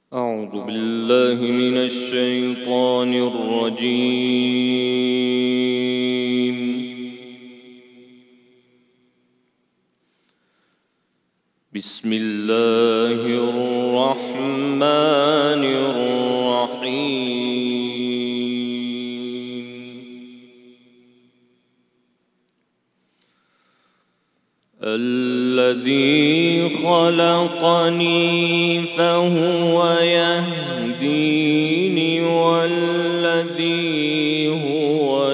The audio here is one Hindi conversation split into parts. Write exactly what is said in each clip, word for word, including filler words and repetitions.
أعوذ بالله من الشيطان الرجيم. بسم الله الرحمن الرحيم. الذي خلقني فهو يهديني والذي هو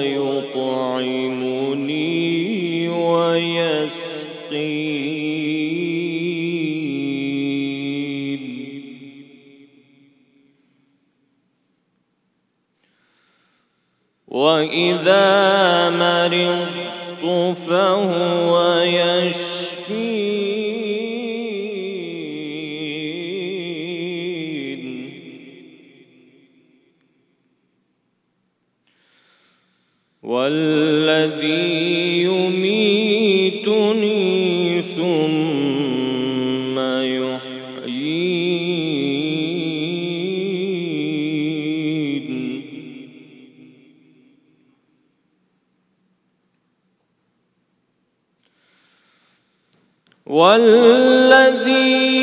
يطعمني ويسقين. وإذا مرضت فهو يشفين. والذي يميتني ثم يحيين. والذي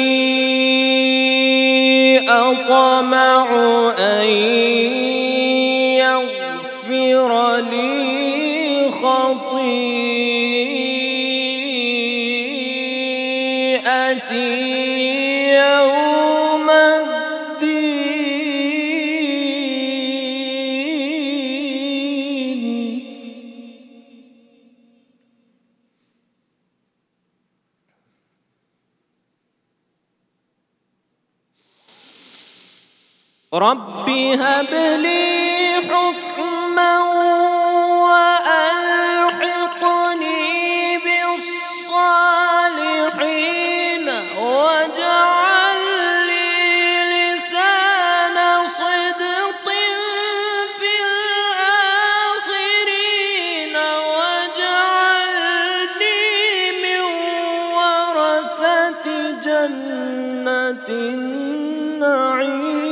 أطمع أن يغفر لي خطيئتي يوم الدين. رب هب لي حكما وألحقني بالصالحين واجعل لي لسان صدق في الآخرين واجعلني من ورثة جنة النعيم.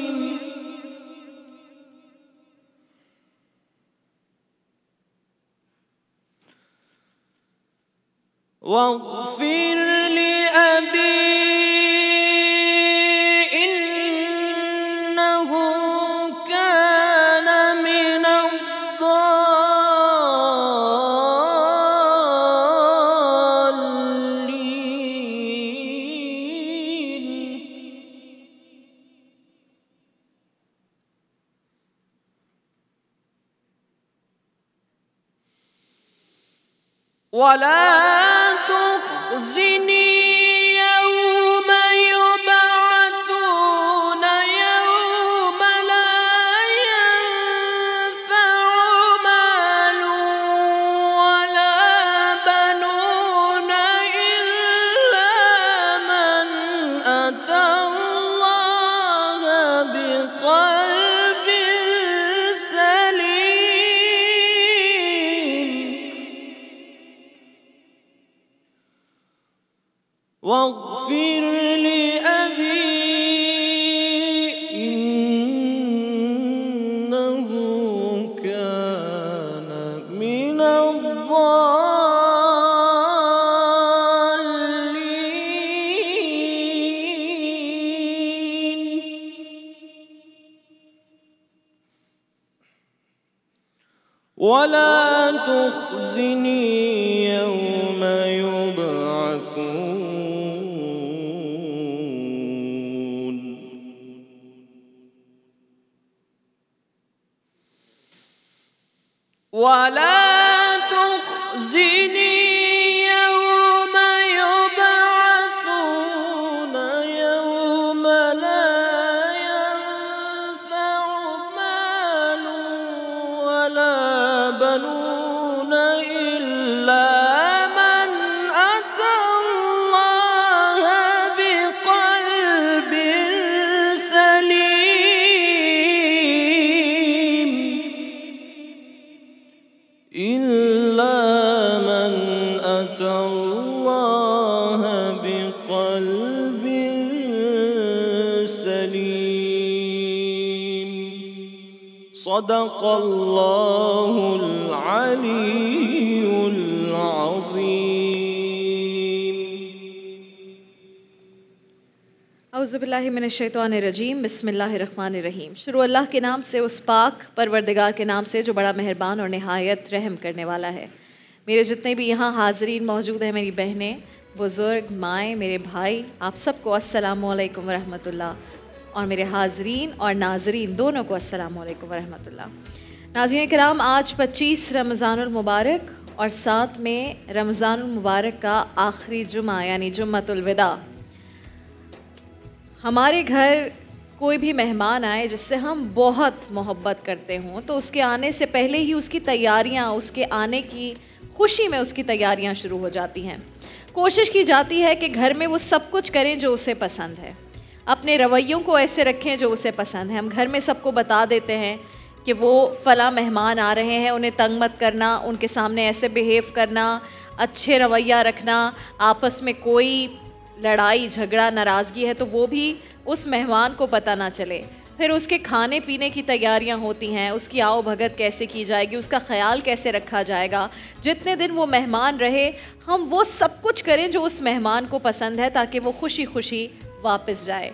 واغفر لأبي إنه كان من الضالين. ولا تخزني يوم يبعثون يوم لا ينفع مال ولا بنون إلا من أتى الله بقلب سليم. واغفر لأبي إنه كان من الضالين. ولا تخزني يوم يبعثون. ولا تخزني يوم يبعثون يوم لا ينفع مال ولا بنون إلا من أتى الله بقلب سليم. إلا من तस्लीम। सदक़ल्लाहुल अलीयुल अज़ीम। औज़ुबिल्लाहि मिनश्शैतानिर्रजीम। बिस्मिल्लाहिर्रहमानिर्रहीम। शुरू अल्लाह के नाम से, उस पाक परवरदिगार के नाम से जो बड़ा मेहरबान और नहायत रहम करने वाला है। मेरे जितने भी यहाँ हाज़रीन मौजूद हैं, मेरी बहनें, बुज़ुर्ग, माएँ, मेरे भाई, आप सबको अस्सलामु अलैकुम वरहमतुल्लाह, और मेरे हाज़रीन और नाज़रीन दोनों को अस्सलामु अलैकुम वरहमतुल्लाह। नाज़रीन किराम, आज पच्चीस रमज़ानुल मुबारक और साथ में रमज़ानुल मुबारक का आखिरी जुमा यानी जुम्मतुल विदा। हमारे घर कोई भी मेहमान आए जिससे हम बहुत मोहब्बत करते हों, तो उसके आने से पहले ही उसकी तैयारियां, उसके आने की खुशी में उसकी तैयारियां शुरू हो जाती हैं। कोशिश की जाती है कि घर में वो सब कुछ करें जो उसे पसंद है, अपने रवैयों को ऐसे रखें जो उसे पसंद है। हम घर में सबको बता देते हैं कि वो फ़लाँ मेहमान आ रहे हैं, उन्हें तंग मत करना, उनके सामने ऐसे बिहेव करना, अच्छे रवैया रखना, आपस में कोई लड़ाई झगड़ा नाराज़गी है तो वो भी उस मेहमान को पता ना चले। फिर उसके खाने पीने की तैयारियां होती हैं, उसकी आओ भगत कैसे की जाएगी, उसका ख़याल कैसे रखा जाएगा। जितने दिन वो मेहमान रहे हम वो सब कुछ करें जो उस मेहमान को पसंद है, ताकि वो खुशी खुशी वापस जाए।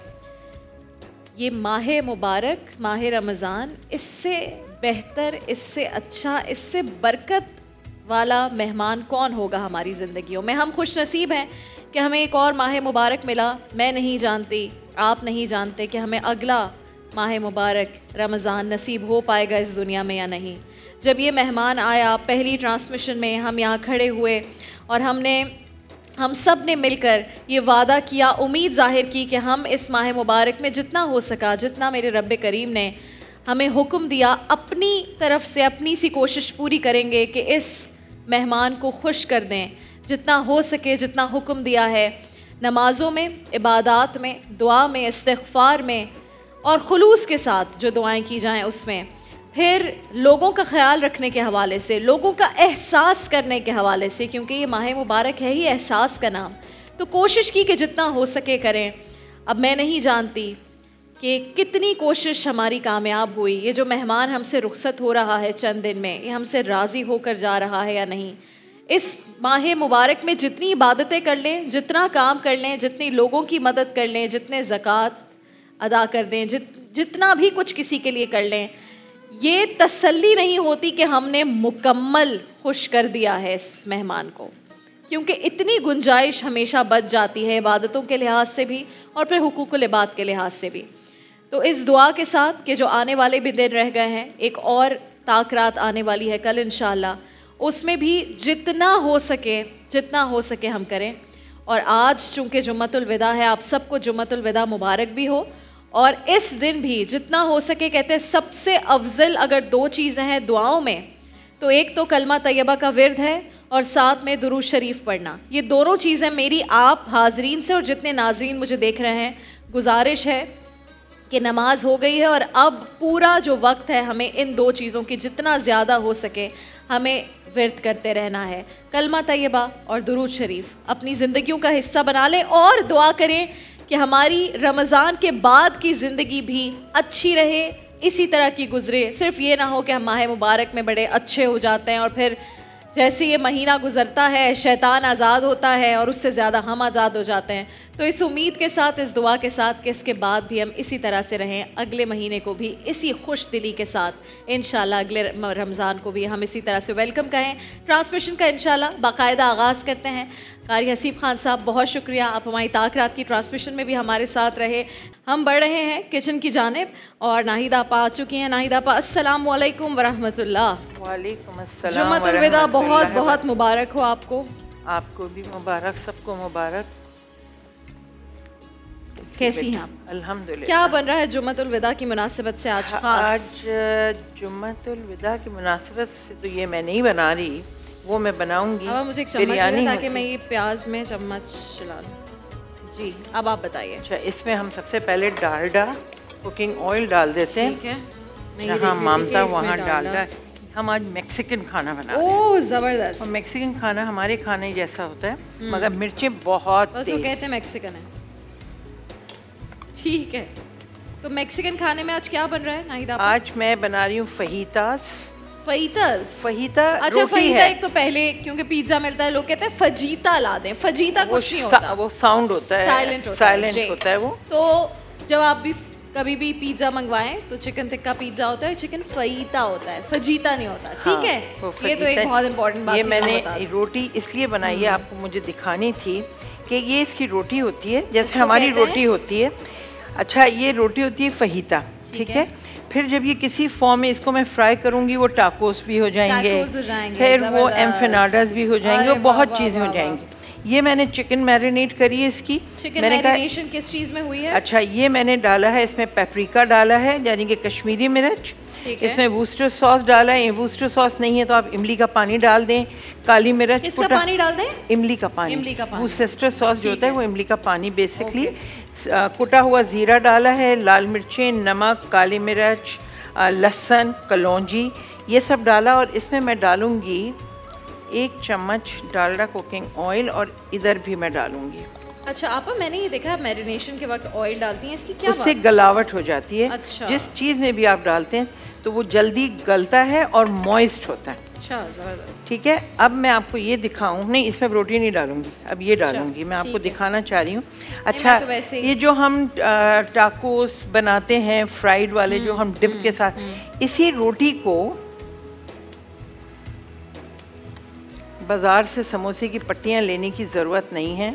ये माह मुबारक, माह रमज़ान, इससे बेहतर, इससे अच्छा, इससे बरकत वाला मेहमान कौन होगा हमारी ज़िंदगियों में। हम खुश नसीब हैं कि हमें एक और माह मुबारक मिला। मैं नहीं जानती, आप नहीं जानते कि हमें अगला माह मुबारक रमज़ान नसीब हो पाएगा इस दुनिया में या नहीं। जब ये मेहमान आया पहली ट्रांसमिशन में, हम यहाँ खड़े हुए और हमने हम सब ने मिलकर ये वादा किया, उम्मीद ज़ाहिर की कि हम इस माह मुबारक में जितना हो सका, जितना मेरे रब्बे करीम ने हमें हुक्म दिया, अपनी तरफ से अपनी सी कोशिश पूरी करेंगे कि इस मेहमान को खुश कर दें। जितना हो सके, जितना हुक्म दिया है, नमाज़ों में, इबादात में, दुआ में, इस्तिग़फ़ार में और खुलूस के साथ जो दुआएं की जाएं उसमें, फिर लोगों का ख्याल रखने के हवाले से, लोगों का एहसास करने के हवाले से, क्योंकि ये माह मुबारक है ही एहसास का नाम। तो कोशिश की कि जितना हो सके करें। अब मैं नहीं जानती कि कितनी कोशिश हमारी कामयाब हुई। ये जो मेहमान हमसे रुखसत हो रहा है चंद दिन में, ये हमसे राज़ी होकर जा रहा है या नहीं। इस माह मुबारक में जितनी इबादतें कर लें, जितना काम कर लें, जितनी लोगों की मदद कर लें, जितने ज़कात अदा कर दें, जित जितना भी कुछ किसी के लिए कर लें, ये तसल्ली नहीं होती कि हमने मुकम्मल खुश कर दिया है इस मेहमान को, क्योंकि इतनी गुंजाइश हमेशा बच जाती है इबादतों के लिहाज से भी और फिर हुकूकुल इबाद के लिहाज से भी। तो इस दुआ के साथ कि जो आने वाले भी दिन रह गए हैं, एक और ताक रात आने वाली है कल इंशाअल्लाह, उसमें भी जितना हो सके जितना हो सके हम करें। और आज चूँकि जुम्मतुल विदा है, आप सबको जुम्मतुल विदा मुबारक भी हो। और इस दिन भी जितना हो सके, कहते हैं सबसे अफजल अगर दो चीज़ें हैं दुआओं में, तो एक तो कलमा तैयबा का विर्द है और साथ में दुरूद शरीफ पढ़ना। ये दोनों चीज़ें मेरी आप हाजरीन से और जितने नाजरीन मुझे देख रहे हैं गुजारिश है कि नमाज हो गई है और अब पूरा जो वक्त है हमें इन दो चीज़ों की जितना ज़्यादा हो सके हमें विर्द करते रहना है। कलमा तैयबा और दुरूद शरीफ अपनी ज़िंदगियों का हिस्सा बना लें और दुआ करें कि हमारी रमज़ान के बाद की ज़िंदगी भी अच्छी रहे, इसी तरह की गुजरे। सिर्फ ये ना हो कि हम माह मुबारक में बड़े अच्छे हो जाते हैं और फिर जैसे ये महीना गुजरता है शैतान आज़ाद होता है और उससे ज़्यादा हम आज़ाद हो जाते हैं। तो इस उम्मीद के साथ, इस दुआ के साथ कि इसके बाद भी हम इसी तरह से रहें, अगले महीने को भी इसी खुश दिली के साथ इंशाल्लाह अगले रमज़ान को भी हम इसी तरह से वेलकम कहें। ट्रांसमिशन का इंशाल्लाह बाकायदा आगाज़ करते हैं। कारी हसीब खान साहब बहुत शुक्रिया, आप हमारी ताक रात की ट्रांसमिशन में भी हमारे साथ रहे। हम बढ़ रहे हैं किचन की जानिब और नाहिदा आपा आ चुकी हैं। नाहिदा आपा अस्सलामु अलैकुम वरहमतुल्लाह। वालेकुम अस्सलाम। जुम्मतुल विदा बहुत बहुत मुबारक हो आपको। आपको भी मुबारक, सबको मुबारक। कैसी हैं आप? अल्हम्दुलिल्लाह। क्या बन रहा है जुम्मतुल विदा की मुनासिबत से आज खास? आज जुम्मतुल विदा की मुनासिबत से तो ये मैं नहीं बना रही, वो मैं बनाऊंगी। अब मुझे एक चम्मच दें ताकि मैं ये प्याज में चम्मच चला लूँ। जी अब आप बताइए। अच्छा, इसमें हम सबसे पहले डालडा कुकिंग ऑयल डाल देते हैं। ठीक है, जहाँ मामता वहाँ डालडा। हम आज मैक्सिकन खाना बना रहे हैं। ओह ज़बरदस्त। और मैक्सिकन खाना हमारे खाने जैसा होता है, मगर मिर्चें बहुत उसको कहते हैं मैक्सिकन है। ठीक है, तो मैक्सिकन खाने में आज क्या बन रहा है नाहिदा? आज मैं बना रही हूँ फहीतास। फहीतास? फहीता अच्छा, रोटी फहीता है। एक तो पहले क्योंकि पिज्जा मिलता है लोग कहते हैं फजीता ला दें। फजीता वो कुछ नहीं होता, वो साउंड होता है, साइलेंट होता साइलेंट है, होता है वो। तो जब आप भी कभी भी पिज्जा मंगवाएं तो चिकन टिक्का पिज्जा होता है, चिकन फहीता होता है, फजीता नहीं होता। ठीक हाँ, है, ये तो एक बहुत इंपॉर्टेंट बात ये है, मैंने रोटी इसलिए बनाई है, आपको मुझे दिखानी थी कि ये इसकी रोटी होती है जैसे हमारी रोटी होती है। अच्छा, ये रोटी होती है फहीता, ठीक है। फिर जब ये किसी फॉर्म में इसको मैं फ्राई करूंगी वो टाकोस भी हो जाएंगे, हो जाएंगे, फिर वो एम्फेनाडास भी हो जाएंगे, वो बहुत चीज़ें हो जाएंगी। ये मैंने चिकन मैरिनेट करी है इसकी। चिकन मैंने मैरिनेशन किस चीज़ में हुई है? अच्छा, ये मैंने डाला है, इसमें पेपरिका डाला है यानी कि कश्मीरी मिर्च, इसमें वूस्टर सॉस डाला है। वूस्टर सॉस नहीं है तो आप इमली का पानी डाल दें, काली मिर्च, किसका पानी डाल दें? इमली का पानी। इमली का पानी। वूस्टर सॉस जो होता है वो इमली का पानी बेसिकली। कुटा हुआ ज़ीरा डाला है, लाल मिर्चें, नमक, काली मिर्च, लहसुन, कलौंजी, ये सब डाला। और इसमें मैं डालूंगी एक चम्मच डालडा कुकिंग ऑयल और इधर भी मैं डालूंगी। अच्छा आपा, मैंने ये देखा मैरिनेशन के वक्त ऑयल डालती हैं, इसकी क्या उससे बात? गलावट हो जाती है। अच्छा। जिस चीज़ में भी आप डालते हैं तो वो जल्दी गलता है और मॉइस्ट होता है। अच्छा, ज़बरदस्त। ठीक है, अब मैं आपको ये दिखाऊं, नहीं इसमें प्रोटीन नहीं डालूंगी, अब ये डालूंगी। मैं आपको दिखाना चाह रही हूँ। अच्छा, तो वैसे ये जो हम टाकोस बनाते हैं फ्राइड वाले, जो हम डिप के साथ, इसी रोटी को बाजार से समोसे की पट्टियाँ लेने की ज़रूरत नहीं है।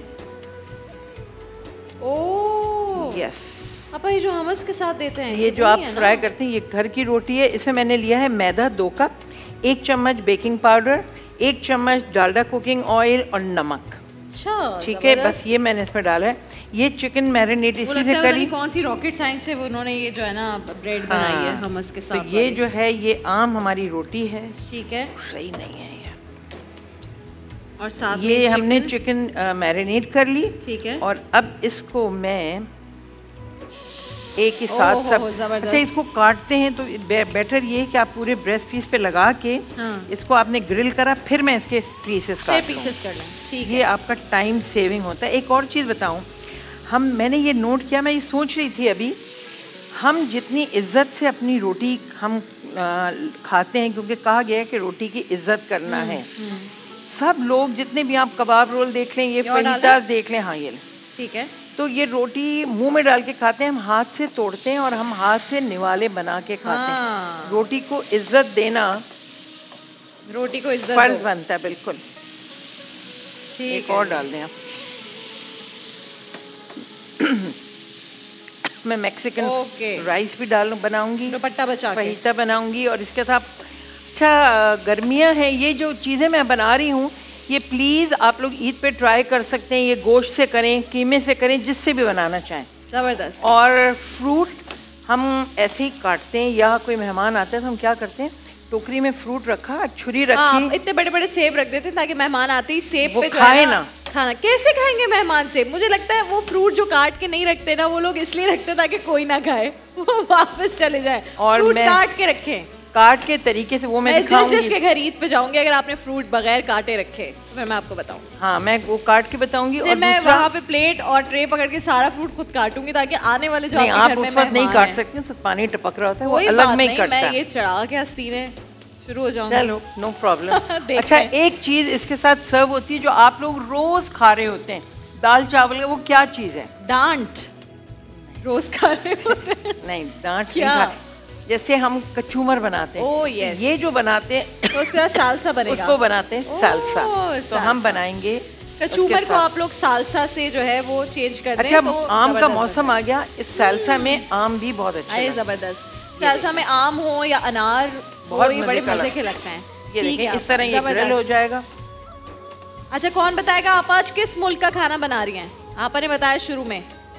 ओह यस, आपा ये जो हमस के साथ देते हैं, ये जो आप फ्राई करते हैं, ये घर की रोटी है। इसमें मैंने लिया है मैदा दो कप, एक चम्मच बेकिंग पाउडर, एक चम्मच डालडा कुकिंग ऑयल और नमक। अच्छा, ठीक है, बस ये मैंने इसमें डाला है। ये चिकन मैरिनेट इसी से करी। कौन सी रॉकेट साइंस से वो उन्होंने ये जो है ना ब्रेड बनाई है हमस के साथ। तो ये जो है ये आम हमारी रोटी है। ठीक है, सही नहीं है ये। और साथ ये में हमने चिकन मैरिनेट कर ली। ठीक है, और अब इसको मैं एक ही साथ सब, अच्छा इसको काटते हैं तो बे, बेटर ये है कि आप पूरे ब्रेस्ट पीस पे लगा के हाँ। इसको आपने ग्रिल करा, फिर मैं इसके पीसेस काट पीसेस कर लें। ठीक है, ये आपका टाइम सेविंग होता है। एक और चीज़ बताऊं, हम मैंने ये नोट किया, मैं ये सोच रही थी अभी, हम जितनी इज्जत से अपनी रोटी हम आ, खाते हैं, क्योंकि कहा गया है कि रोटी की इज्जत करना है। सब लोग जितने भी आप कबाब रोल देख लें, ये फहीतास देख लें, हाँ ये ठीक है, तो ये रोटी मुंह में डाल के खाते हैं, हम हाथ से तोड़ते हैं और हम हाथ से निवाले बना के खाते हाँ। हैं। रोटी को इज्जत देना, रोटी को इज्जत फर्ज बनता है, बिल्कुल। ठीक, एक और डाल दें आप। मैं मैक्सिकन राइस भी डाल बनाऊंगी, दुपट्टा बचा के फहीता बनाऊंगी, और इसके साथ अच्छा गर्मियां हैं, ये जो चीज़ें मैं बना रही हूँ ये प्लीज़ आप लोग ईद पे ट्राई कर सकते हैं। ये गोश्त से करें, कीमे से करें, जिससे भी बनाना चाहें। ज़बरदस्त। और फ्रूट हम ऐसे ही काटते हैं, या कोई मेहमान आता है तो हम क्या करते हैं, टोकरी में फ्रूट रखा, छुरी रखी। हाँ, इतने बड़े बड़े सेब रख देते हैं ताकि मेहमान आते ही सेब पे खाए ना। खाना कैसे खाएंगे मेहमान सेब? मुझे लगता है वो फ्रूट जो काट के नहीं रखते ना, वो लोग इसलिए रखते हैं ताकि कोई ना खाए, वो वापस चले जाए। और फ्रूट काट के रखें, काट के तरीके से वो मैं दिखाऊंगी। जिसके घर ईद पे जाऊंगी, अगर आपने फ्रूट बगैर काटे रखे तो फिर मैं आपको बताऊंगी। हाँ, मैं वो काट के बताऊंगी। और मैं वहाँ पे प्लेट और ट्रे पकड़ के सारा फ्रूट खुद काटूंगी ताकि आने वाले जो नहीं, आप उस वक्त नहीं काट सकते, सब पानी टपक रहा होता है, वो अलग में ही कटता है। मैं ये चढ़ा के हस्तीने शुरू हो जाऊंगी। चलो, नो प्रॉब्लम। अच्छा, एक चीज इसके साथ सर्व होती है जो आप लोग रोज खा रहे होते हैं, दाल चावल का, वो क्या चीज है? डांट। रोज खा रहे होते हैं? नहीं, डांट क्या? जैसे हम कचूमर बनाते हैं। oh, yes. ये जो बनाते हैं तो उसके बाद सालसा बनेगा। उसको बनाते हैं सालसा। oh, तो हम बनाएंगे कचूमर को, आप लोग सालसा से जो है वो चेंज कर दें। अच्छा, तो आम का मौसम आ गया, इस सालसा में आम भी बहुत अच्छा है। जबरदस्त। सालसा में आम हो या अनार, बहुत ही बड़े मजे के लगते हैं। ये देखें, इस तरह ये ग्रिल हो जाएगा। अच्छा, कौन बताएगा आप आज किस मुल्क का खाना बना रही हैं? आपने बताया शुरू में,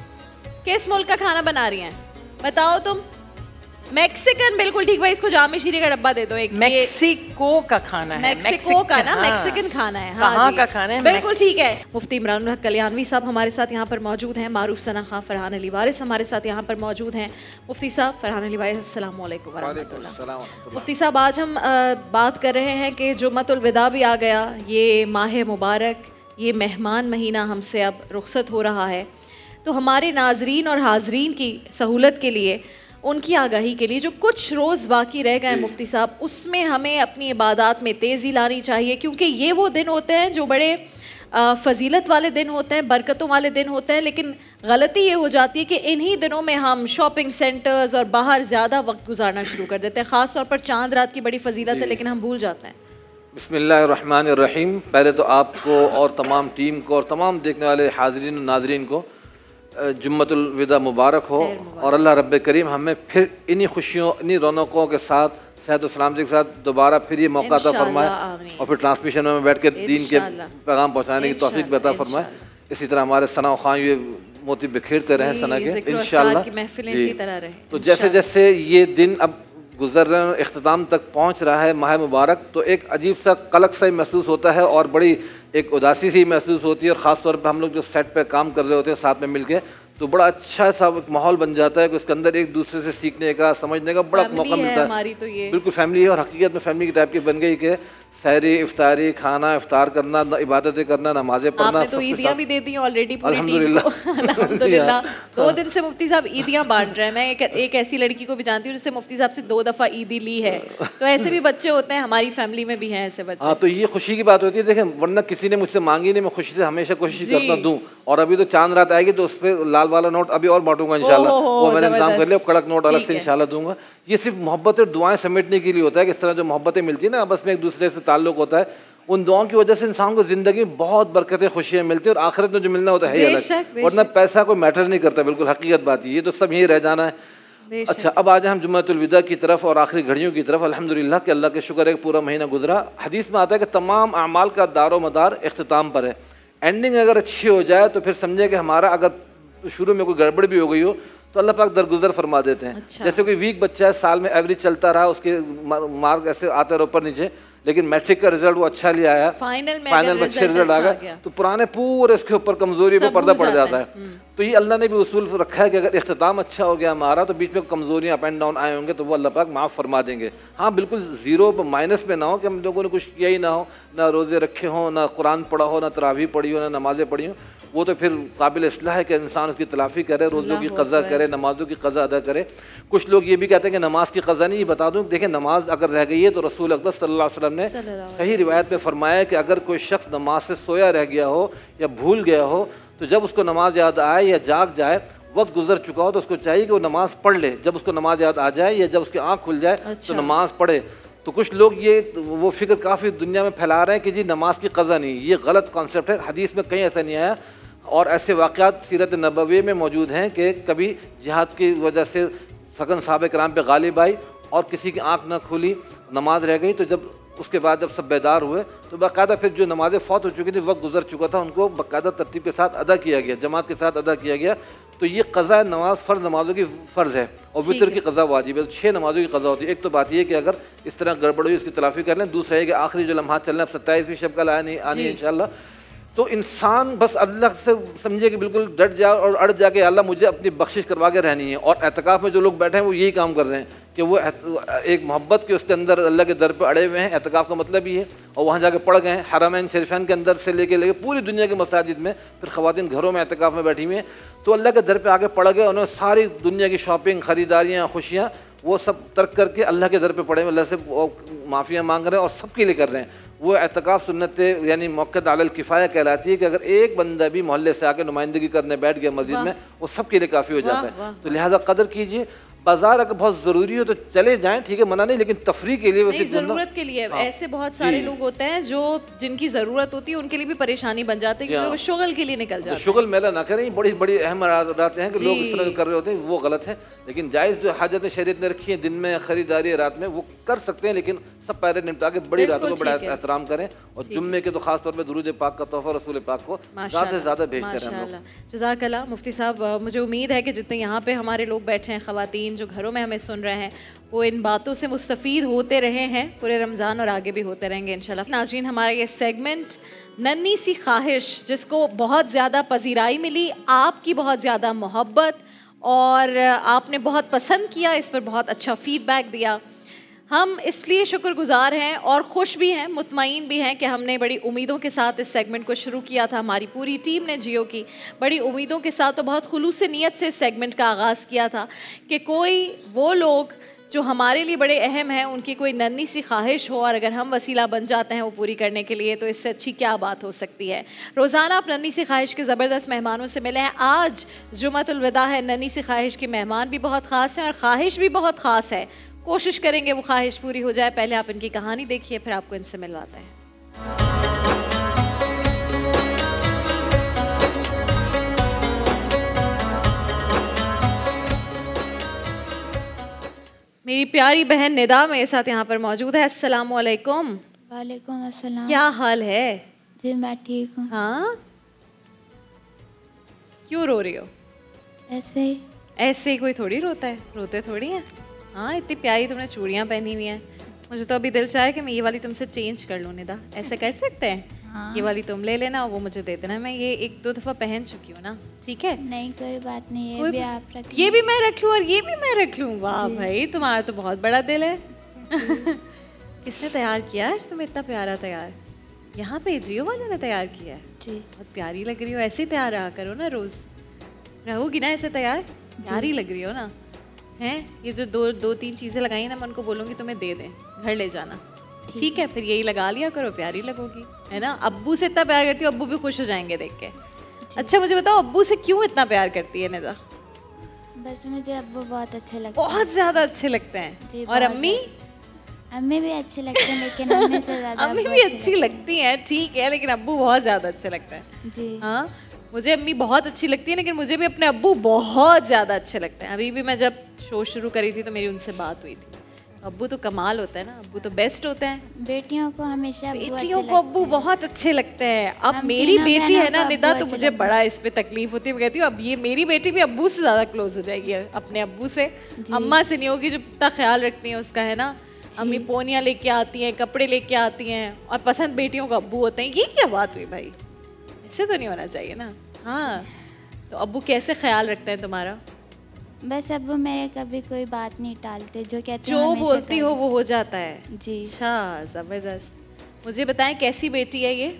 किस मुल्क का खाना बना रही हैं? बताओ तुम। मैक्सिकन, बिल्कुल ठीक भाई, इसको जामे शीरी का डब्बा दे दो एक। मैक्सिको का खाना है। मैक्सिको का ना, मैक्सिकन खाना है। हाँ, कहाँ का खाना है? बिल्कुल ठीक है। मुफ्ती इमरान हक कल्याणवी साहब हमारे साथ यहाँ पर मौजूद हैं। मारूफ सना खां फरहान अली वारिस हमारे साथ यहाँ पर मौजूद हैं। मुफ्ती साहब फरहान अली वारिस, अस्सलाम वालेकुम व रहमतुल्लाह। मुफ्ती साहब, आज हम बात कर रहे हैं कि जुम्मतुल विदा भी आ गया, ये माह मुबारक, ये मेहमान महीना हमसे अब रुखसत हो रहा है, तो हमारे नाजरीन और हाजरीन की सहूलत के लिए, उनकी आगाही के लिए, जो कुछ रोज़ बाकी रह गए मुफ्ती साहब, उसमें हमें अपनी इबादत में तेज़ी लानी चाहिए, क्योंकि ये वो दिन होते हैं जो बड़े फ़जीलत वाले दिन होते हैं, बरकतों वाले दिन होते हैं। लेकिन गलती ये हो जाती है कि इन्हीं दिनों में हम शॉपिंग सेंटर्स और बाहर ज़्यादा वक्त गुजारना शुरू कर देते हैं। ख़ास तौर पर चांद रात की बड़ी फजीलत है, लेकिन हम भूल जाते हैं। बिस्मिल्लाहिर्रहमानिर्रहीम। पहले तो आपको और तमाम टीम को और तमाम देखने वाले हाज़रीन और नाज़रीन को जुम्मतुल विदा मुबारक हो, और अल्लाह रब्बे करीम हमें फिर इन्हीं खुशियों, इन्हीं रौनकों के साथ, सेहत और सलामती के साथ दोबारा फिर ये मौका अता फरमाए और फिर ट्रांसमिशन में बैठ के दीन के पैगाम पहुँचाने की तौफीक अता फरमाए। इसी तरह हमारे सना खां ये मोती बिखेरते रहे सना के इंशाअल्लाह। तो जैसे जैसे ये दिन अब गुजर रहे हैं, इख्तिताम तक पहुँच रहा है माह मुबारक, तो एक अजीब सा कलक सा महसूस होता है और बड़ी एक उदासी सी महसूस होती है। और ख़ास तौर पे हम लोग जो सेट पे काम कर रहे होते हैं साथ में मिलके, तो बड़ा अच्छा सा माहौल बन जाता है कि उसके अंदर एक दूसरे से सीखने का, समझने का बड़ा मौका मिलता है। हमारी तो ये बिल्कुल फैमिली है, और हकीकत में फैमिली की टाइप की बन गई कि सहरी, इफ्तारी, खाना, इफ्तार करना, इबादतें करना, नमाजें पढ़ना। आपने तो ईदियाँ भी दे दी ऑलरेडी पूरी टीम को। अल्हम्दुलिल्लाह। दो दिन से मुफ्ती साहब ईदियाँ बांट रहे हैं। मैं एक, एक ऐसी लड़की को भी जानती हूँ जिससे मुफ्ती साहब से दो दफ़ा ईदी ली है। तो ऐसे भी बच्चे होते हैं, हमारी फैमिली में भी हैं ऐसे बच्चे। हाँ, तो ये खुशी की बात होती है। देखें, वरना किसी ने मुझसे मांगी नहीं, मैं खुशी से हमेशा कोशिश करता दूँ। और अभी तो चांद रात आएगी तो उस पर लाल वाला नोट अभी और बांटूंगा इंशाल्लाह। वो मैंने इंतजाम कर लिया, कड़क नोट अलग से इंशाल्लाह दूंगा। ये सिर्फ मोहब्बत और दुआएं समेटने के लिए होता है। किस तरह जो मोहब्बतें मिलती है ना, आपस में एक दूसरे से ताल्लुक होता है, उन दुआओं की वजह से इंसान को जिंदगी में बहुत बरकतें, खुशियाँ मिलती है, और आखिरत में जो मिलना होता है अलग। वरना पैसा कोई मैटर नहीं करता, बिल्कुल हकीकत बात ये तो सब यही रह जाना है। अच्छा, अब आ जाए हम जुम्मतुल विदा की तरफ और आखिरी घड़ियों की तरफ। अल्हम्दुलिल्लाह कि अल्लाह के शुक्र है कि पूरा महीना गुजरा। हदीस में आता है कि तमाम अमाल का दारो मदार इख्तिताम पर है। एंडिंग अगर अच्छी हो जाए तो फिर समझे कि हमारा अगर शुरू में कोई गड़बड़ भी हो गई हो तो अल्लाह पाक दरगुजर फरमा देते हैं। अच्छा। जैसे कोई वीक बच्चा है, साल में एवरेज चलता रहा, उसके मार्क ऐसे आते रहे ऊपर नीचे, लेकिन मैट्रिक का रिजल्ट वो अच्छा ले आया, फाइनल में फाइनल में अच्छे रिजल्ट आ गया, तो पुराने पूरे उसके ऊपर कमजोरी पर पर्दा पड़ जाता है। तो ये अल्लाह ने भी उसूल रखा है कि अगर इख्तिताम अच्छा हो गया हमारा तो बीच में कमजोरियाँ अप एंड डाउन आए होंगे तो वो अल्लाह पाक माफ़ फरमा देंगे। हाँ, बिल्कुल जीरो माइनस में ना हो कि हम लोगों ने कुछ किया ही ना हो, ना रोज़े रखे हों, ना कुरान पढ़ा हो, ना तरावी पढ़ी हो, ना नमाज़ें पढ़ी हो, वो तो फिर काबिल इस्लाह है कि इंसान उसकी तलाफ़ी करे, रोज़ों की क़ज़ा करे, नमाज़ों की क़ज़ा अदा करे। कुछ लोग ये भी कहते हैं कि नमाज की क़ज़ा नहीं। ये बता दूँ, देखें, नमाज अगर रह गई है तो रसूल अक़दस सल्लल्लाहु अलैहि वसल्लम ने सही रिवायत में फरमाया कि अगर कोई शख्स नमाज से सोया रह गया हो या भूल गया हो तो जब उसको नमाज याद आए या जाग जाए, वक्त गुजर चुका हो, तो उसको चाहिए कि वो नमाज पढ़ ले। जब उसको नमाज याद आ जाए या जब उसकी आँख खुल जाए अच्छा। तो नमाज पढ़े। तो कुछ लोग ये वो फिक्र काफ़ी दुनिया में फैला रहे हैं कि जी नमाज की क़ज़ा नहीं। ये गलत कॉन्सेप्ट है, हदीस में कहीं ऐसा नहीं आया। और ऐसे वाक़यात सीरत नबवी में मौजूद हैं कि कभी जिहाद की वजह से सकन साहब कराम पे गालिब आई और किसी की आँख न खुली, नमाज रह गई, तो जब उसके बाद जब सब बेदार हुए तो बाकायदा फिर जो नमाज़ें फ़ौत हो चुकी थी, वक्त गुजर चुका था, उनको बाकायदा तरतीब के साथ अदा किया गया, जमात के साथ अदा किया गया। तो ये क़ज़ा नमाज फ़र्ज़ नमाज़ों की फ़र्ज़ है और वितर की क़ज़ा वाजिब है। तो छः नमाज़ों की क़ज़ा होती है। एक तो बात ये कि अगर इस तरह गड़बड़ हुई उसकी तलाफ़ी कर लें। दूसरा है कि आखिरी जो लम्हा चल रहे हैं, अब सत्ताईसवीं शब कल आनी आनी है इंशाअल्लाह, तो इंसान बस अल्लाह से समझे कि बिल्कुल डट जाए और अड़ जाके अल्लाह मुझे अपनी बख्शिश करवा के रहनी है। और एतकाफ़ में जो लोग बैठे हैं वो यही काम कर रहे हैं कि वो एक मोहब्बत के उसके अंदर अल्लाह के दर पे अड़े हुए हैं। एतकाफ़ का मतलब ही है, और वहाँ जाके पढ़ गए हैं। हरमैन शरीफैन के अंदर से लेके लेके पूरी दुनिया के मसाजिद में, फिर ख़वातीन घरों में एतकाफ़ में बैठी हुई हैं, तो अल्लाह के दर पे आके पढ़ गए। उन्होंने सारी दुनिया की शॉपिंग, ख़रीदारियाँ, खुशियाँ वो सब तर्क करके अल्लाह के दर पे पढ़े, अल्लाह से माफ़ियाँ मांग रहे हैं और सबके लिए कर रहे हैं। वो एतकाफ़ सुन्नत यानी मौक़ित अलल किफ़ाया कहलाती है कि अगर एक बंदा भी मोहल्ले से आके नुमाइंदगी करने बैठ गया मस्जिद में, वो सबके लिए काफ़ी हो जाता है। तो लिहाजा कदर कीजिए। बाजार अगर बहुत ज़रूरी हो तो चले जाएं, ठीक है, मना नहीं, लेकिन तफरी के लिए वैसे ज़रूरत के लिए हाँ। ऐसे बहुत सारे लोग होते हैं जो जिनकी ज़रूरत होती है, उनके लिए भी परेशानी बन जाती है क्योंकि वो शुगल के लिए निकल जाते हैं। शुगल मेला ना करें, बड़ी बड़ी अहम रातें हैं कि लोग इस तरह कर रहे होते हैं, वो गलत है। लेकिन जायज़ जो हाजत शरीयत ने रखी है, दिन में खरीदारी रात में, वो कर सकते हैं, लेकिन सब पैरे निपटा के बड़ी रातों को बड़ा एहतराम करें। और जुम्मे के तो खास तौर पे दुरूद पाक का तोहफा रसूल पाक को ज़्यादा से ज़्यादा भेजते रहें। जज़ाकल्लाह मुफ्ती साहब, मुझे उम्मीद है कि जितने यहाँ पे हमारे लोग बैठे हैं, ख़वातीन जो घरों में हमें सुन रहे हैं, वो इन बातों से मुस्तफ़ीद होते रहे हैं पूरे रमज़ान और आगे भी होते रहेंगे इंशाल्लाह। नाज़रीन, हमारा ये सेगमेंट नन्ही सी ख्वाहिश, जिसको बहुत ज़्यादा पजीराई मिली, आपकी बहुत ज़्यादा मोहब्बत और आपने बहुत पसंद किया, इस पर बहुत अच्छा फ़ीडबैक दिया। हम इसलिए शुक्रगुजार हैं और खुश भी हैं, मुतमईन भी हैं कि हमने बड़ी उम्मीदों के साथ इस सेगमेंट को शुरू किया था। हमारी पूरी टीम ने जियो की बड़ी उम्मीदों के साथ तो बहुत खुलूस नीयत से इस सेगमेंट का आगाज़ किया था कि कोई वो लोग जो हमारे लिए बड़े अहम हैं उनकी कोई नन्ही सी ख्वाहिश हो और अगर हम वसीला बन जाते हैं वो पूरी करने के लिए, तो इससे अच्छी क्या बात हो सकती है। रोज़ाना आप नन्ही सी ख्वाहिश के ज़बरदस्त मेहमानों से मिले हैं। आज जुम्मतुल विदा है, नन्ही सी ख्वाहिश के मेहमान भी बहुत ख़ास हैं और ख्वाहिश भी बहुत ख़ास है। कोशिश करेंगे वो ख्वाहिश पूरी हो जाए। पहले आप इनकी कहानी देखिए, फिर आपको इनसे मिलवाते हैं। मेरी प्यारी बहन निदा मेरे साथ यहाँ पर मौजूद है। अस्सलाम वालेकुम। वालेकुम अस्सलाम। क्या हाल है? जी मैं ठीक हूँ। हाँ, क्यों रो रही हो? ऐसे ही। ऐसे ही कोई थोड़ी रोता है, रोते थोड़ी हैं। हाँ, इतनी प्यारी तुमने चूड़ियाँ पहनी हुई हैं। मुझे तो अभी दिल चाहे कि मैं ये वाली तुमसे चेंज कर लूँ। निदा, ऐसे कर सकते हैं? हाँ। ये वाली तुम ले लेना और वो मुझे दे देना। मैं ये एक दो दफ़ा पहन चुकी हूँ ना, ठीक है? नहीं कोई बात नहीं, ये कोई भी भी- आप रख ये भी मैं रख लूँ और ये भी मैं रख लूँ। वाह भाई, तुम्हारा तो बहुत बड़ा दिल है। किसने तैयार किया आज तुम्हें इतना प्यारा तैयार? यहाँ पे जियो वालों ने तैयार किया है। जी। बहुत प्यारी लग रही हो। ऐसे ही तैयार रहा करो ना, रोज रहोगी ना ऐसे तैयार? प्यारी लग रही हो ना। हैं, ये जो दो दो तीन चीजें लगाई ना, मैं उनको बोलूँगी तुम्हें दे दें, घर ले जाना, ठीक है? फिर यही लगा लिया करो, प्यारी लगोगी, है ना? अब्बू से इतना प्यार करती हो, अब्बू भी खुश हो जाएंगे देख के। अच्छा मुझे बताओ, अब्बू से क्यों इतना प्यार करती है निदा? बस मुझे अब्बू बहुत अच्छे लगते हैं। बहुत ज्यादा अच्छे लगते हैं। जी, और बहुत अम्मी? अम्मी भी अच्छे लगते हैं, लेकिन अम्मी से ज्यादा अम्मी अब्बू भी अच्छे अच्छी लगती हैं, ठीक है, लेकिन अब्बू बहुत ज्यादा अच्छे लगते हैं। लगते हैं। जी। हाँ, मुझे अम्मी बहुत अच्छी लगती है, लेकिन मुझे भी अपने अब्बू बहुत ज़्यादा अच्छे लगते हैं। अभी भी मैं जब शो शुरू करी थी तो मेरी उनसे बात हुई थी। अब्बू तो कमाल होता है ना, अब्बू तो बेस्ट होते हैं। बेटियों को हमेशा अब्बू अच्छे बेटियों को लगते अब्बू हैं। बहुत अच्छे लगते हैं। अब हम मेरी तीनों बेटी बहनों है ना को निदा, अब्बू तो अच्छे मुझे लगते बड़ा इस पे तकलीफ होती है। मैं कहती हूँ अब ये मेरी बेटी भी अब्बू से ज़्यादा क्लोज हो जाएगी अपने अब्बू से। अम्मा से नहीं होगी जो इतना ख्याल रखती हैं उसका, है ना? अम्मी पोनियाँ लेके आती हैं, कपड़े लेके आती हैं, और पसंद बेटियों का अब्बू होते हैं। ये क्या बात हुई भाई? ऐसे तो नहीं होना चाहिए ना। हाँ, तो अब्बू कैसे ख्याल रखते हैं तुम्हारा? बस अब्बू मेरे कभी कोई बात नहीं टालते, जो कहते जो हैं हमेशा बोलती हो करें। वो हो जाता है। जी। अच्छा, जबरदस्त। मुझे बताएं कैसी बेटी है ये?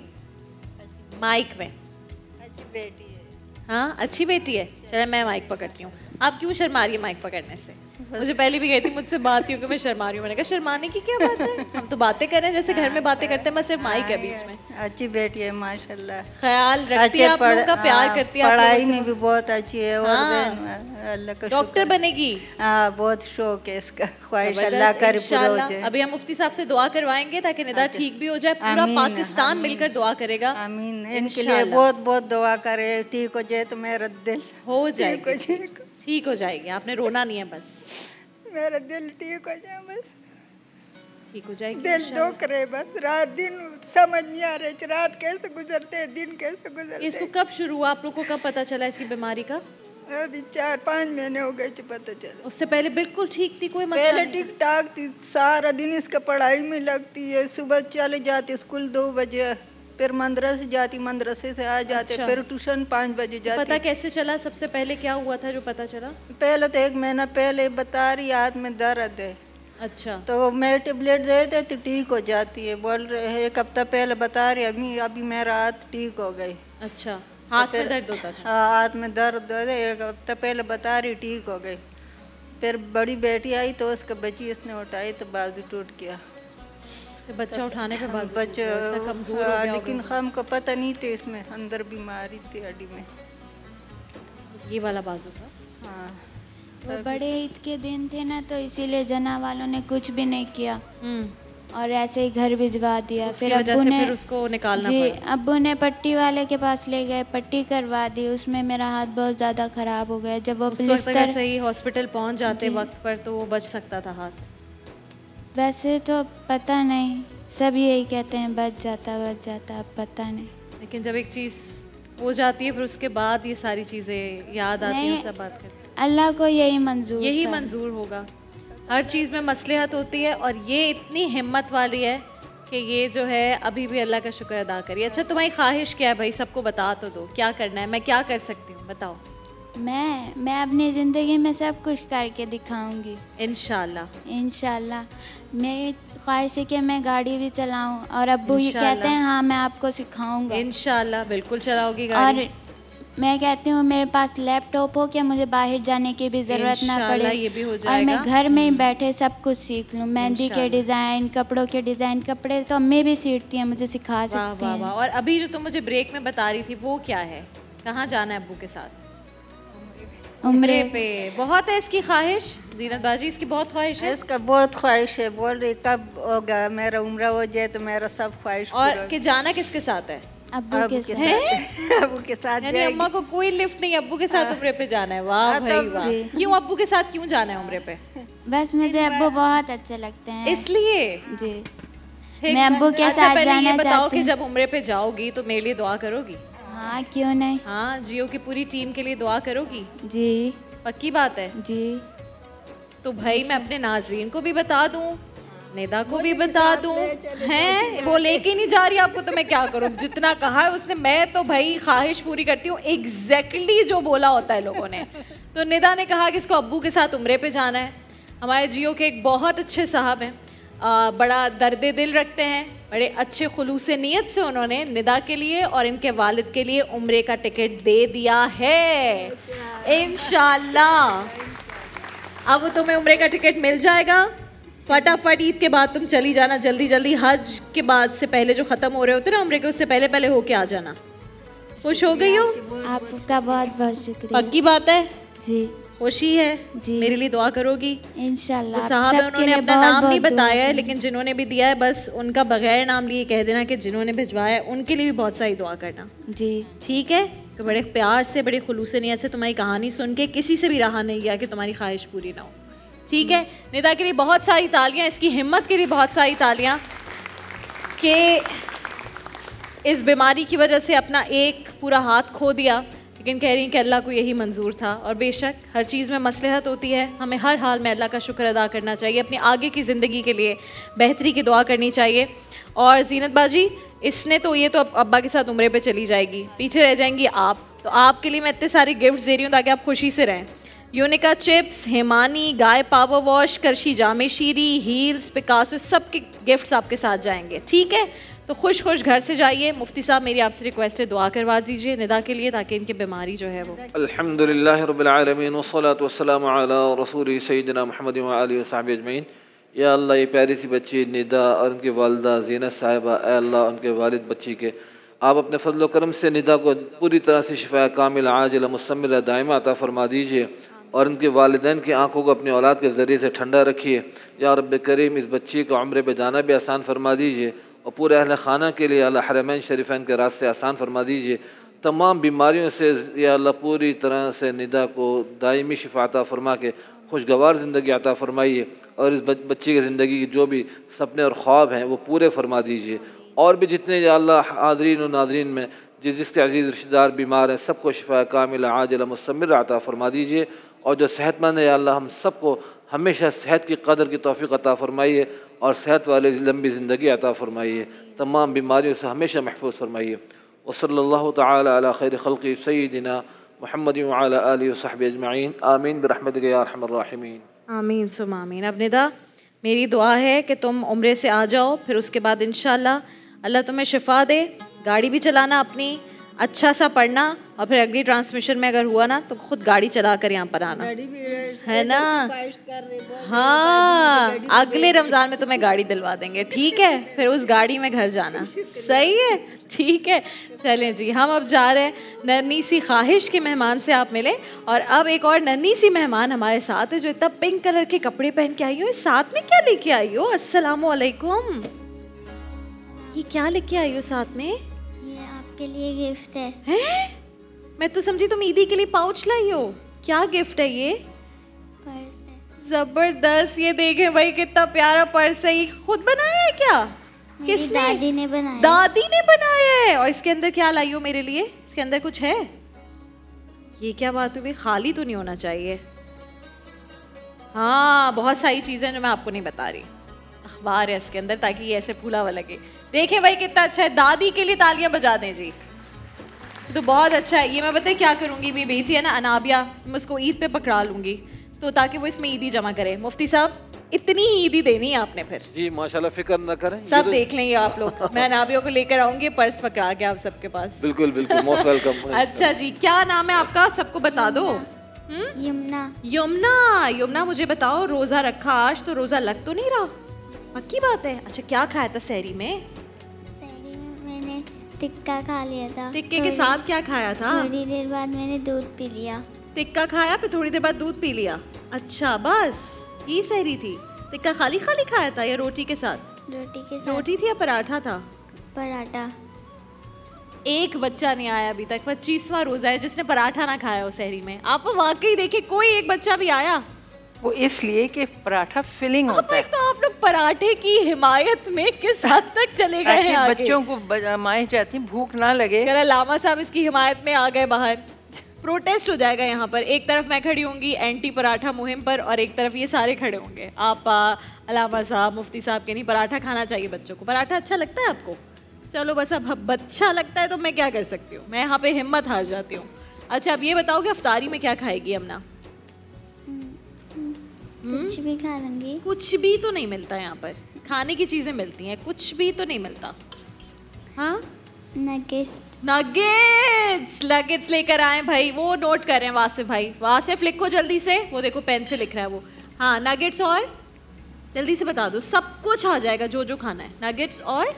माइक में। अच्छी बेटी है। हाँ, अच्छी बेटी है। चलो मैं माइक पकड़ती हूँ। आप क्यों शर्मा रही है माइक पकड़ने से? मुझे पहले भी कहती मुझसे बात क्योंकि मैं शर्मा रही हूँ। मैंने कहा शर्माने की क्या बात है, हम तो बातें कर रहे हैं जैसे घर में बातें करते हैं, बस सिर्फ माइक है बीच में। अच्छी बेटी है माशाल्लाह। ख्याल रखती है आप लोगों का, प्यार करती है आप पढ़ाई लोगों में भी बहुत अच्छी है। और अल्लाह का से। डॉक्टर बनेगी। हाँ, बहुत शौक है इसका। ख्वाहिश जबरदस्त, अल्लाह करे पूरा हो इंशाल्लाह। जाए। अभी हम मुफ्ती साहब से दुआ करवाएंगे ताकि निदा ठीक भी हो जाए। पूरा आमीन, पाकिस्तान आमीन। मिलकर दुआ करेगा। आमीन। इनके लिए इंशाल्लाह। बहुत बहुत दुआ करे, ठीक हो जाए तो मेरा दिल हो ठीक हो जाएगी, जाए। ठीक हो जाएगी। आपने रोना नहीं है, बस मेरा दिल ठीक हो जाए, बस ठीक हो जाएगी दिल इंशाल्लाह। दो करे बस। रात दिन समझ नहीं आ रही, रात कैसे गुजरते हैं, दिन कैसे गुजरते इसको हैं। कब शुरू हुआ? आप लोग को कब पता चला इसकी बीमारी का? अभी चार पाँच महीने हो गए जो पता चला। उससे पहले बिल्कुल ठीक थी, कोई मसला पहले नहीं? ठीक ठाक थी, सारा दिन इसका पढ़ाई में लगती है। सुबह चले जाती स्कूल दो बजे, फिर मदरसे जाती, मदरसे से आ जाते, अच्छा। फिर ट्यूशन पाँच बजे पता जाती। कैसे चला? सबसे पहले क्या हुआ था जो पता चला? पहले तो एक महीना पहले बता रही हाथ में दर्द है, अच्छा। तो मैं टेबलेट देते तो ठीक हो जाती है। बोल रहे हैं एक हफ्ता पहले बता रही अभी अभी मेरा हाथ ठीक हो गई। अच्छा, हाथ में दर्द होता था? हाँ, हाथ में दर्द है, एक हफ्ता पहले बता रही ठीक हो गई। फिर बड़ी बेटी आई तो उसका बच्ची इसने उठाई तो बाजू टूट गया। तो बच्चा उठाने पे बाजू बच्चे टूट गया, इतना कमजोर हो हाँ, गया लेकिन होगा। हमको पता नहीं थे इसमें अंदर बीमारी थी हड्डी में। ये वाला बाजू था? हाँ, वो बड़े ईद के दिन थे ना, तो इसीलिए जना वालों ने कुछ भी नहीं किया हम्म। और ऐसे ही घर भिजवा दिया। उसकी फिर वजह अब्बू से ने फिर उसको निकालना जी पड़ा। अब्बू ने पट्टी वाले के पास ले गए, पट्टी करवा दी। उसमें मेरा हाथ बहुत ज़्यादा ख़राब हो गया। जब वो उस वक्त अगर प्लिस्टर, सही हॉस्पिटल पहुंच जाते वक्त पर तो वो बच सकता था हाथ। वैसे तो पता नहीं, सब यही कहते हैं बच जाता बच जाता, अब पता नहीं। लेकिन जब एक चीज़ हो जाती है फिर उसके बाद ये सारी चीज़ें याद आती हैं, नहीं, सब बात करते हैं। अल्लाह को यही मंजूर यही था। मंजूर होगा। हर चीज़ में मसलहत होती है और ये इतनी हिम्मत वाली है कि ये जो है अभी भी अल्लाह का शुक्र अदा करिए। अच्छा, तुम्हारी ख्वाहिश क्या है भाई? सबको बता तो दो, क्या करना है? मैं क्या कर सकती हूँ बताओ। मैं मैं अपनी ज़िंदगी में सब कुछ करके दिखाऊंगी इंशाल्लाह। इंशाल्लाह। मेरी ख्वाहिश है कि मैं गाड़ी भी चलाऊं और अब्बू ये कहते हैं हाँ मैं आपको सिखाऊंगा। इंशाल्लाह बिल्कुल चलाओगी गाड़ी। और मैं कहती हूँ मेरे पास लैपटॉप हो कि मुझे बाहर जाने की भी ज़रूरत ना पड़े, ये भी हो और जाएगा। मैं घर में ही बैठे सब कुछ सीख लूँ। मेहंदी के डिज़ाइन, कपड़ों के डिज़ाइन, कपड़े तो अम्मी भी सीखती हैं, मुझे सिखा वाह सकती वाह हैं। वाह। और अभी जो तुम मुझे ब्रेक में बता रही थी वो क्या है? कहाँ जाना है अब्बू के साथ? उम्रे पे। बहुत है इसकी ख्वाहिश जीनत बाजी, इसकी बहुत ख्वाहिश है। इसका बहुत ख्वाहिश है, बोल रही कब होगा मेरा उम्र हो जाए तो मेरा सब ख्वाहिश और कि जाना किसके साथ है? अब्बू के साथ। हैं? अब्बू के साथ यानी अम्मा को कोई लिफ्ट नहीं, अब्बू के साथ उम्रे पे जाना है। वाह भाई वाह। क्यों अब्बू के साथ क्यों जाना है उम्रे पे? बस मुझे अब्बू बहुत अच्छे लगते हैं इसलिए। जी फिर- मैं अब्बू के अच्छा, साथ पहले ये जाना बताओ चाहती कि हूँ। जब उम्रे पे जाओगी तो मेरे लिए दुआ करोगी? हाँ क्यों नहीं। हाँ, जियो की पूरी टीम के लिए दुआ करोगी? जी पक्की बात है? जी। तो भाई मैं अपने नाजरीन को भी बता दूं, निदा को भी बता दूं, हैं वो लेके नहीं जा रही आपको, तो मैं क्या करूं? जितना कहा है उसने, मैं तो भाई ख्वाहिश पूरी करती हूँ एग्जैक्टली जो बोला होता है लोगों ने। तो निदा ने कहा कि इसको अब्बू के साथ उम्रे पे जाना है। हमारे जियो के एक बहुत अच्छे साहब हैं, आ, बड़ा दर्द दिल रखते हैं, बड़े अच्छे खुलूस नीयत से उन्होंने निदा के लिए और इनके वालिद के लिए उम्रे का टिकट दे दिया है इंशाल्लाह। अब तुम्हें उम्रे का टिकट मिल जाएगा। फटाफट ईद के बाद तुम चली जाना, जल्दी जल्दी हज के बाद से पहले जो ख़त्म हो रहे होते ना उम्रे के, उससे पहले पहले होके आ जाना। खुश हो गई हो? आपका बहुत बहुत शुक्रिया। पक्की बात है? जी खुशी है जी। मेरे लिए दुआ करोगी? इंशाल्लाह। वो साहब है, उन्होंने अपना नाम नहीं बताया है, लेकिन जिन्होंने भी दिया है बस उनका बगैर नाम लिए कह देना कि जिन्होंने भिजवाया है उनके लिए भी बहुत सारी दुआ करना। जी ठीक है? तो बड़े प्यार से, बड़े खुलूस नियत से तुम्हारी कहानी सुन के किसी से भी रहा नहीं गया कि तुम्हारी ख्वाहिश पूरी ना हो। ठीक है? निदा के लिए बहुत सारी तालियां, इसकी हिम्मत के लिए बहुत सारी तालियां कि इस बीमारी की वजह से अपना एक पूरा हाथ खो दिया, लेकिन कह रही हैं कि अल्लाह को यही मंजूर था। और बेशक हर चीज़ में मसलहत होती है, हमें हर हाल में अल्लाह का शुक्र अदा करना चाहिए, अपनी आगे की ज़िंदगी के लिए बेहतरी की दुआ करनी चाहिए। और जीनत बाजी, इसने तो ये तो अब अब्बा के साथ उम्रे पे चली जाएगी, पीछे रह जाएंगी आप। तो आपके लिए मैं इतने सारे गिफ्ट्स दे रही हूँ ताकि आप खुशी से रहें। यूनिका चिप्स, हेमानी, गाय पावर वॉश, करशी जामे शीरी, हील्स, पिकासो, सब के गिफ्ट्स आपके साथ जाएंगे। ठीक है? तो खुश खुश घर से जाइए। मुफ्ती साहब मेरी आपसे रिक्वेस्ट है, दुआ करवा दीजिए निदा के लिए ताकि इनकी बीमारी जो है वो। अल्हम्दुलिल्लाह रब्बिल आलमीन वस्सलातु वस्सलामु अला रसूली सय्यिदिना मुहम्मद व आलिहि वसहबिहि अजमईन। या अल्लाह, ये प्यारी सी बच्ची निदा और उनकी वालिदा ज़ीनत साहिबा, ए अल्लाह उनके वालिद बच्ची के आप अपने फजल व करम से निदा को पूरी तरह से शिफा कामिल आजिला मुस्तमिला दाइमा अता फरमा दीजिए और उनके वालिदैन की आंखों को अपनी औलाद के ज़रिए से ठंडा रखिए। या रब्बे करीम, इस बच्ची को उम्रे पे जाना भी आसान फरमा दीजिए और पूरे अहल खाना के लिए अल्लाह हरमैन शरीफैन के रास्ते आसान फरमा दीजिए। तमाम बीमारियों से या अल्लाह पूरी तरह से निदा को दायमी शिफा अता फरमा के खुशगवार ज़िंदगी अता फरमाइए और इस बच्ची की ज़िंदगी की जो भी सपने और ख्वाब हैं वो पूरे फरमा दीजिए। और भी जितने या अल्लाह हाज़रीन और नाज़रीन में जिस जिसके अजीज़ रिश्तेदार बीमार हैं, सबको शिफा कामिल आजिला मुस्तमिर अता फरमा दीजिए। और जो सेहतमंद है या अल्लाह हम सबको हमेशा सेहत की कदर की तौफ़ीक़ अता फरमाइए और सेहत वाली लंबी ज़िंदगी अता फरमाइए, तमाम बीमारियों से हमेशा महफूज फरमाइए। वसल्लल्लाहु तआला अला खैर खल्क़ि सय्यिदिना मुहम्मद व अला आलिहि व सहबिहि अजमईन। आमीन बिरहमतिका या अरहमर राहिमीन। आमीन सुम आमीन। अब निदा, मेरी दुआ है कि तुम उम्रे से आ जाओ, फिर उसके बाद इंशाल्लाह अल्लाह तुम्हें शिफा दे। गाड़ी भी चलाना अपनी अच्छा सा पढ़ना और फिर अगली ट्रांसमिशन में अगर हुआ ना तो खुद गाड़ी चला कर यहाँ पर आना, है ना? हाँ, अगले रमज़ान में तुम्हें गाड़ी दिलवा देंगे। ठीक है? फिर उस गाड़ी में घर जाना। सही है? ठीक है, चलें जी, हम अब जा रहे हैं। नन्ही सी ख्वाहिश के मेहमान से आप मिले और अब एक और नन्ही सी मेहमान हमारे साथ है जो इतना पिंक कलर के कपड़े पहन के आई हो। साथ में क्या लेके आई हो? अस्सलामु अलैकुम। ये क्या लेके आई हो साथ में? ये आपके लिए गिफ्ट है। हैं? मैं तो समझी तुम ईदी के लिए पाउच लाई हो। क्या गिफ्ट है ये? पर्स है। जबरदस्त। ये देखें भाई कितना प्यारा पर्स है। ये खुद बनाया है क्या? मेरी किसने? दादी ने बनाया। दादी ने बनाया है। और इसके अंदर क्या लाई हो मेरे लिए? इसके अंदर कुछ है? ये क्या बात हुई? खाली तो नहीं होना चाहिए। हाँ, बहुत सारी चीजें जो मैं आपको नहीं बता रही। अखबार है इसके अंदर ताकि ये ऐसे फूला हुआ लगे। देखें भाई कितना अच्छा है। दादी के लिए तालियां बजा दें जी। तो बहुत अच्छा है ये। मैं पता है क्या करूँगी, मेरी बेटी है ना अनाबिया, मैं उसको ईद पे पकड़ा लूँगी तो ताकि वो इसमें ईदी जमा करे। मुफ्ती साहब इतनी ही ईदी देनी है आपने फिर। जी माशाल्लाह, फिक्र न करें, सब तो... देख लेंगे आप लोग। मैं अनाबियों को लेकर आऊँगी पर्स पकड़ा के आप सबके पास। बिल्कुल बिल्कुल, मोस्ट वेलकम। अच्छा जी, क्या नाम है आपका, सबको बता दो। यमुना। यमुना, यमुना मुझे बताओ, रोजा रखा आज तो रोजा लग तो नहीं रहा? पक्की बात है। अच्छा क्या खाया था सहरी में? सहरी में मैंने टिक्का खा लिया था। टिक्के के साथ क्या खाया था? थोड़ी देर बाद मैंने दूध पी लिया। टिक्का खाया फिर थोड़ी देर बाद दूध पी लिया। अच्छा बस ये सहरी थी? टिक्का खाली खाली खाया था या रोटी के साथ? रोटी के साथ। रोटी थी या पराठा था? पराठा। एक बच्चा नहीं आया अभी तक, पच्चीसवां रोजा है जिसने पराठा ना खाया हो सहरी में। आप वाकई देखिए कोई एक बच्चा भी आया? वो इसलिए कि पराठा फिलिंग होता है। तो आप लोग पराठे की हिमायत में किस हद तक चले गए हैं आगे? बच्चों को माएं चाहती भूख ना लगे। लामा साहब इसकी हिमायत में आ गए बाहर। प्रोटेस्ट हो जाएगा यहाँ पर। एक तरफ मैं खड़ी होंगी एंटी पराठा मुहिम पर और एक तरफ ये सारे खड़े होंगे। आप अलामा साहब, मुफ्ती साहब के नहीं, पराठा खाना चाहिए बच्चों को। पराठा अच्छा लगता है आपको? चलो बस अब अच्छा लगता है तो मैं क्या कर सकती हूँ, मैं यहाँ पे हिम्मत हार जाती हूँ। अच्छा अब ये बताओ कि अफ्तारी में क्या खाएगी अमना? कुछ भी खा लूंगी। कुछ भी तो नहीं मिलता यहाँ पर, खाने की चीजें मिलती हैं, कुछ भी तो नहीं मिलता। हाँ नगेट्स। नगेट्स, नगेट्स लेकर आए भाई। वो नोट कर रहे हैं वासिफ भाई। वासिफ लिखो जल्दी से, वो देखो पेन से लिख रहा है वो। हाँ नगेट्स और जल्दी से बता दो, सब कुछ आ जाएगा जो जो खाना है। नगेट्स और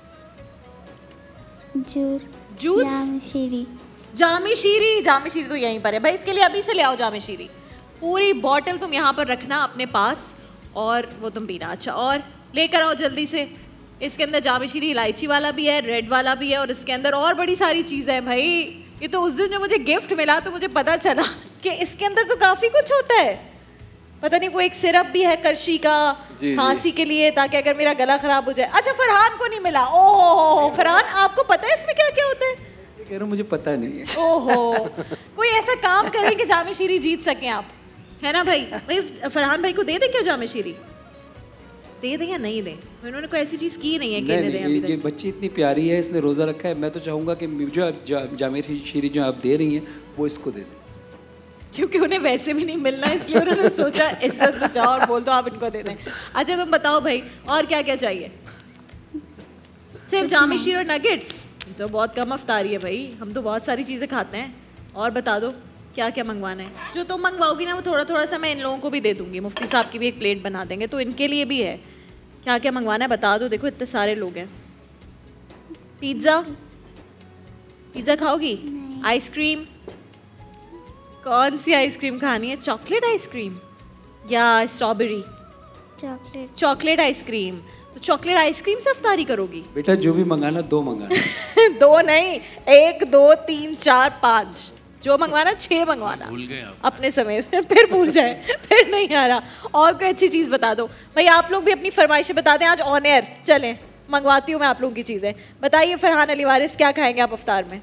जूस। जूस, जाम शीरी। जामी शीरी, जामी शीरी तो यहीं पर है भाई, इसके लिए अभी से ले आओ जामी शीरी। पूरी बॉटल तुम यहाँ पर रखना अपने पास और वो तुम पीना। अच्छा और लेकर आओ जल्दी से। इसके अंदर जामी शीरी इलायची वाला भी है, रेड वाला भी है और इसके अंदर और बड़ी सारी चीज़ें हैं भाई। ये तो उस दिन जो मुझे गिफ्ट मिला तो मुझे पता चला कि इसके अंदर तो काफ़ी कुछ होता है। पता नहीं वो एक सिरप भी है करशी का खांसी के लिए, ताकि अगर मेरा गला खराब हो जाए। अच्छा फरहान को नहीं मिला। ओहो फरहान, आपको पता है इसमें क्या क्या होता है? कह रहा हूँ मुझे पता नहीं है। ओहो कोई ऐसा काम करें कि जामे शीरी जीत सकें आप, है ना भाई? भाई फरहान भाई को दे दें क्या जामे शीरी? दे दें या नहीं दें? उन्होंने कोई ऐसी चीज़ की नहीं है कि नहीं, दें नहीं, अभी ये बच्ची इतनी प्यारी है, इसने रोज़ा रखा है। मैं तो चाहूँगा कि जो जा, जामे शीरी जो आप दे रही हैं वो इसको दे दें, क्योंकि उन्हें वैसे भी नहीं मिलना, इसलिए उन्होंने सोचा इज्जत बचाओ और बोल दो आप इनको दे दें। अच्छा तुम बताओ भाई और क्या क्या चाहिए? सिर्फ जामे शीर और नगेट्स? तो बहुत कम अफ्तारी है भाई, हम तो बहुत सारी चीज़ें खाते हैं। और बता दो क्या क्या मंगवाना है। जो तुम मंगवाओगी ना वो थोड़ा थोड़ा सा मैं इन लोगों को भी दे दूंगी। मुफ्ती साहब की भी एक प्लेट बना देंगे तो इनके लिए भी है। क्या क्या मंगवाना है बता दो, देखो इतने सारे लोग हैं। Pizza, pizza खाओगी? आइसक्रीम, कौन सी आइसक्रीम खानी है? चॉकलेट आइसक्रीम या स्ट्रॉबेरी? चॉकलेट। Chocolate ice cream. तो चॉकलेट आइसक्रीम से अफ्तारी करोगी? बेटा जो भी मंगाना दो मंगाना। दो नहीं, एक दो तीन चार पाँच, जो मंगवाना छः मंगवाना। भूल गए आप अपने समय से, फिर भूल जाए फिर नहीं आ रहा। और कोई अच्छी चीज़ बता दो भाई। आप लोग भी अपनी फरमाइशें बता दें आज ऑन एयर। चलें मंगवाती हूँ मैं आप लोगों की चीज़ें। बताइए फरहान अली वारिस क्या खाएंगे आप अफ्तार में?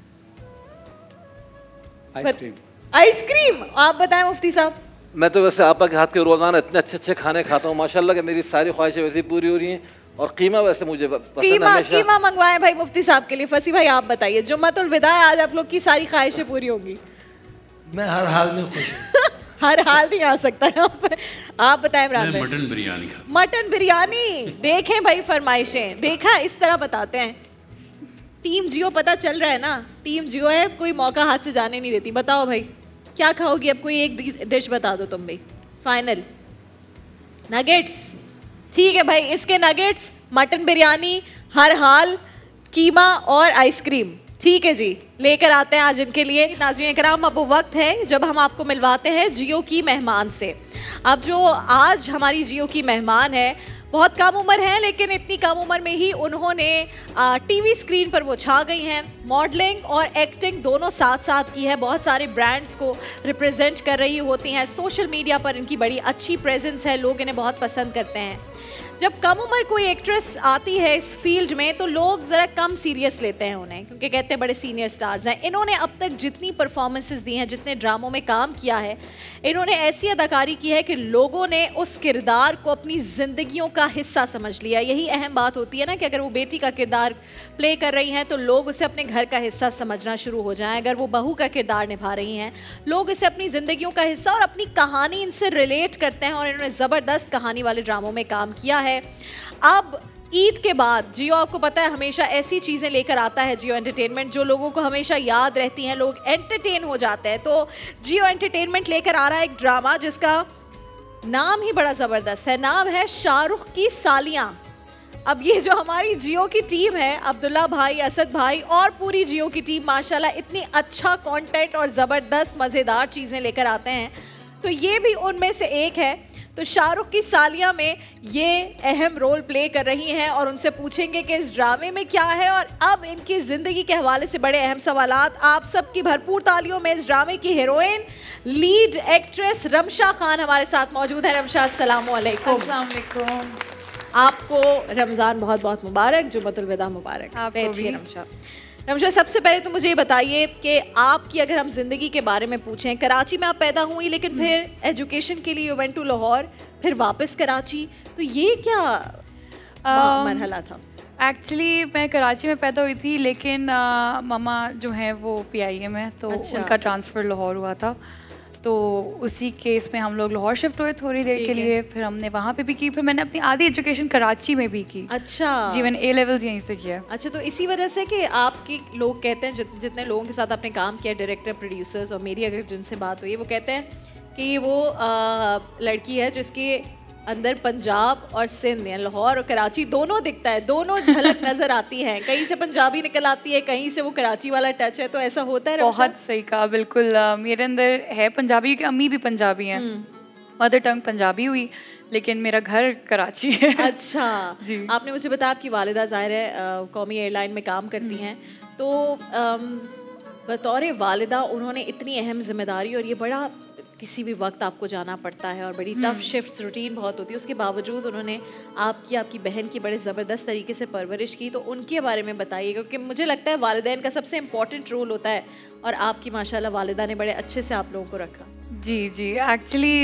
आइसक्रीम। आइसक्रीम? आप बताएं मुफ्ती साहब। मैं तो वैसे आपा के हाथ के रोज़ाना इतने अच्छे अच्छे खाने खाता हूँ माशाल्लाह कि मेरी सारी ख्वाहिशें वैसे पूरी हो रही हैं। और कीमा वैसे मुझे पसंद है कीमा, हमेशा। कीमा मंगवाएं भाई मुफ्ती साहब के लिए। फसी भाई आप बताइए, जुम्मतुल विदा है आज, आप लोग की सारी ख्वाहिशें पूरी होंगी। मैं हर हाल में खुश हूँ। हर हाल नहीं आ सकता यहाँ पर। आप बताएं इमरान भाई। मटन बिरयानी खा। मटन बिरयानी। देखें भाई फरमाइशें, देखा इस तरह बताते हैं। टीम जियो पता चल रहा है ना, टीम जियो है, कोई मौका हाथ से जाने नहीं देती। बताओ भाई क्या खाओगी? अब कोई एक डिश बता दो तुम भी फाइनल। नगेट्स? ठीक है भाई, इसके नगेट्स, मटन बिरयानी, हर हाल, कीमा और आइसक्रीम। ठीक है जी, लेकर आते हैं आज इनके लिए। नाज़रीन इकराम, अब वो वक्त है जब हम आपको मिलवाते हैं जियो की मेहमान से। अब जो आज हमारी जियो की मेहमान है बहुत कम उम्र है, लेकिन इतनी कम उम्र में ही उन्होंने टीवी स्क्रीन पर वो छा गई हैं। मॉडलिंग और एक्टिंग दोनों साथ साथ की है, बहुत सारे ब्रांड्स को रिप्रेजेंट कर रही होती हैं। सोशल मीडिया पर इनकी बड़ी अच्छी प्रेजेंस है, लोग इन्हें बहुत पसंद करते हैं। जब कम उम्र कोई एक्ट्रेस आती है इस फील्ड में तो लोग ज़रा कम सीरियस लेते हैं उन्हें, क्योंकि कहते हैं बड़े सीनियर स्टार्स हैं। इन्होंने अब तक जितनी परफॉर्मेंसेस दी हैं, जितने ड्रामों में काम किया है, इन्होंने ऐसी अदाकारी की है कि लोगों ने उस किरदार को अपनी ज़िंदगियों का हिस्सा समझ लिया। यही अहम बात होती है ना कि अगर वो बेटी का किरदार प्ले कर रही हैं तो लोग उसे अपने घर का हिस्सा समझना शुरू हो जाएं, अगर वो बहू का किरदार निभा रही हैं, लोग इसे अपनी ज़िंदगियों का हिस्सा और अपनी कहानी इनसे रिलेट करते हैं और इन्होंने ज़बरदस्त कहानी वाले ड्रामों में काम किया है। अब ईद के बाद जियो, आपको पता है, हमेशा ऐसी चीज़ें लेकर आता है जियो एंटरटेनमेंट जो लोगों को हमेशा याद रहती हैं, लोग एंटरटेन हो जाते हैं। तो जियो एंटरटेनमेंट लेकर आ रहा है एक ड्रामा जिसका नाम ही बड़ा ज़बरदस्त है, नाम है शाहरुख की सालियाँ। अब ये जो हमारी जियो की टीम है, अब्दुल्ला भाई, असद भाई और पूरी जियो की टीम माशाल्लाह इतनी अच्छा कंटेंट और ज़बरदस्त मज़ेदार चीज़ें लेकर आते हैं, तो ये भी उनमें से एक है। तो शाहरुख की सालियाँ में ये अहम रोल प्ले कर रही हैं और उनसे पूछेंगे कि इस ड्रामे में क्या है और अब इनकी ज़िंदगी के हवाले से बड़े अहम सवालात। आप सबकी भरपूर तालियों में इस ड्रामे की heroine, lead actress Ramsha Khan हमारे साथ मौजूद है। रमशा, अस्सलाम वालेकुम। अस्सलाम वालेकुम। आपको रमज़ान बहुत बहुत मुबारक, जुम्मतुल विदा मुबारक। आपको भी। रमशा रमशा सबसे पहले तो मुझे ये बताइए कि आपकी अगर हम ज़िंदगी के बारे में पूछें, कराची में आप पैदा हुई लेकिन फिर एजुकेशन के लिए यू वेंट टू लाहौर, फिर वापस कराची, तो ये क्या मरहला था? एक्चुअली मैं कराची में पैदा हुई थी लेकिन uh, मामा जो हैं वो पी आई ए में है, तो अच्छा। उनका ट्रांसफ़र लाहौर हुआ था, तो उसी केस में हम लोग लाहौर शिफ्ट हुए थोड़ी देर के लिए, फिर हमने वहाँ पे भी की, फिर मैंने अपनी आधी एजुकेशन कराची में भी की। अच्छा जी, मैंने ए लेवल्स यहीं से किया। अच्छा, तो इसी वजह से कि आपके लोग कहते हैं, जित, जितने लोगों के साथ आपने काम किया, डायरेक्टर, प्रोड्यूसर्स, और मेरी अगर जिनसे बात हुई है, वो कहते हैं कि वो आ, लड़की है जिसके अंदर पंजाब और सिंध या लाहौर और कराची दोनों दिखता है, दोनों झलक नजर आती है, कहीं से पंजाबी निकल आती है, कहीं से वो कराची वाला टच है, तो ऐसा होता है? बहुत सही कहा, बिल्कुल। uh, मेरे अंदर है पंजाबी, क्योंकि अम्मी भी पंजाबी हैं, मदर टंग पंजाबी हुई, लेकिन मेरा घर कराची है। अच्छा जी। आपने मुझे बताया आपकी वालिदा ज़ाहिर है कौमी एयरलाइन में काम करती हैं, तो बतौर वालिदा उन्होंने इतनी अहम जिम्मेदारी, और ये बड़ा किसी भी वक्त आपको जाना पड़ता है और बड़ी टफ शिफ्ट्स, रूटीन बहुत होती है, उसके बावजूद उन्होंने आपकी आपकी बहन की बड़े ज़बरदस्त तरीके से परवरिश की, तो उनके बारे में बताइए, क्योंकि मुझे लगता है वालिदैन का सबसे इम्पोर्टेंट रोल होता है और आपकी माशाल्लाह वालिदा ने बड़े अच्छे से आप लोगों को रखा। जी जी, actually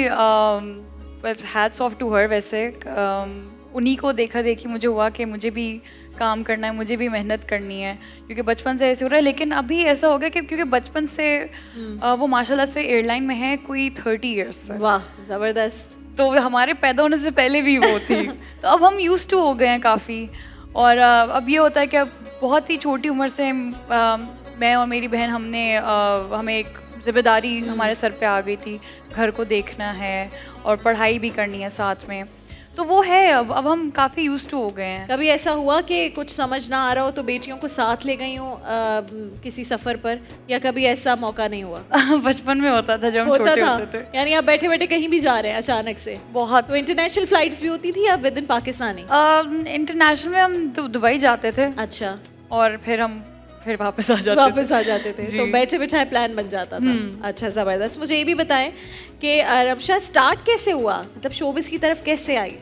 hats off to her. वैसे um, उन्हीं को देखा देखी मुझे हुआ कि मुझे भी काम करना है, मुझे भी मेहनत करनी है, क्योंकि बचपन से ऐसे हो रहा है, लेकिन अभी ऐसा हो गया कि क्योंकि बचपन से आ, वो माशाल्लाह से एयरलाइन में है कोई थर्टी इयर्स से। वाह, ज़बरदस्त। तो हमारे पैदा होने से पहले भी वो थी, तो अब हम यूज्ड टू हो गए हैं काफ़ी, और आ, अब ये होता है कि अब बहुत ही छोटी उम्र से आ, मैं और मेरी बहन हमने आ, हमें एक जिम्मेदारी हमारे सर पे आ गई थी, घर को देखना है और पढ़ाई भी करनी है साथ में, तो वो है अब अब हम काफ़ी यूज्ड टू हो गए हैं। कभी ऐसा हुआ कि कुछ समझ ना आ रहा हो तो बेटियों को साथ ले गई हूँ किसी सफ़र पर, या कभी ऐसा मौका नहीं हुआ? बचपन में होता था जब हम छोटे होते थे, यानी आप बैठे बैठे कहीं भी जा रहे हैं अचानक से? बहुत। तो इंटरनेशनल फ्लाइट्स भी होती थी या विद इन पाकिस्तानी? इंटरनेशनल में हम दुबई जाते थे। अच्छा। और फिर हम फिर वापस आ जाते वापस आ जाते थे, तो बैठे बैठे प्लान बन जाता था। अच्छा, ज़बरदस्त। मुझे ये भी बताएं कि रमशा स्टार्ट कैसे हुआ, मतलब शोबिस की तरफ कैसे आई?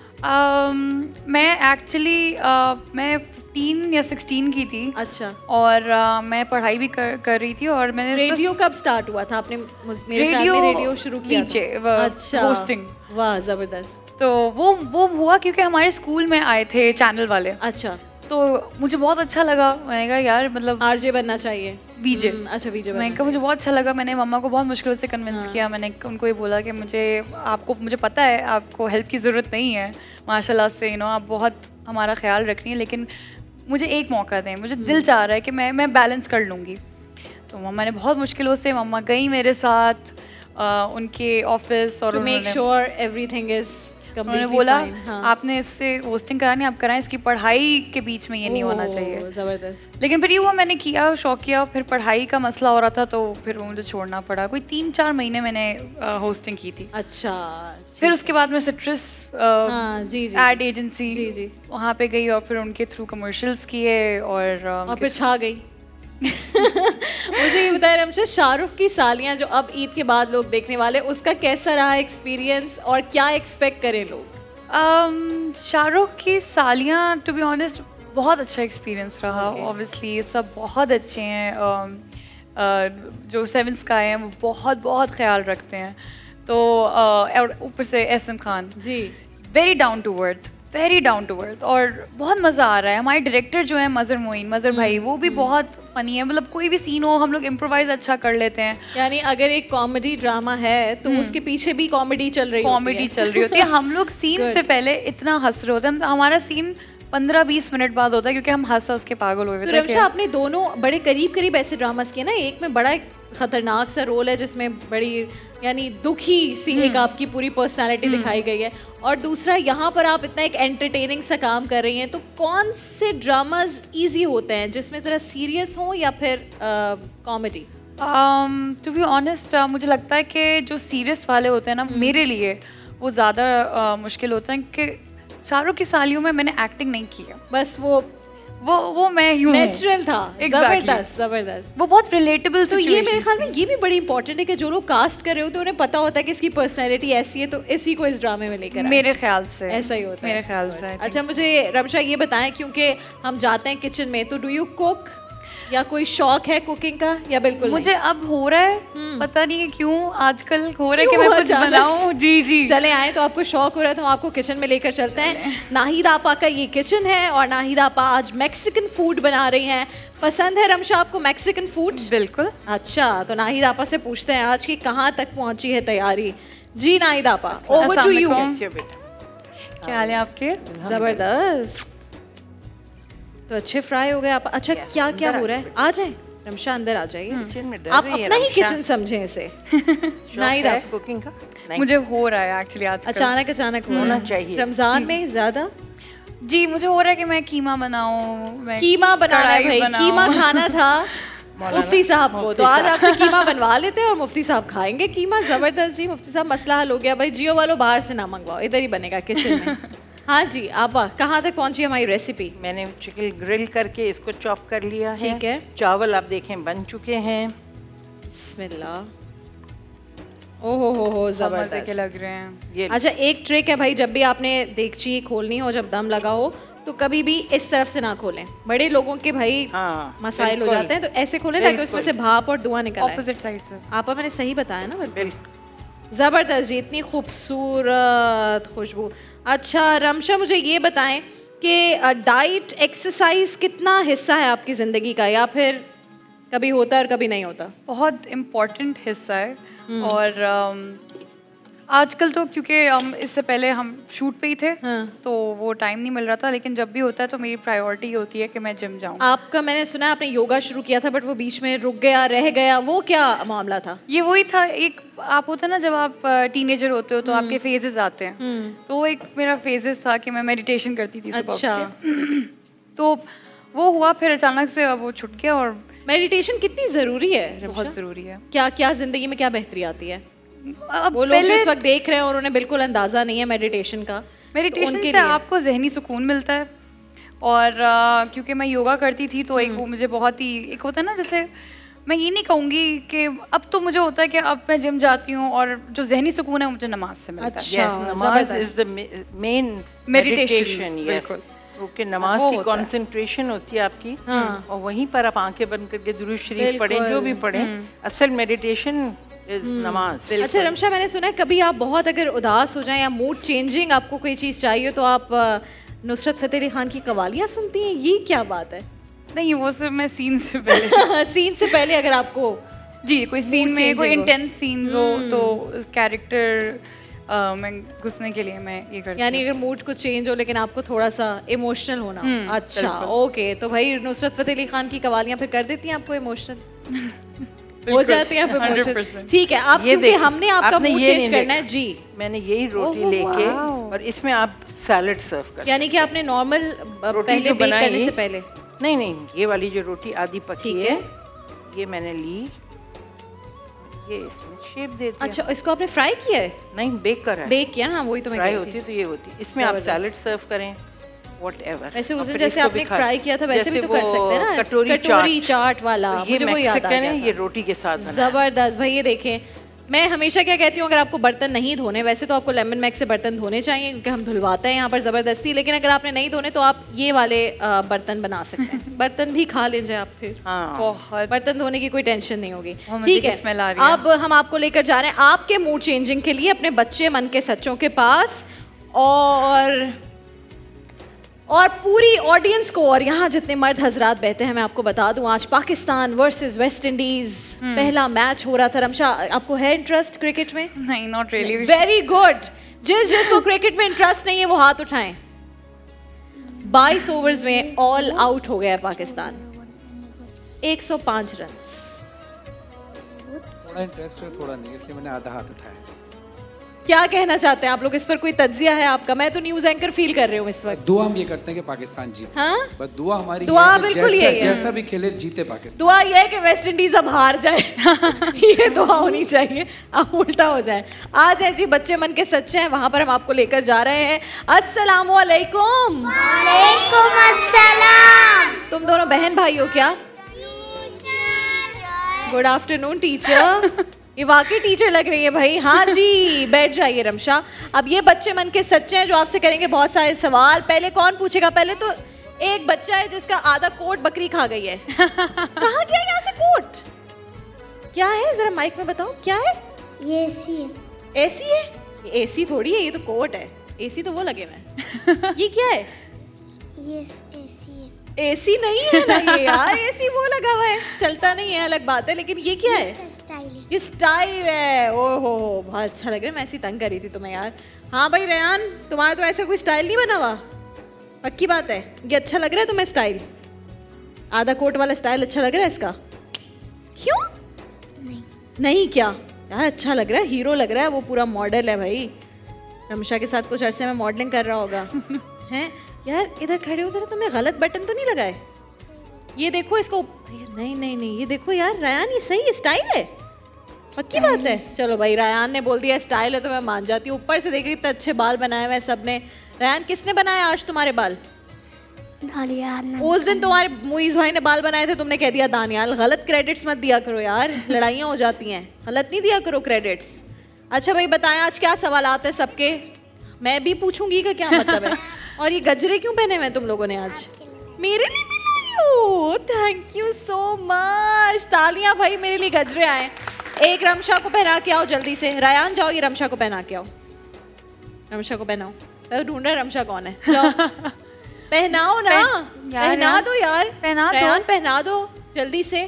Um, मैं एक्चुअली uh, मैं फिफ्टीन या सिक्सटीन की थी। अच्छा। और uh, मैं पढ़ाई भी कर, कर रही थी, और मैंने रेडियो कब स्टार्ट हुआ था? आपने मेरे रेडियो में रेडियो शुरू किया नीचे, अच्छा, होस्टिंग। वाह, ज़बरदस्त। तो वो वो हुआ क्योंकि हमारे स्कूल में आए थे चैनल वाले। अच्छा। तो मुझे बहुत अच्छा लगा, मैंने कहा यार मतलब आरजे बनना चाहिए, बीजे। अच्छा, बीजे मैंने कहा मुझे बहुत अच्छा लगा, मैंने मम्मा को बहुत मुश्किल से कन्विंस हाँ। किया, मैंने उनको ये बोला कि मुझे आपको मुझे पता है आपको हेल्प की ज़रूरत नहीं है, माशाल्लाह से, यू नो आप बहुत हमारा ख्याल रख रही हैं, लेकिन मुझे एक मौका दें, मुझे दिल चाह रहा है कि मैं मैं बैलेंस कर लूँगी। तो मम्मा ने बहुत मुश्किलों से, मम्मा गई मेरे साथ आ, उनके ऑफिस, और मेक श्योर एवरीथिंग इज, उन्होंने बोला हाँ। आपने इससे होस्टिंग करानी, आप कराएं, इसकी पढ़ाई के बीच में ये नहीं होना चाहिए। ज़बरदस्त। लेकिन फिर ये हुआ, मैंने किया, शौक किया, फिर पढ़ाई का मसला हो रहा था, तो फिर मुझे छोड़ना पड़ा। कोई तीन चार महीने मैंने होस्टिंग की थी। अच्छा। फिर उसके बाद मैं सिट्रस एड एजेंसी जी जी वहाँ पे गई, और फिर उनके थ्रू कमर्शियल्स किए, और, और फिर छा गई। मुझे ये बताया रमशा, शाहरुख की सालियाँ जो अब ईद के बाद लोग देखने वाले, उसका कैसा रहा एक्सपीरियंस और क्या एक्सपेक्ट करें लोग? um, शाहरुख की सालियाँ टू बी ऑनेस्ट बहुत अच्छा एक्सपीरियंस रहा। ऑब्वियसली ये सब बहुत अच्छे हैं, um, uh, जो सेवन स्काई हैं वो बहुत बहुत ख्याल रखते हैं, तो uh, और ऊपर से S M Khan ji, very down to earth, very down to earth और बहुत मज़ा आ रहा है। हमारे डायरेक्टर जो है मज़र मोइन मज़र भाई, वो भी बहुत फनी है। मतलब कोई भी सीन हो हम लोग इम्प्रोवाइज अच्छा कर लेते हैं। यानी अगर एक कॉमेडी ड्रामा है तो उसके पीछे भी कॉमेडी चल रही कॉमेडी चल रही होती है। हम लोग सीन से पहले इतना हंस रहे होते हैं। हमारा सीन पंद्रह बीस मिनट बाद होता है क्योंकि हम हंस हंस के पागल हुए तो रमशा, आपने दोनों बड़े करीब करीब ऐसे ड्रामास किए ना। एक में बड़ा एक खतरनाक सा रोल है जिसमें बड़ी यानी दुखी सी एक आपकी पूरी पर्सनालिटी दिखाई गई है, और दूसरा यहाँ पर आप इतना एक एंटरटेनिंग सा काम कर रही हैं। तो कौन से ड्रामास इजी होते हैं जिसमें ज़रा सीरियस हो या फिर कॉमेडी? टू बी ऑनेस्ट मुझे लगता है कि जो सीरियस वाले होते हैं ना, मेरे लिए वो ज़्यादा uh, मुश्किल होता है कि चारों की सालियों में मैंने एक्टिंग नहीं की है। बस वो वो वो मैं यूं नेचुरल था। exactly. जबरदस्त जबरदस्त, वो बहुत रिलेटेबल। तो ये मेरे ख्याल में ये भी बड़ी इंपॉर्टेंट है कि जो लोग कास्ट कर रहे होते हैं उन्हें पता होता है कि इसकी पर्सनैलिटी ऐसी है तो इसी को इस ड्रामे में लेकर मेरे ख्याल से ऐसा ही होता है मेरे ख्याल से। अच्छा मुझे रमशा ये बताएं, क्योंकि हम जाते हैं किचन में, तो डू यू कुक या कोई शौक है कुकिंग का या बिल्कुल मुझे नहीं? अब हो रहा है, पता नहीं है क्यों आजकल हो रहा है कि मैं कुछ बनाऊं। जी जी चले आए, तो आपको शौक हो रहा है तो हम आपको किचन में लेकर चलते हैं। नाहिद आपा का ये किचन है और नाहिद आपा आज मैक्सिकन फूड बना रही हैं। पसंद है रमशा आपको मैक्सिकन फूड? बिल्कुल। अच्छा, तो नाहिद आपा से पूछते हैं आज की कहाँ तक पहुंची है तैयारी। जी नाहिद आपा, ओवर टू यू। क्या हाल है आपके? जबरदस्त, तो अच्छे फ्राई हो गए आप। अच्छा क्या क्या हो रहा है? आ जाए रमशा, अंदर आ जाइए। आप अपना ही किचन समझें इसे। नाहिद आप कुकिंग का मुझे हो रहा है एक्चुअली आज अचानक अचानक होना चाहिए रमजान में ज्यादा। जी मुझे हो रहा है कि मैं कीमा बनाऊं। कीमा बनाना है भाई, कीमा खाना था मुफ्ती साहब को, तो आज आपसे कीमा बनवा लेते हैं और मुफ्ती साहब खाएंगे कीमा। जबरदस्त जी, मुफ्ती साहब मसला हल हो गया भाई। जियो वालों बाहर से ना मंगवाओ, इधर ही बनेगा किचन में। हाँ जी, आप कहाँ तक पहुँची हमारी रेसिपी? मैंने चिकन ग्रिल करके इसको चॉप कर लिया है। ठीक है। चावल आप देखें बन चुके हैं। बिस्मिल्लाह। ओहो हो हो जबरदस्त के लग रहे हैं ये। अच्छा एक ट्रिक है भाई, जब भी आपने देगची खोलनी हो, जब दम लगा हो, तो कभी भी इस तरफ से ना खोलें। बड़े लोगों के भाई हाँ, मसाइल हो जाते हैं, तो ऐसे खोलें ताकि उसमें से भाप और धुआं निकले। ऑपोजिट साइड से। आपा मैंने सही बताया ना? बिल्कुल जबरदस्त जी, इतनी खूबसूरत खुशबू। अच्छा रमशा मुझे ये बताएं कि डाइट एक्सरसाइज कितना हिस्सा है आपकी ज़िंदगी का, या फिर कभी होता है और कभी नहीं होता? बहुत इम्पोर्टेंट हिस्सा है। और um, आजकल तो क्योंकि हम इससे पहले हम शूट पे ही थे, हाँ। तो वो टाइम नहीं मिल रहा था, लेकिन जब भी होता है तो मेरी प्रायोरिटी होती है कि मैं जिम जाऊँ। आपका मैंने सुना है आपने योगा शुरू किया था बट वो बीच में रुक गया, रह गया, वो क्या मामला था? ये वही था, एक आप होता है ना जब आप टीनेजर होते हो तो आपके फेजेस आते हैं, तो वो एक मेरा फेजेस था कि मैं मेडिटेशन करती थी सुबह। अच्छा। तो वो हुआ, फिर अचानक से वो छूट गया। और मेडिटेशन कितनी ज़रूरी है? बहुत ज़रूरी है। क्या क्या ज़िंदगी में क्या बेहतरी आती है? अब वो लोग इस वक्त देख रहे हैं और उन्हें बिल्कुल अंदाज़ा नहीं है मेडिटेशन का। मेडिटेशन से आपको जहनी सुकून मिलता है, और uh, क्योंकि मैं योगा करती थी तो एक वो मुझे बहुत ही एक होता है ना, जैसे मैं ये नहीं कहूँगी कि अब तो मुझे होता है कि अब मैं जिम जाती हूँ और जो जहनी सुकून है मुझे नमाज से मिलता है। अच्छा, yes, नमाज इज द मेन मेडिटेशन। बिल्कुल, ओके, नमाज की कंसंट्रेशन होती है आपकी, हाँ। और वहीं पर आप आंखें बंद करके दुरूद शरीफ पढ़ें, जो भी पढ़ें, असल मेडिटेशन इज नमाज। अच्छा रमशा, मैंने सुना है कभी आप बहुत अगर उदास हो जाएं या मूड चेंजिंग आपको कोई चीज़ चाहिए तो आप नुसरत फतेह अली खान की कवालियाँ सुनती हैं, ये क्या बात है? नहीं, वो सिर्फ मैं सीन से पहले सीन से पहले अगर आपको जी कोई सीन में कोई इंटेंस सीन हो तो कैरेक्टर Uh, मैं घुसने के लिए मैं ये करती हूँ। यानी अगर मूड कुछ चेंज हो लेकिन आपको थोड़ा सा इमोशनल होना हो। अच्छा ओके, तो भाई नुसरत फतेह अली खान की कवालियाँ फिर कर देती हैं आपको इमोशनल हो जाती हैं आप इमोशनल। ठीक है, आप क्योंकि हमने आपका मूड चेंज करना है जी। मैंने यही रोटी लेके और इसमें आप सैलेड सर्व कर, यानी कि आपने नॉर्मल पहले बेक करने से पहले? नहीं नहीं, ये वाली जो रोटी आधी पकी है ये मैंने ली, ये इसमें शेप देते हैं। अच्छा, इसको आपने फ्राई किया है? नहीं, बेक करा है। बेक किया ना, वही तो मैं फ्राई होती है तो ये होती है। इसमें आप सैलेड सर्व करें, व्हाटएवर। वैसे उस दिन जैसे आपने फ्राई किया था वैसे भी तो कर सकते हैं ना, कटोरी कटोरी चाट वाला, मुझे वो याद आ गया। ये रोटी के साथ जबरदस्त भाई। ये देखें, मैं हमेशा क्या कहती हूँ, अगर आपको बर्तन नहीं धोने, वैसे तो आपको लेमन मैक्स से बर्तन धोने चाहिए क्योंकि हम धुलवाते हैं यहाँ पर ज़बरदस्ती, लेकिन अगर आपने नहीं धोने तो आप ये वाले बर्तन बना सकते हैं। बर्तन भी खा लीजिए आप फिर, बहुत बर्तन धोने की कोई टेंशन नहीं होगी। ठीक है, अब हम आपको लेकर जा रहे हैं आपके मूड चेंजिंग के लिए अपने बच्चे मन के सच्चों के पास। और और पूरी ऑडियंस को और यहाँ जितने मर्द हजरात बैठे हैं, मैं आपको बता दूं आज पाकिस्तान वर्सेस वेस्ट इंडीज पहला मैच हो रहा था। रमशा, आपको है इंटरेस्ट क्रिकेट में? नहीं, नॉट रियली। Very good. जिस जिसको क्रिकेट में इंटरेस्ट नहीं है वो हाथ उठाएं। बाईस ओवर्स में ऑल आउट हो गया है पाकिस्तान, एक सौ पाँच रन। थोड़ा इंटरेस्ट है थोड़ा नहीं, इसलिए मैंने आधा हाथ उठाया। क्या कहना चाहते हैं आप लोग, इस पर कोई तज्जिया है आपका? मैं तो न्यूज एंकर फील कर रही हूँ इस वक्त। दुआ हम ये करते हैं कि पाकिस्तान जीते। हाँ? बस दुआ हमारी दुआ है कि बिल्कुल जैसा, यही है। जैसा भी खेले जीते पाकिस्तान। दुआ ये है कि वेस्ट इंडीज अब हार जाए ये दुआ होनी चाहिए, अब उल्टा हो जाए। आ जाए जी, बच्चे मन के सच्चे हैं, वहां पर हम आपको लेकर जा रहे हैं। अस्सलाम वालेकुम। वालेकुम अस्सलाम। तुम दोनों बहन भाई हो क्या? Good afternoon teacher. ये वाकई टीचर लग रही है भाई। हाँ जी, बैठ जाइए रमशा। अब ये बच्चे मन के सच्चे हैं जो आपसे करेंगे बहुत सारे सवाल। पहले कौन पूछेगा? पहले तो एक बच्चा है जिसका आधा कोट बकरी खा गई है। कहाँ गया यहाँ से कोट? क्या है जरा माइक में बताओ, क्या है? ये एसी है। एसी है? ये एसी थोड़ी है, ये तो कोट है। एसी तो वो लगे हुए हैं। ये क्या है? ये एसी है। एसी नहीं है ना ये यार, एसी वो लगा हुआ है, चलता नहीं है, अलग बात है। लेकिन ये क्या है? ये स्टाइल है। ओहो हो, बहुत अच्छा लग रहा है। मैं ऐसी तंग कर रही थी तुम्हें यार। हाँ भाई रेहान, तुम्हारा तो ऐसा कोई स्टाइल नहीं बना हुआ, पक्की बात है? ये अच्छा लग रहा है तुम्हें स्टाइल? आधा कोट वाला स्टाइल अच्छा लग रहा है इसका? क्यों नहीं? नहीं क्या यार, अच्छा लग रहा है, हीरो लग रहा है, वो पूरा मॉडल है भाई। रमशा के साथ कुछ अरसे में मॉडलिंग कर रहा होगा। हैं यार, इधर खड़े हो जरा, तुमने गलत बटन तो नहीं लगाए? ये देखो इसको, नहीं नहीं नहीं, ये देखो यार रायान, ये सही स्टाइल है, पक्की बात है? चलो भाई, रायान ने बोल दिया स्टाइल है तो मैं मान जाती हूँ। ऊपर से देखिए कितने अच्छे बाल बनाए हुए हैं सबने। रायान, किसने बनाया आज तुम्हारे बाल? दानियाल। उस दिन तुम्हारे मुइज भाई ने बाल बनाए थे, तुमने कह दिया दानियाल। गलत क्रेडिट्स मत दिया करो यार, लड़ाइयाँ हो जाती हैं। गलत नहीं दिया करो क्रेडिट्स। अच्छा भाई बताएं आज क्या सवाल आते हैं सबके? मैं भी पूछूंगी का क्या मतलब है? और ये गजरे क्यों पहने हुए तुम लोगों ने आज? मेरे लिए भी लाई हो, थैंक यू सो मच। तालियां भाई, मेरे लिए गजरे आए। एक रमशा को पहना के आओ जल्दी से। रायान जाओ, ये रमशा को पहना के आओ। रमशा को पहनाओ। मैं ढूंढ रहा रमशा कौन है, जाओ पहनाओ ना। पहना दो यार, पहना दो, रायान पहना दो जल्दी से।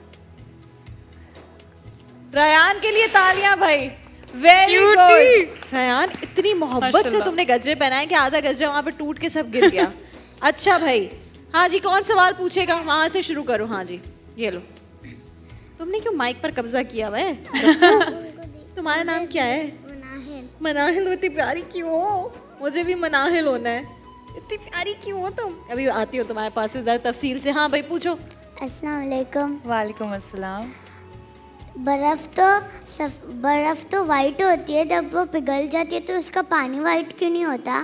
रायान के लिए तालियां भाई, वेरी गुड। रायान, इतनी मोहब्बत से तुमने गजरे पहनाए कि आधा गजरा वहां पे टूट के सब गिर गया। अच्छा भाई, हाँ जी, कौन सवाल पूछेगा? वहां से शुरू करो। हाँ जी, ये लो। तुमने क्यों माइक पर कब्जा किया हुआ है? तुम्हारा नाम क्या है? मनाहिल। मनाहिल, इतनी प्यारी क्यों हो? मुझे भी मनाहिल होना है। इतनी प्यारी क्यों हो तुम? अभी आती हो तुम्हारे पास से जरा तफसील से। हाँ भाई पूछो। अस्सलाम वालेकुम। वालेकुम अस्सलाम। बर्फ़ तो सफ बर्फ़ तो वाइट होती है, जब वो पिघल जाती है तो उसका पानी वाइट क्यों नहीं होता?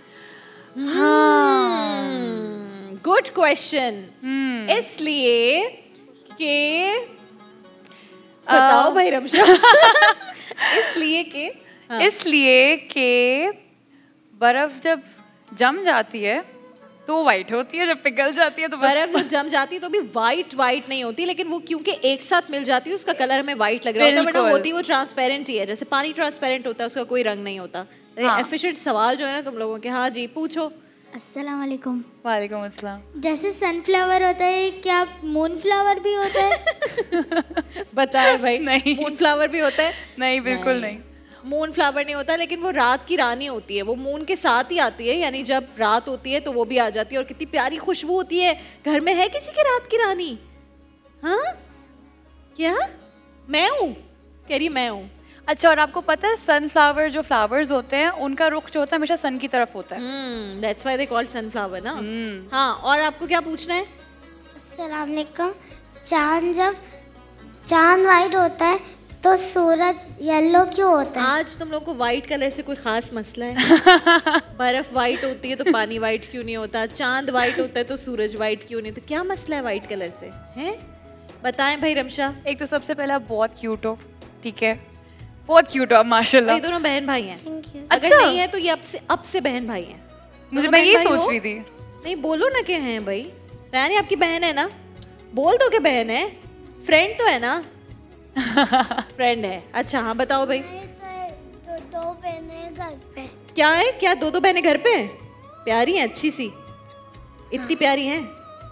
हाँ, गुड क्वेश्चन। इसलिए कि बताओ भाई रमशा। इसलिए कि हाँ। इसलिए कि बर्फ जब जम जाती है तो वाइट होती है, जब पिघल जाती है तो बर्फ जब जम जाती है तो भी वाइट वाइट नहीं होती, लेकिन वो क्योंकि एक साथ मिल जाती है उसका कलर हमें वाइट लग रहा है, वरना होती वो ट्रांसपेरेंट ही है, जैसे पानी ट्रांसपेरेंट होता है, उसका कोई रंग नहीं होता। हाँ। एफिशिएंट सवाल जो है ना तुम लोगों के। हाँ जी पूछो। अस्सलाम वालेकुम। वालेकुम अस्सलाम। जैसे सनफ्लावर होता है, क्या मून फ्लावर भी होता है? बताए भाई। नहीं, मून फ्लावर भी होता है? नहीं बिल्कुल नहीं, मून फ्लावर नहीं होता, लेकिन वो रात की रानी होती है, वो मून के साथ ही आती है, यानी जब रात होती है तो वो भी आ जाती है, और कितनी प्यारी खुशबू होती है। घर में है किसी के रात की रानी? हाँ क्या? मैं हूँ, कह रही मैं हूँ। अच्छा, और आपको पता है सनफ्लावर जो फ्लावर्स होते हैं उनका रुख जो होता है हमेशा सन की तरफ होता है। That's why they called sunflower ना। हाँ, और आपको क्या पूछना है? अस्सलाम वालेकुम। चांद जब चांद वाइट होता है तो सूरज येलो क्यों होता है? आज तुम लोग को वाइट कलर से कोई खास मसला है? बर्फ वाइट होती है तो पानी वाइट क्यों नहीं होता? चांद वाइट होता है तो सूरज वाइट क्यों नहीं? तो क्या मसला है वाइट कलर से? हैं बताएं भाई रमशा। एक तो सबसे पहला बहुत क्यूट हो, ठीक है, बहुत क्यूट हो माशाल्लाह। ये दोनों बहन भाई हैं। अगर अच्छा नहीं है तो ये अब से अब से बहन भाई हैं। मुझे मैं ये सोच रही थी। नहीं बोलो ना कि हैं भाई। रानी आपकी बहन है ना, बोल दो कि बहन है, फ्रेंड तो है ना। फ्रेंड है। अच्छा हाँ बताओ भाई। तो दो बहनें घर पे। क्या है? क्या दो दो बहनें घर पे हैं? प्यारी हैं, अच्छी सी। इतनी प्यारी हैं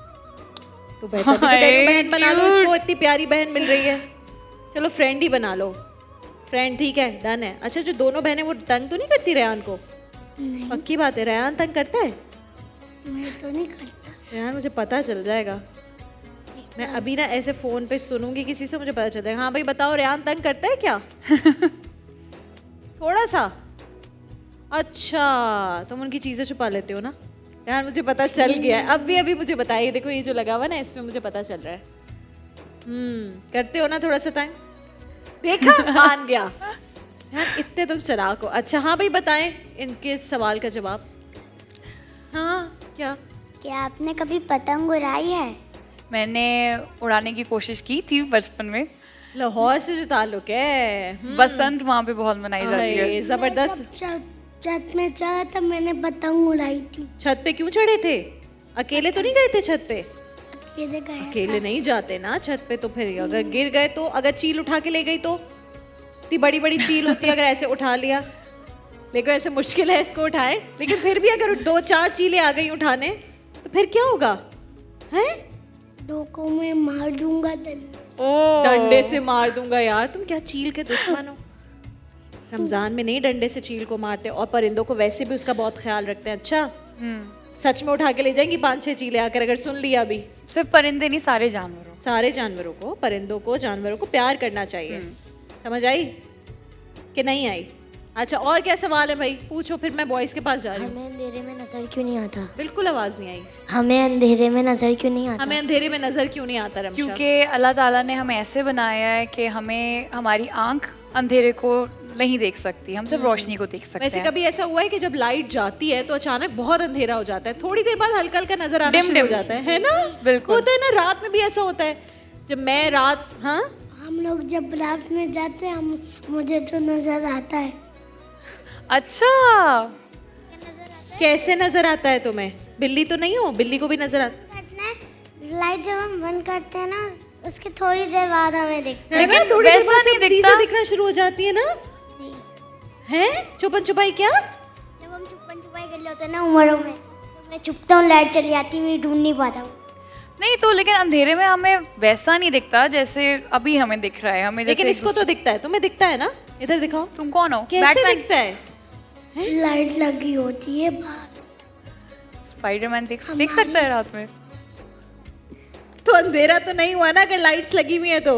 तो बेहतर भी तो तेरी बहन बना लो इसको, इतनी प्यारी बहन मिल रही है। चलो फ्रेंड ही बना लो, फ्रेंड ठीक है, डन है। अच्छा जो दोनों बहनें वो तंग तो नहीं करती रेहान को? नहीं। पक्की बात है, रेहान तंग करता है? मैं तो नहीं करता। रेहान मुझे पता चल जाएगा, मैं अभी ना ऐसे फोन पे सुनूंगी किसी से, मुझे पता चल जाएगा। हाँ भाई बताओ रेहान तंग करता है क्या? थोड़ा सा। अच्छा तुम उनकी चीजें छुपा लेते हो ना? रेहान मुझे पता चल गया है, अब भी अभी मुझे बताइए, देखो ये जो लगा हुआ ना इसमें मुझे पता चल रहा है। हम्म करते हो ना थोड़ा सा तंग, देखा मान गया यार, इतने तुम चलाक हो। अच्छा हाँ भाई बताएं इनके सवाल का जवाब। हाँ क्या क्या आपने कभी पतंग उड़ाई है? मैंने उड़ाने की कोशिश की थी बचपन में। लाहौर से जो ताल्लुक है, बसंत वहाँ पे बहुत मनाई जाती है। जबरदस्त। छत में चढ़ा था मैंने पतंग उड़ाई थी। छत पे क्यों चढ़े थे? अकेले तो नहीं गए थे छत पे? अकेले गए। अकेले नहीं जाते ना छत पे, तो फिर अगर गिर गए तो, अगर चील उठा के ले गई तो? इतनी बड़ी बड़ी चील होती है, अगर ऐसे उठा लिया, लेकिन ऐसे मुश्किल है इसको उठाए, लेकिन फिर भी अगर दो चार चीलें आ गई उठाने तो फिर क्या होगा? हैं? दो को मैं मार दूंगा डंडे से मार दूंगा। यार तुम क्या चील के दुश्मन हो? रमजान में नहीं डंडे से चील को मारते, और परिंदों को वैसे भी उसका बहुत ख्याल रखते हैं। अच्छा सच में उठा के ले जाएंगी पांच छह चीलें आकर, अगर सुन लिया अभी? सिर्फ परिंदे नहीं, सारे जानवरों सारे जानवरों को, परिंदों को, जानवरों को प्यार करना चाहिए। समझ आई कि नहीं आई? अच्छा और क्या सवाल है भाई, पूछो, फिर मैं बॉयज के पास जा रही हूँ। हमें अंधेरे में नजर क्यों नहीं आता? बिल्कुल आवाज नहीं आई। हमें अंधेरे में नजर क्यों नहीं आता? हमें अंधेरे में नजर क्यों नहीं आता रमशा? क्योंकि अल्लाह ताला ने हमें ऐसे बनाया है कि हमें, हमारी आंख अंधेरे को नहीं देख सकती, हम सिर्फ रोशनी को देख सकते वैसे हैं। कभी ऐसा हुआ है कि जब लाइट जाती है तो अचानक बहुत अंधेरा हो जाता है, थोड़ी देर बाद हल्का हल्का नजर आना शुरू हो जाता है, है ना? बिल्कुल होता है ना, रात में भी ऐसा होता है। जब मैं रात, हाँ हम लोग जब रात में जाते हैं हम, मुझे तो नजर आता है। अच्छा कैसे नजर आता है तुम्हें? बिल्ली तो नहीं हो? बिल्ली को भी नजर आता है। लाइट जब हम बंद करते हैं ना उसके थोड़ी देर बाद हमें दिखता है, लेकिन थोड़ी देर बाद नहीं दिखता, दिखना शुरू हो जाती है ना? हैं? छुपन छुपाई क्या? जब हम छुपन छुपाई कर लेते हैं ना उमरों में, तो मैं छुपता हूँ, लाइट चली आती है, ढूंढ नहीं पाता हूँ। नहीं तो लेकिन अंधेरे में हमें वैसा नहीं दिखता जैसे अभी हमें दिख रहा है। हमें लेकिन इसको तो दिखता है, तुम्हें दिखता है ना? इधर दिखाओ। तुम कौन हो? कैसे दिखता है? लाइट लगी होती है बाहर। स्पाइडरमैन देख देख सकता है रात में? तो अंधेरा तो नहीं हुआ ना अगर लाइट्स लगी हुई है तो।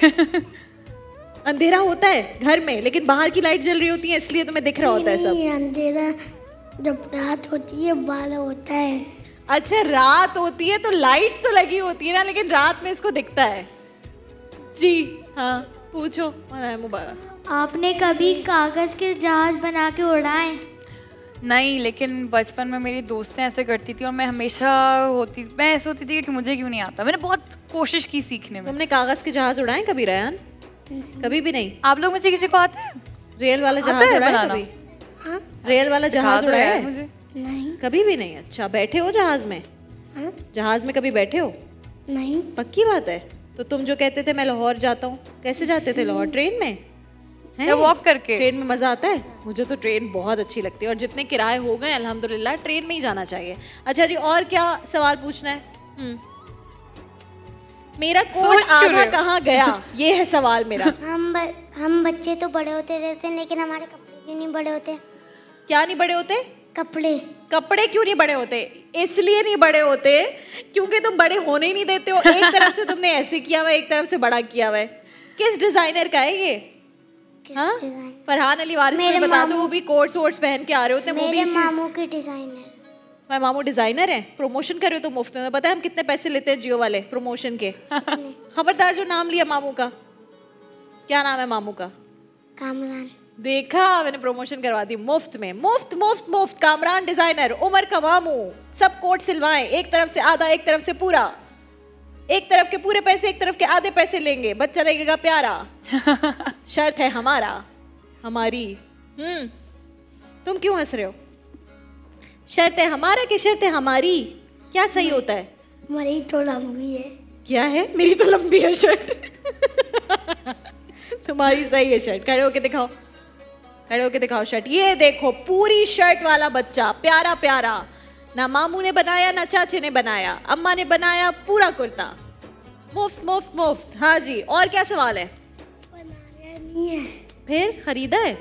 अंधेरा होता है घर में, लेकिन बाहर की लाइट जल रही होती है, इसलिए तुम्हें दिख रहा होता है सब। अंधेरा जब रात होती है बारह होता है। अच्छा रात होती है तो लाइट्स तो लगी होती है ना, लेकिन रात में इसको दिखता है। जी हाँ पूछो मुबारक। आपने कभी कागज के जहाज बना के उड़ाए? नहीं, लेकिन बचपन में मेरी दोस्तें ऐसे करती थी और मैं हमेशा होती मैं ऐसे होती थी कि मुझे क्यों नहीं आता। मैंने बहुत कोशिश की सीखने में। तुमने कागज के जहाज उड़ाए कभी रेहान? कभी भी नहीं। आप लोग में से किसी को आता है? रेल वाला जहाज उड़ाया कभी? हाँ? रेल वाला जहाज उड़ाया है? मुझे नहीं। कभी भी नहीं? अच्छा बैठे हो जहाज में? हाँ? जहाज में कभी बैठे हो? नहीं। पक्की बात है? तो तुम जो कहते थे मैं लाहौर जाता हूँ, कैसे जाते थे लाहौर? ट्रेन में? या वॉक करके? ट्रेन में मजा आता है? मुझे तो ट्रेन बहुत अच्छी लगती है, और जितने किराए हो गए अल्हम्दुलिल्लाह ट्रेन में ही जाना चाहिए। अच्छा जी और क्या सवाल पूछना है? हम्म मेरा कोट आधा कहाँ गया, ये है सवाल मेरा। हम ब, हम बच्चे तो बड़े होते रहते हैं, लेकिन हमारे कपड़े क्यों नहीं बड़े होते? क्या नहीं बड़े होते? कपड़े। कपड़े क्यों नहीं बड़े होते? इसलिए नहीं बड़े होते क्योंकि तुम बड़े होने ही नहीं देते हो। एक तरफ से तुमने ऐसे किया हुआ है, एक तरफ से बड़ा किया हुआ है। किस डिजाइनर का है ये? हाँ? फरहान अली वारिस को बता दो, वो भी कोट्स वोट्स पहन के आ रहे होते हैं। वो भी मेरे मामू के डिजाइनर। मैं मामू डिजाइनर है, प्रमोशन कर रहे हो तो मुफ्त में। पता है हम कितने पैसे लेते हैं जियो वाले प्रमोशन के? खबरदार जो नाम लिया मामू का। क्या नाम है मामू का? कामरान। देखा, मैंने प्रमोशन करवा दी मुफ्त में। मुफ्त मुफ्त मुफ्त। कामरान डिजाइनर, उमर का मामू, सब कोट सिलवाएं, एक तरफ से आधा एक तरफ से पूरा। एक तरफ के पूरे पैसे एक तरफ के आधे पैसे लेंगे, बच्चा लगेगा प्यारा। शर्त है हमारा, हमारी। हम्म तुम क्यों हंस रहे हो? शर्त है हमारा कि शर्त है हमारी? क्या सही होता है? मेरी तो लंबी है। क्या है? मेरी तो लंबी है शर्ट। तुम्हारी सही है शर्ट। खड़े होके दिखाओ, खड़े होके दिखाओ शर्ट। ये देखो पूरी शर्ट वाला बच्चा, प्यारा प्यारा। ना मामू ने बनाया ना चाचे ने बनाया, अम्मा ने बनाया पूरा कुर्ता, मुफ्त मुफ्त मुफ्त। हाँ जी, और क्या सवाल है? बनाया नहीं है। फिर खरीदा है?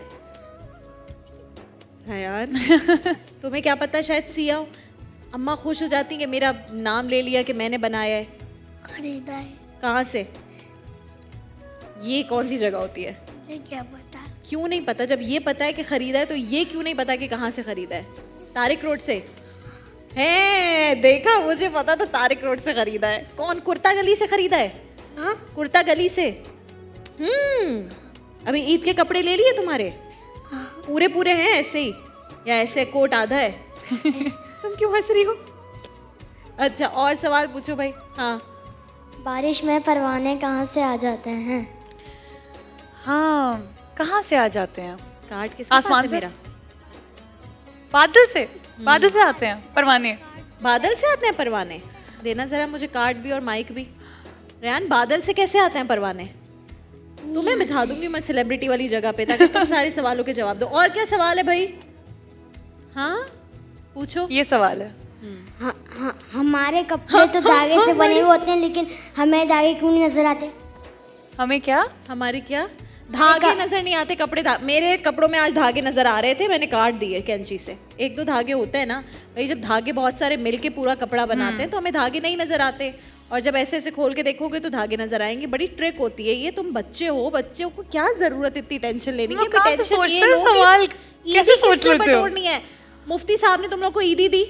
रयान तुम्हें क्या पता, शायद सिया हो। अम्मा खुश हो जाती कि मेरा नाम ले लिया कि मैंने बनाया है। खरीदा है। कहाँ से? ये कौन सी जगह होती है? मुझे क्या पता। क्यों नहीं पता? जब ये पता है कि खरीदा है तो ये क्यों नहीं पता कि कहाँ से खरीदा है? तारिक रोड से है? देखा, मुझे पता था तारिक रोड से खरीदा है। कौन? कुर्ता गली से खरीदा है? हाँ, कुर्ता गली से। हम्म अभी ईद के कपड़े ले लिए तुम्हारे? पूरे पूरे हैं ऐसे ही या ऐसे कोट आधा है? तुम क्यों हंस रही हो? अच्छा, और सवाल पूछो भाई। हाँ, बारिश में परवाने कहाँ से आ जाते हैं? हाँ, कहाँ से आ जाते हैं? कार्ड किस आसमान से? मेरा बादल से। बादल से आते हैं परवाने। बादल से आते हैं परवाने? देना जरा मुझे कार्ड भी और माइक भी। रेहान, बादल से कैसे आते हैं परवाने? तुम्हें बिठा दूंगी मैं सेलिब्रिटी वाली जगह पे ताकि तुम सारे सवालों के जवाब दो। और क्या सवाल है भाई? हाँ पूछो। ये सवाल है। हाँ, हाँ, हमारे कपड़े तो धागे से बने हुए होते हैं, लेकिन हमें धागे क्यों नहीं नजर आते? हमें क्या? हमारे क्या धागे नजर नहीं आते? कपड़े धा... मेरे कपड़ों में आज धागे नजर आ रहे थे, मैंने काट दिए कैंची से। एक दो धागे होते हैं ना भाई, जब धागे बहुत सारे मिलके पूरा कपड़ा बनाते हैं तो हमें धागे नहीं नजर आते, और जब ऐसे ऐसे खोल के देखोगे तो धागे नजर आएंगे। बड़ी ट्रिक होती है ये। तुम बच्चे हो, बच्चों को क्या जरूरत इतनी टेंशन लेने की? टेंशन ये लो सवाल कैसे सोच लेते हो? नहीं है। मुफ्ती साहब ने तुम लोग को ईदी दी?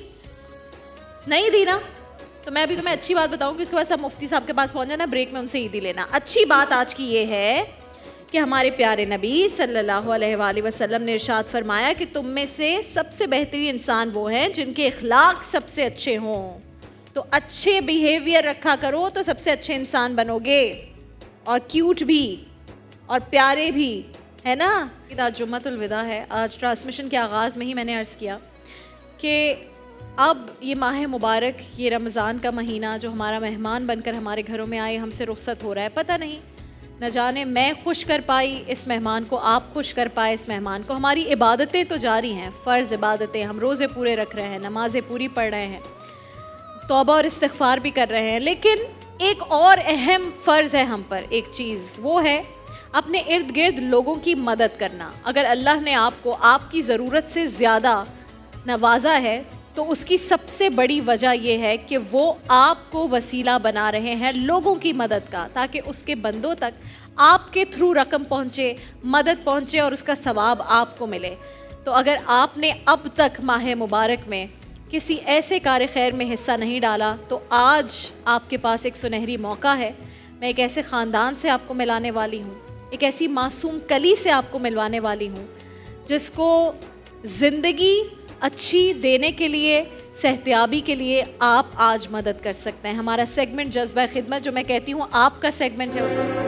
नहीं दी ना? तो मैं अभी तुम्हें अच्छी बात बताऊंगी, उसके बाद सब मुफ्ती साहब के पास पहुंच जाना, ब्रेक में उनसे ईदी लेना। अच्छी बात आज की ये है कि हमारे प्यारे नबी सल्लल्लाहु अलैहि वसल्लम ने इरशाद फरमाया कि तुम में से सबसे बेहतरीन इंसान वो हैं जिनके इखलाक सबसे अच्छे हों। तो अच्छे बिहेवियर रखा करो तो सबसे अच्छे इंसान बनोगे, और क्यूट भी और प्यारे भी, है ना? आज जुम्मतुल विदा है। आज ट्रांसमिशन के आगाज़ में ही मैंने अर्ज़ किया कि अब ये माह मुबारक, ये रमज़ान का महीना जो हमारा मेहमान बनकर हमारे घरों में आए, हमसे रुखसत हो रहा है। पता नहीं, न जाने मैं खुश कर पाई इस मेहमान को, आप खुश कर पाए इस मेहमान को। हमारी इबादतें तो जारी हैं, फ़र्ज़ इबादतें, हम रोज़े पूरे रख रहे हैं, नमाज़ें पूरी पढ़ रहे हैं, तौबा और इस्तिग़फ़ार भी कर रहे हैं, लेकिन एक और अहम फ़र्ज़ है हम पर। एक चीज़ वो है अपने इर्द गिर्द लोगों की मदद करना। अगर अल्लाह ने आपको आपकी ज़रूरत से ज़्यादा नवाजा है तो उसकी सबसे बड़ी वजह यह है कि वो आपको वसीला बना रहे हैं लोगों की मदद का, ताकि उसके बंदों तक आपके थ्रू रकम पहुँचे, मदद पहुँचे और उसका सवाब आपको मिले। तो अगर आपने अब तक माह मुबारक में किसी ऐसे कार खैर में हिस्सा नहीं डाला तो आज आपके पास एक सुनहरी मौका है। मैं एक ऐसे ख़ानदान से आपको मिलाने वाली हूँ, एक ऐसी मासूम कली से आपको मिलवाने वाली हूँ जिसको ज़िंदगी अच्छी देने के लिए, सेहतियाबी के लिए आप आज मदद कर सकते हैं। हमारा सेगमेंट जज्बा खिदमत, जो मैं कहती हूँ आपका सेगमेंट है।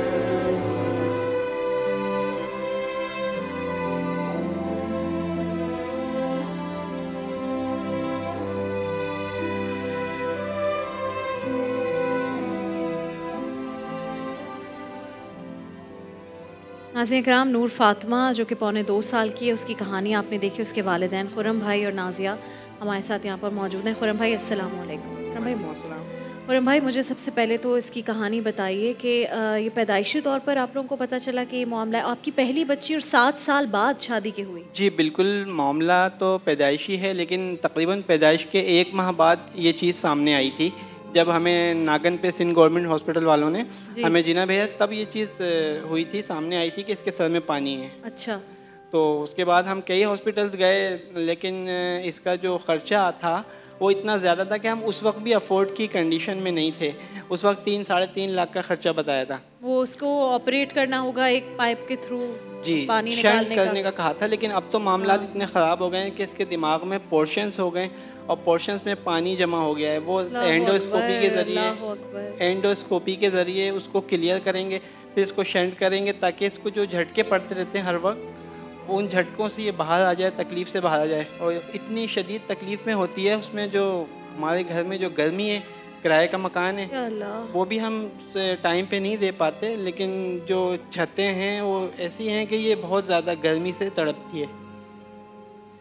नाज़रीन इकराम, नूर फातिमा जो कि पौने दो साल की है, उसकी कहानी आपने देखी। उसके वालिदैन खुरम भाई और नाजिया हमारे साथ यहाँ पर मौजूद हैं। खुरम भाई अस्सलाम वालेकुम। खुरम भाई खुरम भाई मुझे सबसे पहले तो इसकी कहानी बताइए कि ये पैदाइशी तौर पर आप लोगों को पता चला कि ये मामला आपकी पहली बच्ची और सात साल बाद शादी के हुई? जी बिल्कुल, मामला तो पैदाइशी है, लेकिन तकरीबन पैदाइश के एक माह बाद ये चीज़ सामने आई थी जब हमें नागन पे सिंध गवर्नमेंट हॉस्पिटल वालों ने हमें जीना भेजा, तब ये चीज़ हुई थी, सामने आई थी कि इसके सर में पानी है। अच्छा। तो उसके बाद हम कई हॉस्पिटल्स गए, लेकिन इसका जो ख़र्चा था वो इतना ज़्यादा था कि हम उस वक्त भी अफोर्ड की कंडीशन में नहीं थे। उस वक्त तीन साढ़े तीन लाख का खर्चा बताया था। वो उसको ऑपरेट करना होगा एक पाइप के थ्रू, जी पानी शंट करने का कहा था, लेकिन अब तो मामला इतने ख़राब हो गए हैं कि इसके दिमाग में पोर्शंस हो गए और पोर्शंस में पानी जमा हो गया है। वो एंडोस्कोपी के ज़रिए एंडोस्कोपी के ज़रिए उसको क्लियर करेंगे, फिर इसको शंट करेंगे ताकि इसको जो झटके पड़ते रहते हैं हर वक्त, उन झटकों से ये बाहर आ जाए, तकलीफ़ से बाहर आ जाए। और इतनी शदीद तकलीफ़ में होती है उसमें, जो हमारे घर में जो गर्मी है, किराए का मकान है, वो भी हम टाइम पे नहीं दे पाते, लेकिन जो छतें हैं वो ऐसी हैं कि ये बहुत ज़्यादा गर्मी से तड़पती है।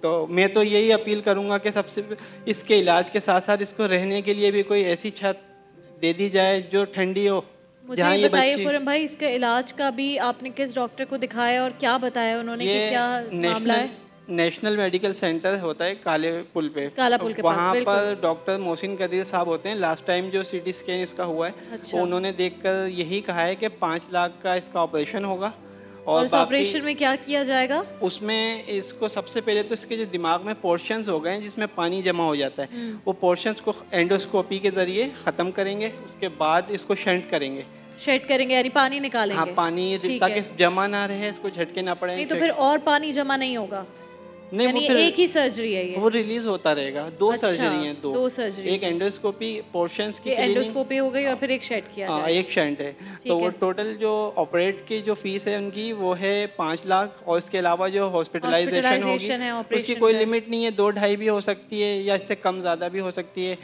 तो मैं तो यही अपील करूँगा कि सबसे इसके इलाज के साथ साथ इसको रहने के लिए भी कोई ऐसी छत दे दी जाए जो ठंडी हो। मुझे ये बताइए खुरम भाई, इसका इलाज का भी आपने किस डॉक्टर को दिखाया और क्या बताया उन्होंने कि क्या मामला है? नेशनल मेडिकल सेंटर होता है काले पुल पे, काला पुल के पास, वहाँ पर डॉक्टर मोहसिन कदीर साहब होते हैं। लास्ट टाइम जो सीटी स्कैन इसका हुआ है, अच्छा। उन्होंने देखकर यही कहा है कि पाँच लाख का इसका ऑपरेशन होगा। और, और उस ऑपरेशन में क्या किया जाएगा? उसमें इसको सबसे पहले तो इसके जो दिमाग में पोर्शंस हो गए हैं जिसमें पानी जमा हो जाता है, वो पोर्शंस को एंडोस्कोपी के जरिए ख़त्म करेंगे। उसके बाद इसको शंट करेंगे। शेड करेंगे यानी पानी निकालेंगे? हाँ, पानी ताकि जमा ना रहे, इसको झटके ना पड़े। नहीं तो फिर और पानी जमा नहीं होगा? नहीं, वो फिर एक ही सर्जरी है ये? वो रिलीज होता रहेगा। दो अच्छा, सर्जरी हैं, दो दो सर्जरी, एक एंडोस्कोपी पोर्शंस की, एंडोस्कोपी हो गई और फिर एक शेड किया जाएगा। एक शेड है। तो वो टोटल जो ऑपरेट की जो फीस है उनकी वो है पाँच लाख और इसके अलावा जो हॉस्पिटलाइजेशन होगी उसकी कोई लिमिट नहीं है, दो ढाई भी हो सकती है या इससे कम ज़्यादा भी हो सकती है,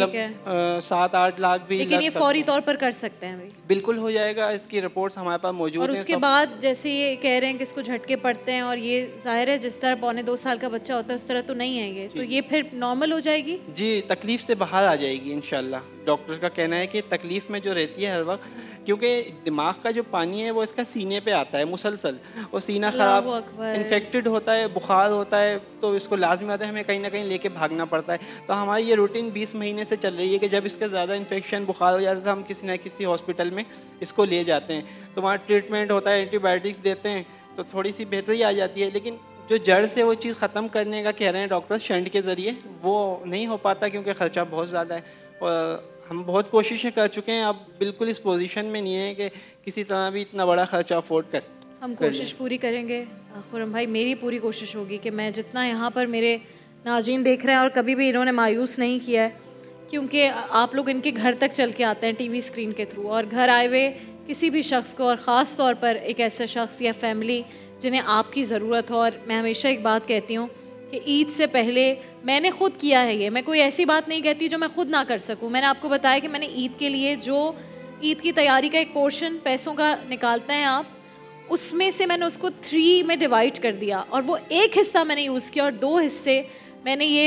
मतलब सात आठ लाख भी। लेकिन ये फौरी तौर पर कर सकते हैं? बिल्कुल हो जाएगा, इसकी रिपोर्ट्स हमारे पास मौजूद हैं। और उसके बाद जैसे ये कह रहे हैं कि इसको झटके पड़ते हैं और ये जाहिर है जिस तरह पौने दो साल का बच्चा होता है उस तरह तो नहीं है ये, तो ये फिर नॉर्मल हो जाएगी? जी, तकलीफ से बाहर आ जाएगी इंशाल्लाह। डॉक्टर का कहना है कि तकलीफ में जो रहती है हर वक्त, क्योंकि दिमाग का जो पानी है वो इसका सीने पे आता है मुसलसल, और सीना ख़राब इन्फेक्टेड होता है, बुखार होता है, तो इसको लाजमी आता है हमें कहीं ना कहीं लेके भागना पड़ता है। तो हमारी ये रूटीन बीस महीने से चल रही है कि जब इसका ज़्यादा इन्फेक्शन बुखार हो जाता है तो हम किसी न किसी हॉस्पिटल में इसको ले जाते हैं, तो वहाँ ट्रीटमेंट होता है, एंटीबायोटिक्स देते हैं, तो थोड़ी सी बेहतरी आ जाती है। लेकिन जो जड़ से वो चीज़ ख़त्म करने का कह रहे हैं डॉक्टर शंट के ज़रिए, वो नहीं हो पाता क्योंकि ख़र्चा बहुत ज़्यादा है। और हम बहुत कोशिशें कर चुके हैं, अब बिल्कुल इस पोजीशन में नहीं है कि किसी तरह भी इतना बड़ा ख़र्चा अफोर्ड कर। हम कोशिश पूरी करेंगे खुरम भाई, मेरी पूरी कोशिश होगी कि मैं जितना यहाँ पर मेरे नाज़रीन देख रहे हैं और कभी भी इन्होंने मायूस नहीं किया है, क्योंकि आप लोग इनके घर तक चल के आते हैं टीवी स्क्रीन के थ्रू, और घर आए हुए किसी भी शख्स को, और ख़ास तौर पर एक ऐसा शख्स या फैमिली जिन्हें आपकी ज़रूरत हो। और मैं हमेशा एक बात कहती हूँ कि ईद से पहले मैंने ख़ुद किया है ये, मैं कोई ऐसी बात नहीं कहती जो मैं ख़ुद ना कर सकूँ। मैंने आपको बताया कि मैंने ईद के लिए जो ईद की तैयारी का एक पोर्शन पैसों का निकालते हैं आप, उसमें से मैंने उसको थ्री में डिवाइड कर दिया, और वो एक हिस्सा मैंने यूज़ किया और दो हिस्से मैंने ये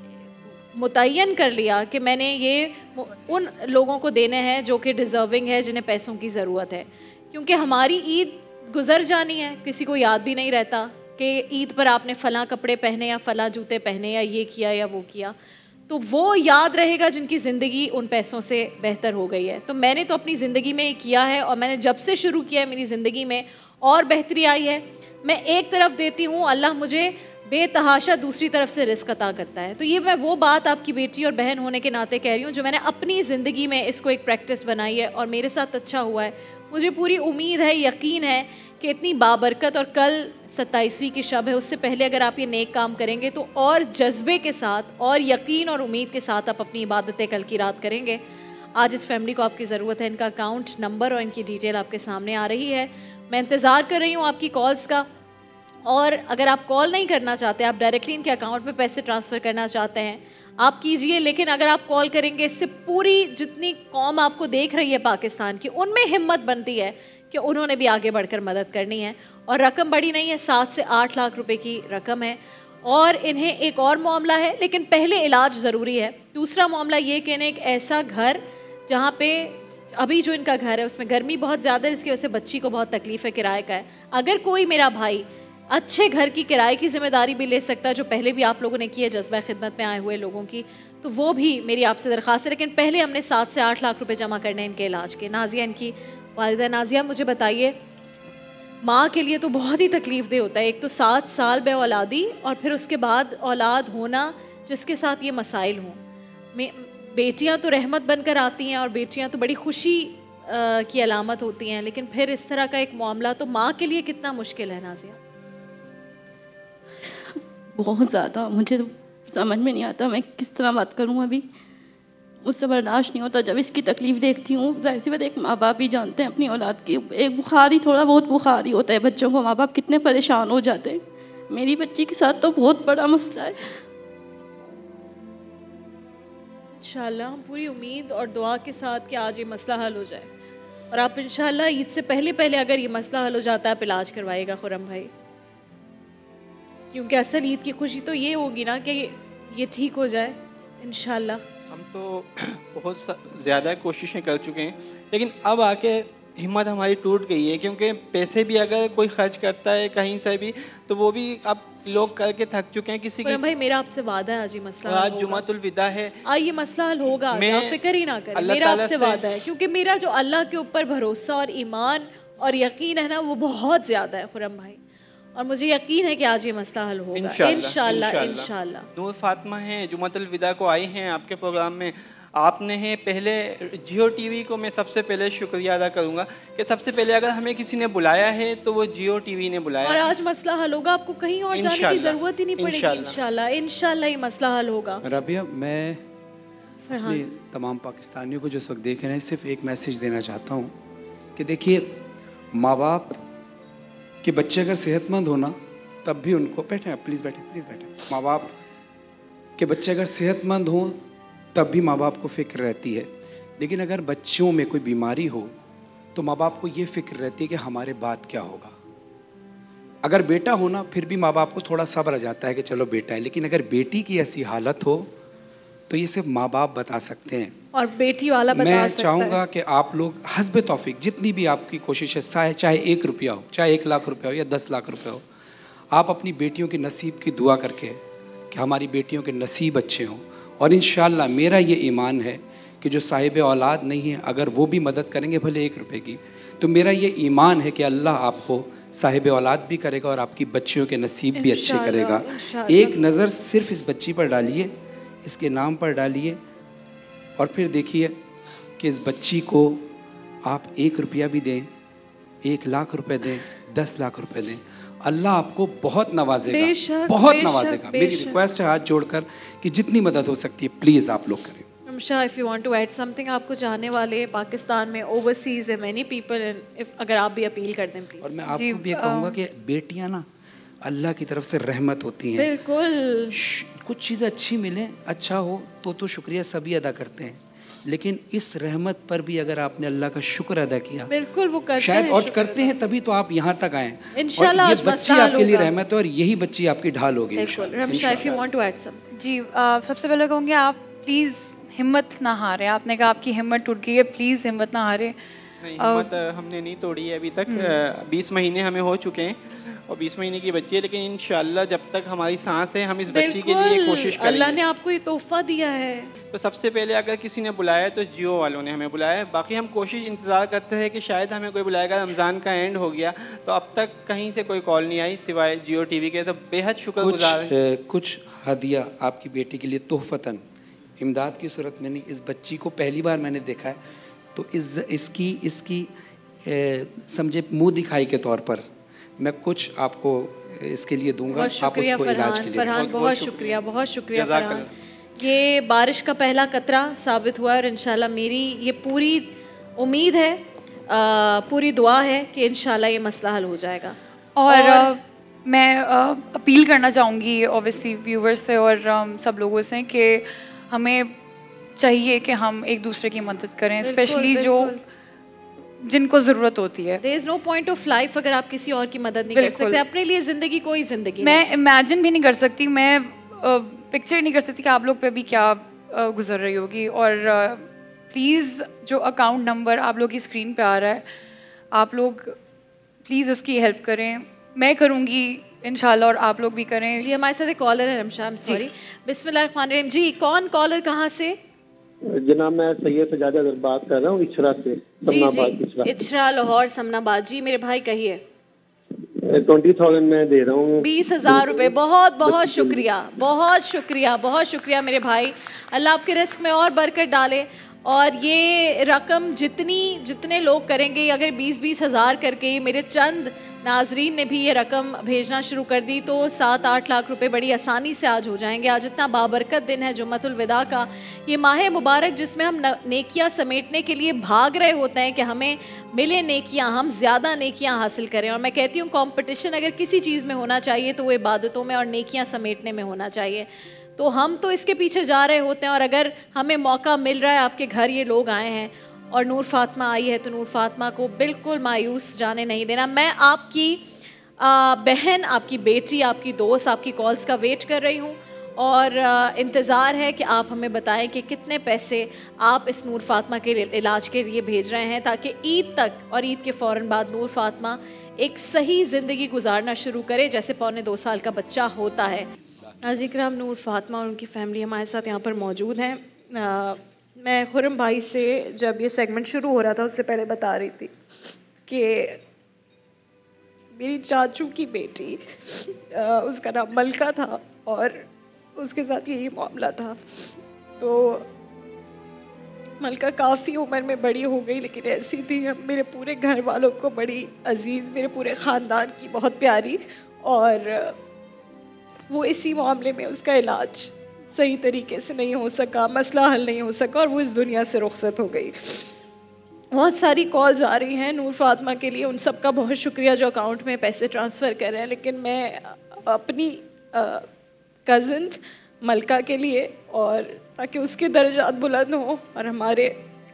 मुतय्यन कर लिया कि मैंने ये उन लोगों को देने हैं जो कि डिज़र्विंग है, जिन्हें पैसों की ज़रूरत है। क्योंकि हमारी ईद गुजर जानी है, किसी को याद भी नहीं रहता कि ईद पर आपने फ़लाँ कपड़े पहने या फ़लाँ जूते पहने या ये किया या वो किया, तो वो याद रहेगा जिनकी ज़िंदगी उन पैसों से बेहतर हो गई है। तो मैंने तो अपनी ज़िंदगी में किया है, और मैंने जब से शुरू किया है मेरी ज़िंदगी में और बेहतरी आई है। मैं एक तरफ देती हूँ, अल्लाह मुझे बेतहाशा दूसरी तरफ से रिस्क अता करता है। तो ये मैं वो बात आपकी बेटी और बहन होने के नाते कह रही हूँ जो मैंने अपनी ज़िंदगी में इसको एक प्रैक्टिस बनाई है और मेरे साथ अच्छा हुआ है। मुझे पूरी उम्मीद है, यकीन है कि इतनी बाबरकत, और कल सत्ताईसवीं की शब है, उससे पहले अगर आप ये नेक काम करेंगे तो और जज्बे के साथ और यकीन और उम्मीद के साथ आप अपनी इबादतें कल की रात करेंगे। आज इस फैमिली को आपकी ज़रूरत है, इनका अकाउंट नंबर और इनकी डिटेल आपके सामने आ रही है। मैं इंतज़ार कर रही हूँ आपकी कॉल्स का, और अगर आप कॉल नहीं करना चाहते, आप डायरेक्टली इनके अकाउंट में पैसे ट्रांसफ़र करना चाहते हैं, आप कीजिए। लेकिन अगर आप कॉल करेंगे, इससे पूरी जितनी कौम आपको देख रही है पाकिस्तान की, उनमें हिम्मत बनती है कि उन्होंने भी आगे बढ़कर मदद करनी है। और रकम बड़ी नहीं है, सात से आठ लाख रुपए की रकम है। और इन्हें एक और मामला है, लेकिन पहले इलाज ज़रूरी है। दूसरा मामला ये कि इन्हें एक ऐसा घर, जहाँ पे अभी जो इनका घर है उसमें गर्मी बहुत ज़्यादा है, इसकी वजह से बच्ची को बहुत तकलीफ़ है, किराए का है। अगर कोई मेरा भाई अच्छे घर की किराए की जिम्मेदारी भी ले सकता है, जो पहले भी आप लोगों ने की है जज्बा खिदमत में आए हुए लोगों की, तो वो भी मेरी आपसे दरख्वास्त है। लेकिन पहले हमने सात से आठ लाख रुपए जमा करने हैं इनके इलाज के। नाजिया इनकी वालिदा। नाजिया, मुझे बताइए, माँ के लिए तो बहुत ही तकलीफ़ दे होता है, एक तो सात साल बे औलादी और फिर उसके बाद औलाद होना जिसके साथ ये मसाइल हों। बेटियाँ तो रहमत बनकर आती हैं और बेटियाँ तो बड़ी खुशी आ, की अलामत होती हैं, लेकिन फिर इस तरह का एक मामला तो माँ के लिए कितना मुश्किल है। नाजिया, बहुत ज़्यादा, मुझे तो समझ में नहीं आता मैं किस तरह बात करूं। अभी मुझसे बर्दाश्त नहीं होता जब इसकी तकलीफ़ देखती हूँ। जाहिर सी बात, एक माँ बाप ही जानते हैं अपनी औलाद की, एक बुखार ही, थोड़ा बहुत बुखार ही होता है बच्चों को, माँ बाप कितने परेशान हो जाते हैं। मेरी बच्ची के साथ तो बहुत बड़ा मसला है। इंशाल्लाह हम पूरी उम्मीद और दुआ के साथ कि आज ये मसला हल हो जाए, और आप इंशाल्लाह ईद से पहले पहले अगर ये मसला हल हो जाता है आप इलाज करवाइएगा खुरम भाई। क्योंकि असल ईद की खुशी तो ये होगी ना कि ये ठीक हो जाए इंशाल्लाह। हम तो बहुत ज़्यादा कोशिशें कर चुके हैं, लेकिन अब आके हिम्मत हमारी टूट गई है, क्योंकि पैसे भी अगर कोई खर्च करता है कहीं से भी तो वो भी अब लोग करके थक चुके हैं। किसी की भाई मेरा आपसे वादा है आज ये मसला हल आज होगा। जुमातुल विदा है, आ ये मसला हल होगा, आप फिक्र ही ना करें, मेरा आपसे वादा है, क्योंकि मेरा जो अल्लाह के ऊपर भरोसा और ईमान और यकीन है ना वो बहुत ज़्यादा है खुरम भाई, और मुझे यकीन है कि आज ये मसला हल होगा इंशाल्लाह इंशाल्लाह। नूर फातिमा हैं, जुमातुल विदा को आई हैं आपके प्रोग्राम में, आपने हैं। पहले जियो टीवी को मैं सबसे पहले शुक्रिया अदा करूंगा कि सबसे पहले अगर हमें किसी ने बुलाया है तो वो जियो टीवी ने बुलाया, और आज मसला हल होगा, आपको कहीं और जाने की ज़रूरत ही नहीं पड़ेगी इंशाल्लाह इंशाल्लाह ये मसला हल होगा। रबिया, मैं अपने तमाम पाकिस्तानियों को जो इस वक्त देख रहे हैं सिर्फ एक मैसेज देना चाहता हूँ कि देखिए, माँ बाप के बच्चे अगर सेहतमंद हो ना तब भी उनको, बैठे प्लीज़ बैठे प्लीज़ बैठे माँ बाप के बच्चे अगर सेहतमंद हों तब भी माँ बाप को फ़िक्र रहती है, लेकिन अगर बच्चों में कोई बीमारी हो तो माँ बाप को ये फ़िक्र रहती है कि हमारे बाद क्या होगा। अगर बेटा हो ना फिर भी माँ बाप को थोड़ा सब्र आ जाता है कि चलो बेटा है, लेकिन अगर बेटी की ऐसी हालत हो तो ये सिर्फ माँ बाप बता सकते हैं, और बेटी वाला बता मैं सकता चाहूँगा है। कि आप लोग हस्बे तौफीक जितनी भी आपकी कोशिश है, चाहे एक रुपया हो, चाहे एक लाख रुपया हो या दस लाख रुपया हो, आप अपनी बेटियों के नसीब की दुआ करके कि हमारी बेटियों के नसीब अच्छे हों, और इंशाअल्लाह मेरा ये ईमान है कि जो साहिब औलाद नहीं है अगर वो भी मदद करेंगे भले एक रुपए की, तो मेरा ये ईमान है कि अल्लाह आपको साहिब औलाद भी करेगा और आपकी बच्चियों के नसीब भी अच्छे करेगा। एक नज़र सिर्फ इस बच्ची पर डालिए, इसके नाम पर डालिए, और फिर देखिए कि इस बच्ची को आप एक रुपया भी दें, एक लाख रुपए दें, दस लाख रुपए दें, अल्लाह आपको बहुत नवाजेगा, बेशक, बहुत बेशक, नवाजेगा। बेशक। मेरी रिक्वेस्ट है हाथ जोड़कर कि जितनी मदद हो सकती है प्लीज़ आप लोग करें। Ramsha, if you want to add something, आपको चाहने वाले पाकिस्तान में, ओवरसीज है मैनी पीपल, एंड इफ अगर आप भी अपील कर दें प्लीज। और मैं आपको भी ये कहूँगा कि बेटियाँ ना अल्लाह की तरफ से रहमत होती हैं। बिल्कुल, कुछ चीज़ें अच्छी मिलें, अच्छा हो तो तो शुक्रिया सभी अदा करते हैं, लेकिन इस रहमत पर भी अगर आपने अल्लाह का शुक्र अदा किया, बिल्कुल वो करते शायद हैं, और करते हैं तभी तो आप यहाँ तक आए इंशाल्लाह। और ये बच्ची आपके लिए रहमत है और यही बच्ची आपकी ढाल होगी इंशाल्लाह। Ramsha, if you want to add something. जी, आ, सबसे पहले कहूँगी आप प्लीज़ हिम्मत ना हारें। आपने कहा आपकी हिम्मत टूट गई है, प्लीज़ हिम्मत ना हारें। नहीं, हिम्मत हमने नहीं तोड़ी है अभी तक। बीस महीने हमें हो चुके हैं और बीस महीने की बच्ची है, लेकिन इंशाल्लाह जब तक हमारी सांस है हम इस बच्ची के लिए कोशिश करेंगे। अल्लाह ने आपको ये तोहफा दिया है। तो सबसे पहले अगर किसी ने बुलाया तो जियो वालों ने हमें बुलाया, बाकी हम कोशिश इंतज़ार करते हैं कि शायद हमें कोई बुलाएगा। रमज़ान का एंड हो गया तो अब तक कहीं से कोई कॉल नहीं आई सिवाय जियो टीवी के, तो बेहद शुक्रगुजार है। कुछ हदिया आपकी बेटी के लिए तोहफतन, इमदाद की सूरत में नहीं, इस बच्ची को पहली बार मैंने देखा है तो इस इसकी इसकी समझे मुँह दिखाई के तौर पर मैं कुछ आपको इसके लिए दूंगा। आप उसको इलाज के लिए। फरहान, बहुत शुक्रिया, बहुत शुक्रिया फरहान। ये बारिश का पहला कतरा साबित हुआ और इंशाल्लाह मेरी ये पूरी उम्मीद है, आ, पूरी दुआ है कि इंशाल्लाह ये मसला हल हो जाएगा। और, और मैं अपील करना चाहूँगी ऑब्वियसली व्यूवर्स से और सब लोगों से कि हमें चाहिए कि हम एक दूसरे की मदद करें, स्पेशली जो जिनको ज़रूरत होती है। There is no point of life अगर आप किसी और की मदद नहीं कर सकते। अपने लिए ज़िंदगी कोई ज़िंदगी मैं इमेजिन भी नहीं कर सकती, मैं पिक्चर नहीं कर सकती कि आप लोग पे भी क्या गुजर रही होगी। और प्लीज़ जो अकाउंट नंबर आप लोग की स्क्रीन पे आ रहा है, आप लोग प्लीज़ उसकी हेल्प करें। मैं करूँगी इंशाल्लाह और आप लोग भी करें। जी, हमारे साथ एक कॉलर है रमशा, सॉरी। बिस्मिल्लाहिर्रहमानिर्रहीम। जी, कौन कॉलर, कहाँ से? जनाब मैं सैयद सजाद अगर बात कर रहा हूँ इचरा से। जी जी, इचरा लाहौर समनाबाद। जी मेरे भाई कहिए। ट्वेंटी थाउजेंड मैं दे रहा हूँ। बीस हजार रुपए। बहुत बहुत शुक्रिया, बहुत शुक्रिया, बहुत शुक्रिया मेरे भाई। अल्लाह आपके रिस्क में और बरकत डाले। और ये रकम जितनी जितने लोग करेंगे, अगर बीस बीस हज़ार करके, मेरे चंद नाजरीन ने भी ये रकम भेजना शुरू कर दी तो सात आठ लाख रुपए बड़ी आसानी से आज हो जाएंगे। आज इतना बाबरकत दिन है जुम्मतुल विदा का, ये माह मुबारक जिसमें हम नेकियां समेटने के लिए भाग रहे होते हैं कि हमें मिले नेकियां, हम ज़्यादा नेकियां हासिल करें। और मैं कहती हूँ कंपटीशन अगर किसी चीज़ में होना चाहिए तो वो इबादतों में और नेकियां समेटने में होना चाहिए। तो हम तो इसके पीछे जा रहे होते हैं और अगर हमें मौका मिल रहा है, आपके घर ये लोग आए हैं और नूर फातिमा आई है, तो नूर फातिमा को बिल्कुल मायूस जाने नहीं देना। मैं आपकी आ, बहन, आपकी बेटी, आपकी दोस्त आपकी कॉल्स का वेट कर रही हूँ और इंतज़ार है कि आप हमें बताएं कि कितने पैसे आप इस नूर फातिमा के इलाज के लिए भेज रहे हैं, ताकि ईद तक और ईद के फ़ौरन बाद नूर फातिमा एक सही ज़िंदगी गुजारना शुरू करे जैसे पौने दो साल का बच्चा होता है। नाज़रीन किराम, नूर फातिमा और उनकी फ़ैमिली हमारे साथ यहाँ पर मौजूद हैं। आ, मैं खुरम भाई से जब ये सेगमेंट शुरू हो रहा था उससे पहले बता रही थी कि मेरी चाचू की बेटी, आ, उसका नाम मलका था और उसके साथ यही मामला था। तो मलका काफ़ी उम्र में बड़ी हो गई, लेकिन ऐसी थी हम मेरे पूरे घर वालों को बड़ी अजीज़, मेरे पूरे ख़ानदान की बहुत प्यारी, और वो इसी मामले में उसका इलाज सही तरीके से नहीं हो सका, मसला हल नहीं हो सका और वो इस दुनिया से रुखसत हो गई। बहुत सारी कॉल्स आ रही हैं नूर फातिमा के लिए, उन सब का बहुत शुक्रिया जो अकाउंट में पैसे ट्रांसफ़र कर रहे हैं, लेकिन मैं अपनी कज़न मलका के लिए, और ताकि उसके दर्जात बुलंद हो, और हमारे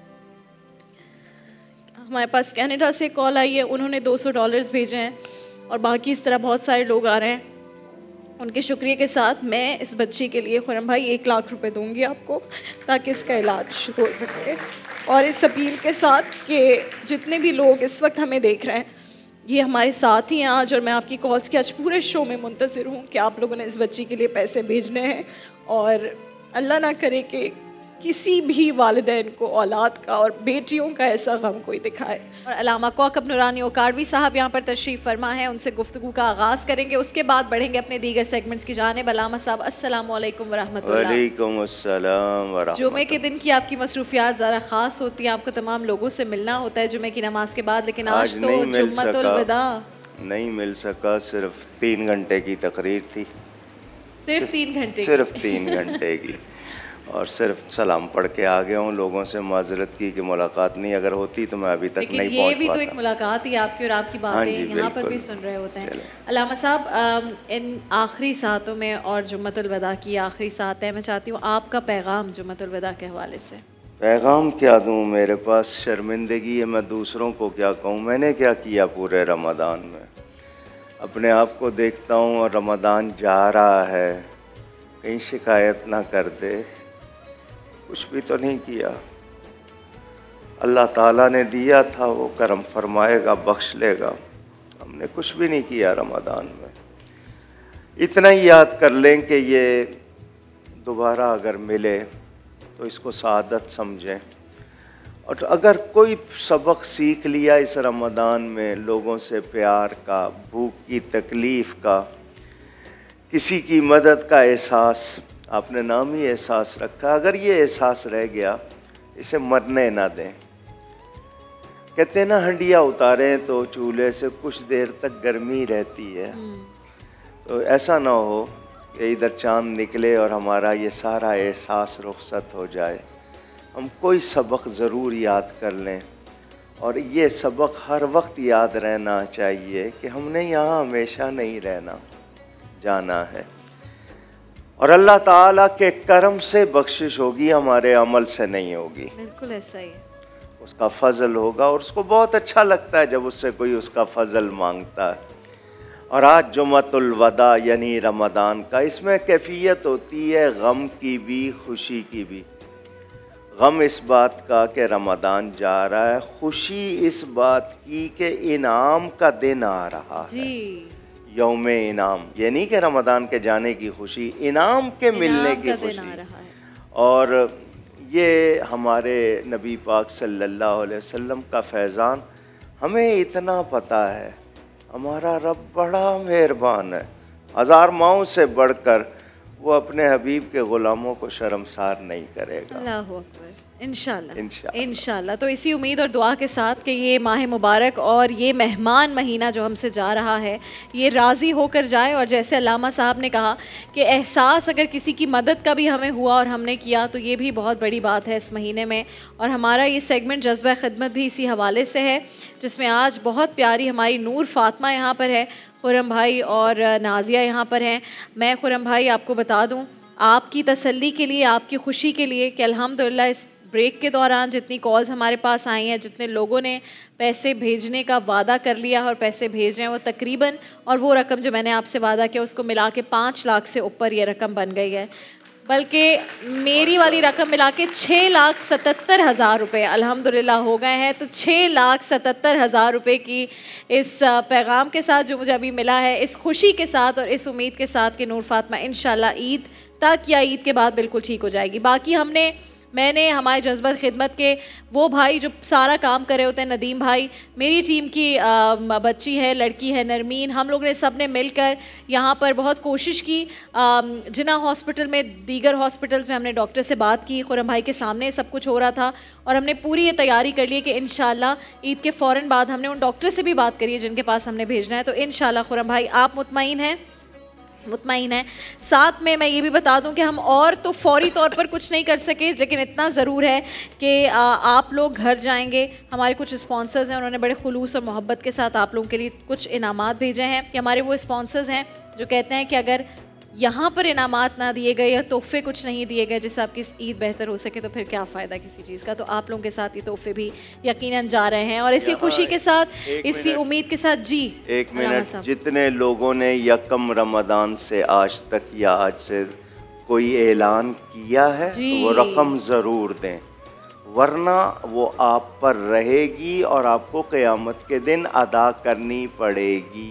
हमारे पास कनाडा से कॉल आई है, उन्होंने दो सौ डॉलर्स भेजे हैं और बाकी इस तरह बहुत सारे लोग आ रहे हैं। उनके शुक्रिया के साथ मैं इस बच्ची के लिए खुरम भाई एक लाख रुपए दूंगी आपको, ताकि इसका इलाज शुरू हो सके, और इस अपील के साथ कि जितने भी लोग इस वक्त हमें देख रहे हैं ये हमारे साथ ही हैं आज, और मैं आपकी कॉल्स के आज पूरे शो में मुंतज़िर हूँ कि आप लोगों ने इस बच्ची के लिए पैसे भेजने हैं, और अल्लाह ना करे कि किसी भी वालिदैन को औलाद का और बेटियों का ऐसा गम कोई दिखाए। और अलामा कौकब नूरानी ओकाड़वी साहब यहाँ पर तशरीफ़ फरमा है, उनसे गुफ्तगू का आगाज़ करेंगे, उसके बाद बढ़ेंगे अपने दीगर सेगमेंट्स की जानिब। अलामा साहब अस्सलामु अलैकुम वरहमतुल्लाह। वालेकुम अस्सलाम वरहमतुल्लाह। जुमे के दिन की आपकी मसरूफियात ज़रा ख़ास होती है, आपको तमाम लोगों से मिलना होता है जुमे की नमाज के बाद, लेकिन आज, आज तो जुम्मतुल वदा नहीं मिल सका, सिर्फ तीन घंटे की तकरीर थी, सिर्फ तीन घंटे सिर्फ तीन घंटे की, और सिर्फ सलाम पढ़ के आ गया हूँ। लोगों से माजरत की कि मुलाकात नहीं, अगर होती तो मैं अभी तक नहीं पहुँच पाता। ये भी तो एक मुलाकात ही आपकी और आपकी बातें यहाँ पर भी सुन रहे होते हैं। अलामा साहब, इन आखिरी सातों में और जुम्मतुल वदा की आखिरी सात है, मैं चाहती हूँ आपका पैगाम जुम्मतुल वदा के हवाले से। पैगाम क्या दूँ, मेरे पास शर्मिंदगी है, मैं दूसरों को क्या कहूँ। मैंने क्या किया पूरे रमज़ान में, अपने आप को देखता हूँ और रमज़ान जा रहा है, कहीं शिकायत ना कर दे, कुछ भी तो नहीं किया। अल्लाह ताला ने दिया था, वो करम फरमाएगा, बख्श लेगा। हमने कुछ भी नहीं किया रमज़ान में। इतना ही याद कर लें कि ये दोबारा अगर मिले तो इसको सआदत समझें, और अगर कोई सबक सीख लिया इस रमज़ान में, लोगों से प्यार का, भूख की तकलीफ़ का, किसी की मदद का एहसास, आपने नाम ही एहसास रखा, अगर ये एहसास रह गया, इसे मरने ना दें। कहते हैं ना, हंडिया उतारें तो चूल्हे से कुछ देर तक गर्मी रहती है, तो ऐसा ना हो कि इधर चांद निकले और हमारा ये सारा एहसास रुखसत हो जाए। हम कोई सबक ज़रूर याद कर लें, और ये सबक हर वक्त याद रहना चाहिए कि हमने यहाँ हमेशा नहीं रहना, जाना है, और अल्लाह ताला के करम से बख्शिश होगी, हमारे अमल से नहीं होगी। बिल्कुल ऐसा ही है, उसका फ़ज़ल होगा, और उसको बहुत अच्छा लगता है जब उससे कोई उसका फ़ज़ल मांगता है। और आज जुम्मतुल वदा यानी रमज़ान का, इसमें कैफियत होती है गम की भी, खुशी की भी। गम इस बात का कि रमज़ान जा रहा है, खुशी इस बात की कि इनाम का दिन आ रहा है, यौम इनाम, ये नहीं कि रमज़ान के जाने की खुशी, इनाम के मिलने की खुशी। और ये हमारे नबी पाक सल्लल्लाहु अलैहि वसल्लम का फैज़ान, हमें इतना पता है हमारा रब बड़ा मेहरबान है, हज़ार माओं से बढ़कर वो अपने हबीब के ग़ुलामों को शर्मसार नहीं करेगा। अल्लाह हू अकबर। इंशाल्लाह इंशाल्लाह इंशाल्लाह। तो इसी उम्मीद और दुआ के साथ कि ये माह मुबारक और ये मेहमान महीना जो हमसे जा रहा है, ये राज़ी होकर जाए, और जैसे अल्लामा साहब ने कहा कि एहसास अगर किसी की मदद का भी हमें हुआ और हमने किया तो ये भी बहुत बड़ी बात है इस महीने में। और हमारा ये सेगमेंट जज्बा खिदमत भी इसी हवाले से है, जिसमें आज बहुत प्यारी हमारी नूर फातिमा यहाँ पर है, खुरम भाई और नाजिया यहाँ पर हैं। मैं खुरम भाई आपको बता दूँ, आपकी तसल्ली के लिए, आपकी खुशी के लिए कि अल्हम्दुलिल्लाह इस ब्रेक के दौरान जितनी कॉल्स हमारे पास आई हैं, जितने लोगों ने पैसे भेजने का वादा कर लिया और पैसे भेज रहे हैं, वो तकरीबन, और वो रकम जो मैंने आपसे वादा किया उसको मिला के पाँच लाख से ऊपर ये रकम बन गई है। बल्कि मेरी वाली रकम मिला के छः लाख सतहत्तर हज़ार रुपये अल्हम्दुलिल्लाह हो गए हैं। तो छः लाख सतहत्तर हज़ार रुपये की इस पैगाम के साथ जो मुझे अभी मिला है, इस खुशी के साथ और इस उम्मीद के साथ कि नूर फातिमा इंशाल्लाह ईद तक या ईद के बाद बिल्कुल ठीक हो जाएगी। बाकी हमने मैंने हमारे जज्बत खिदमत के वो भाई जो सारा काम कर रहे होते हैं, नदीम भाई, मेरी टीम की आ, बच्ची है, लड़की है नरमीन, हम लोग ने सब ने मिलकर यहाँ पर बहुत कोशिश की। जिना हॉस्पिटल में, दीगर हॉस्पिटल्स में हमने डॉक्टर से बात की, खुरम भाई के सामने सब कुछ हो रहा था और हमने पूरी ये तैयारी कर ली कि इंशाल्लाह ईद के फ़ौरन बाद हमने उन डॉक्टर से भी बात करी है जिनके पास हमने भेजना है। तो इंशाल्लाह खुरम भाई आप मुतमईन हैं? मुतमईन है। साथ में मैं ये भी बता दूं कि हम और तो फौरी तौर पर कुछ नहीं कर सके, लेकिन इतना ज़रूर है कि आप लोग घर जाएंगे। हमारे कुछ स्पॉन्सर्स हैं, उन्होंने बड़े खुलूस और मोहब्बत के साथ आप लोगों के लिए कुछ इनामात भेजे हैं। कि हमारे वो स्पॉन्सर्स हैं जो कहते हैं कि अगर यहाँ पर इनामात ना दिए गए या तोहफे कुछ नहीं दिए गए जिससे आपकी ईद बेहतर हो सके, तो फिर क्या फ़ायदा किसी चीज़ का। तो आप लोगों के साथ ये तोहफे भी यकीनन जा रहे हैं और इसी खुशी के साथ, इसी उम्मीद के साथ। जी एक मिनट, जितने लोगों ने यकम रमदान से आज तक या आज से कोई ऐलान किया है तो वो रकम ज़रूर दें, वरना वो आप पर रहेगी और आपको क़यामत के दिन अदा करनी पड़ेगी।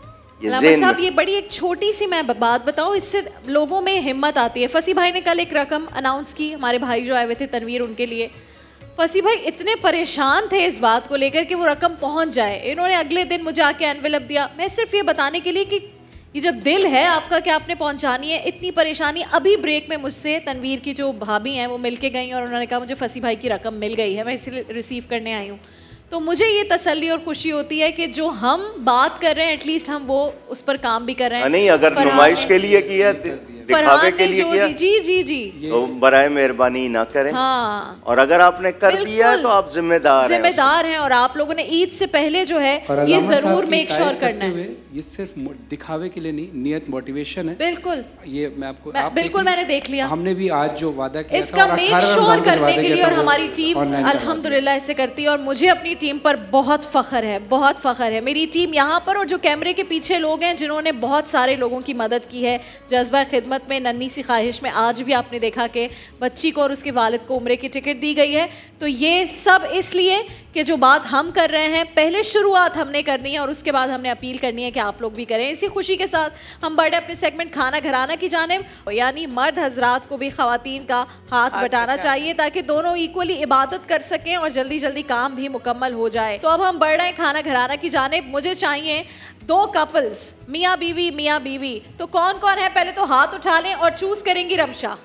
साहब ये बड़ी एक छोटी सी मैं बात बताऊं, इससे लोगों में हिम्मत आती है। फसी भाई ने कल एक रकम अनाउंस की, हमारे भाई जो आए हुए थे तनवीर, उनके लिए। फसी भाई इतने परेशान थे इस बात को लेकर कि वो रकम पहुंच जाए। इन्होंने अगले दिन मुझे आके एनवेलप दिया। मैं सिर्फ ये बताने के लिए कि ये जब दिल है आपका कि आपने पहुंचानी है, इतनी परेशानी। अभी ब्रेक में मुझसे तनवीर की जो भाभी हैं वो मिल के गई और उन्होंने कहा मुझे फसी भाई की रकम मिल गई है, मैं इसलिए रिसीव करने आई हूँ। तो मुझे ये तसल्ली और खुशी होती है कि जो हम बात कर रहे हैं एटलीस्ट हम वो उस पर काम भी कर रहे हैं। नहीं, अगर नुमाइश के लिए किया, दिखावे के लिए किया, जी जी जी तो बराए मेहरबानी ना करें। हाँ। और अगर आपने कर दिया तो आप जिम्मेदार हैं, जिम्मेदार हैं। और आप लोगों ने ईद से पहले जो है ये जरूर मेक श्योर करना है। ये सिर्फ दिखावे के लिए नहीं, नियत मोटिवेशन है। बिल्कुल, ये मैं आपको मैं, आप बिल्कुल मैंने देख लिया। हमने भी आज जो वादा किया इसका मेक श्योर करने के लिए, और हमारी टीम अल्हम्दुलिल्लाह ऐसे करती है। और मुझे अपनी टीम पर बहुत फख्र है, बहुत फख्र है। मेरी टीम यहाँ पर और जो कैमरे के पीछे लोग हैं जिन्होंने बहुत सारे लोगों की मदद की है जज्बा खिदमत में, नन्ही सी ख्वाहिश में। आज भी आपने देखा कि बच्ची को और उसके वालिद को उम्रे की टिकट दी गई है। तो ये सब इसलिए कि जो बात हम कर रहे हैं पहले शुरुआत हमने करनी है और उसके बाद हमने अपील करनी है कि आप लोग भी करें। इसी खुशी के साथ हम बढ़े अपने सेगमेंट खाना घराना की जानिब, यानी मर्द हजरात को भी ख़वातीन का हाथ बटाना चाहिए ताकि दोनों इक्वली इबादत कर सकें और जल्दी जल्दी काम भी मुकम्मल हो जाए। तो अब हम बढ़ रहे हैं खाना घराना की जानिब। मुझे चाहिए दो कपल्स, मियाँ बीवी, मियाँ बीवी। तो कौन कौन है पहले तो हाथ उठा लें और चूज करेंगी रमशा।